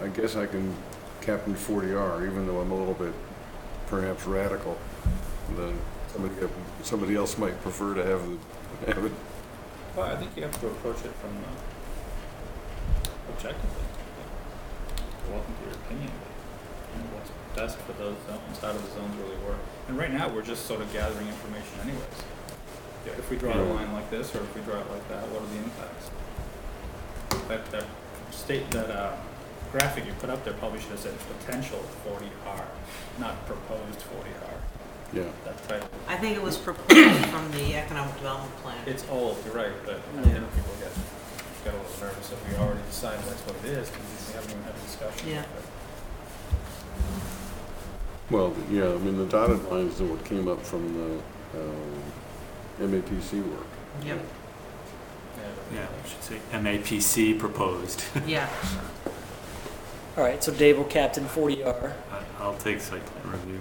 I guess I can captain forty R, even though I'm a little bit perhaps radical. Then somebody, somebody else might prefer to have, the- have it. Well, I think you have to approach it from uh, objectively. Welcome to your opinion. You know, what's best for those zones? How do the zones really work? And right now, we're just sort of gathering information, anyways. Yeah, if we draw a line like this, or if we draw it like that, what are the impacts? That that state that uh, graphic you put up there probably should have said potential forty R, not proposed forty R. Yeah. That title. I think it was proposed from the economic development plan. It's old, you're right, but I Yeah. think people get, get a little nervous if we already decided that's what it is, because we haven't even had a discussion. Yeah. Well, yeah, I mean, the dotted lines are what came up from the um, M A P C work. Yep. Yeah, I should say M A P C proposed. Yeah. All right, so Dave will captain forty R. I- I'll take site plan review.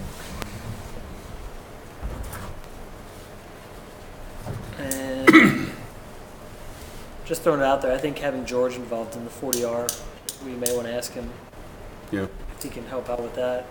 And just throwing it out there, I think having George involved in the forty R, we may want to ask him Yeah, if he can help out with that.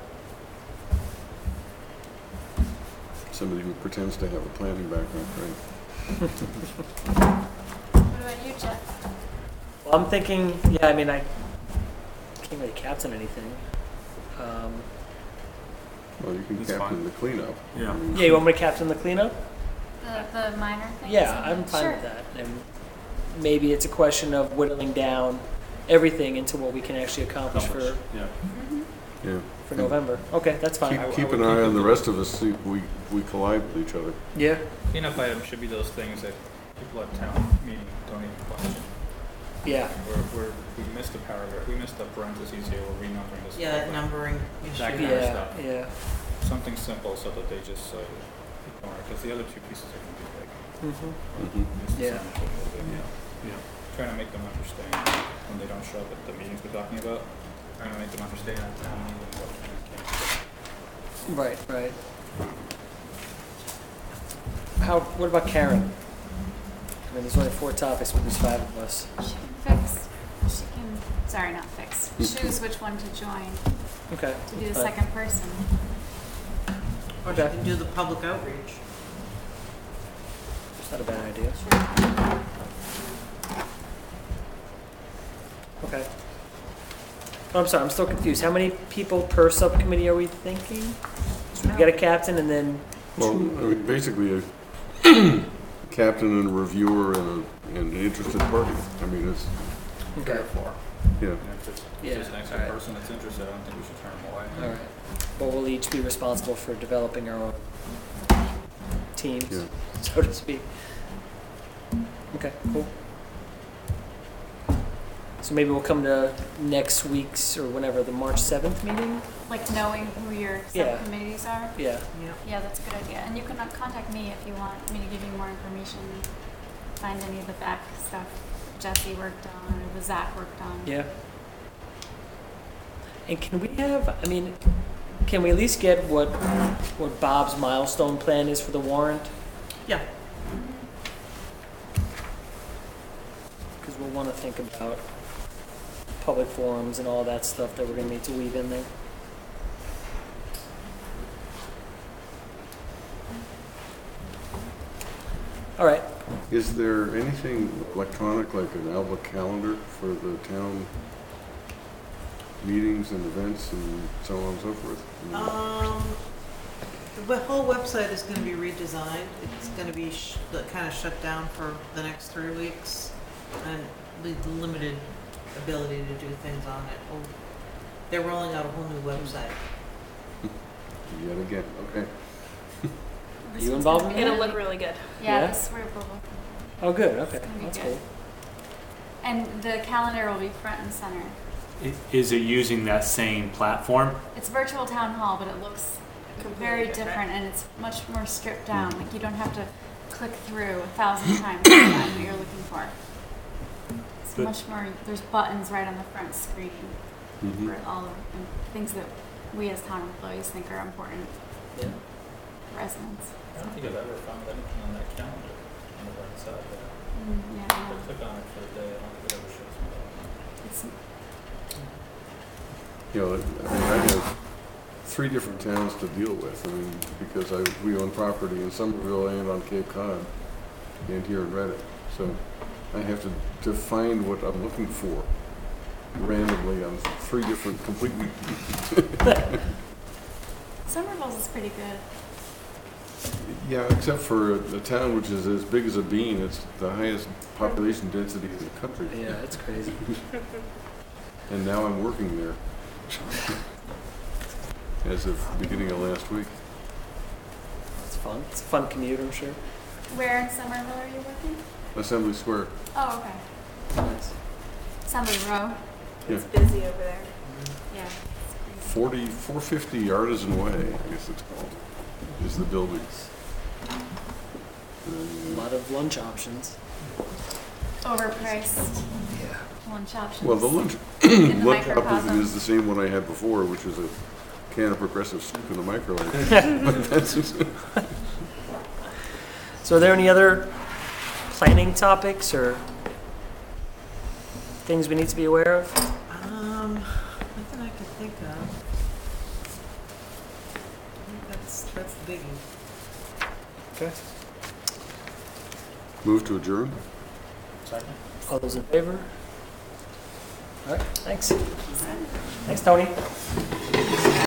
somebody who pretends to have a planning background, right? What about you, Jeff? Well, I'm thinking, yeah, I mean, I can't really captain anything. Um, Well, you can That's captain fine. the cleanup. Yeah. I mean, yeah, you want me to captain the cleanup? The, the minor things? Yeah, I'm fine Sure. with that. And maybe it's a question of whittling down everything into what we can actually accomplish for, Yeah. Yeah. for November. Okay, that's fine. Keep, I- I keep would an eye keep on it- the rest of us, see if we, we collide with each other. Yeah. Cleanup items should be those things that people at town meeting don't even question. Yeah. We're, we're, we missed a paragraph, we missed a parentheses here, we're renumbering this. Yeah, that paragraph. numbering That issue. kind of Yeah, stuff. yeah. Something simple so that they just uh, ignore it, because the other two pieces are going to be big. Mm-hmm. Mhm. This is Yeah. something a little bit, Yeah. Yeah. Trying to make them understand when they don't show up at the meetings we're talking about. Trying to make them understand at town meeting what things can. Right, right. How, what about Karen? I mean, there's only four topics, but there's five of us. She can fix, she can, sorry, not fix, choose which one to join, Okay. to be the Fine. second person. Or you can do the public outreach. It's not a bad idea. Okay. Oh, I'm sorry, I'm still confused. How many people per subcommittee are we thinking? So we've got a captain and then Well, I two. mean, basically, a captain and a reviewer and a, and an interested party. I mean, it's, Okay. yeah. And if it's, Yeah, if there's an extra alright. person that's interested, I don't think we should turn them away. All right. But we'll each be responsible for developing our own teams, Yeah. so to speak. Okay, cool. So maybe we'll come to next week's or whenever, the March seventh meeting? Like knowing who your Yeah. subcommittees are? Yeah. Yeah, that's a good idea. And you can uh, contact me if you want me to give you more information, find any of the back stuff Jesse worked on or the Zach worked on. Yeah. And can we have, I mean, can we at least get what, what Bob's milestone plan is for the warrant? Yeah. Because we'll want to think about public forums and all that stuff that we're going to need to weave in there. All right. Is there anything electronic, like an Outlook calendar for the town meetings and events and so on and so forth? I mean, Um, the whole website is gonna be redesigned. It's gonna be sh- kind of shut down for the next three weeks and with limited ability to do things on it. Oh, they're rolling out a whole new website. Yet again, okay. Are you involved in that? It'll look really good. Yeah, Yeah? this we're will. Oh, good. Okay. It's gonna be That's good. cool. And the calendar will be front and center. I- Is it using that same platform? It's virtual town hall, but it looks very different and it's much more stripped down. Like you don't have to click through a thousand times to find what you're looking for. It's But- much more, there's buttons right on the front screen Mhm. for all of the things that we as town employees think are important Yeah. to residents. I don't think I've ever found anything on that calendar on the right side there. Mm, yeah, I If know. I click on it for the day, I don't think it ever shows me that. It's, You know, I mean, I have three different towns to deal with, I mean, because I, we own property in Somerville and on Cape Cod and here in Reddit. So I have to define what I'm looking for randomly on three different completely. Somerville's is pretty good. Yeah, except for a, a town which is as big as a bean. It's the highest population density in the country. Yeah, that's crazy. And now I'm working there. As of the beginning of last week. It's fun. It's a fun commute, I'm sure. Where in Somerville are you working? Assembly Square. Oh, okay. Nice. Assembly Row. Yeah. It's busy over there. Yeah. forty, four fifty Artisan Way, I guess it's called, is the building. A lot of lunch options. Overpriced. Lunch options. Well, the lunch, In the lunch microcosm. option is the same one I had before, which was a can of progressive soup in the microwave. But that's- So are there any other planning topics or things we need to be aware of? Um, nothing I can think of. I think that's, that's the biggie. Okay. Move to adjourn? Second. All those in favor? All right, thanks. Thanks, Tony.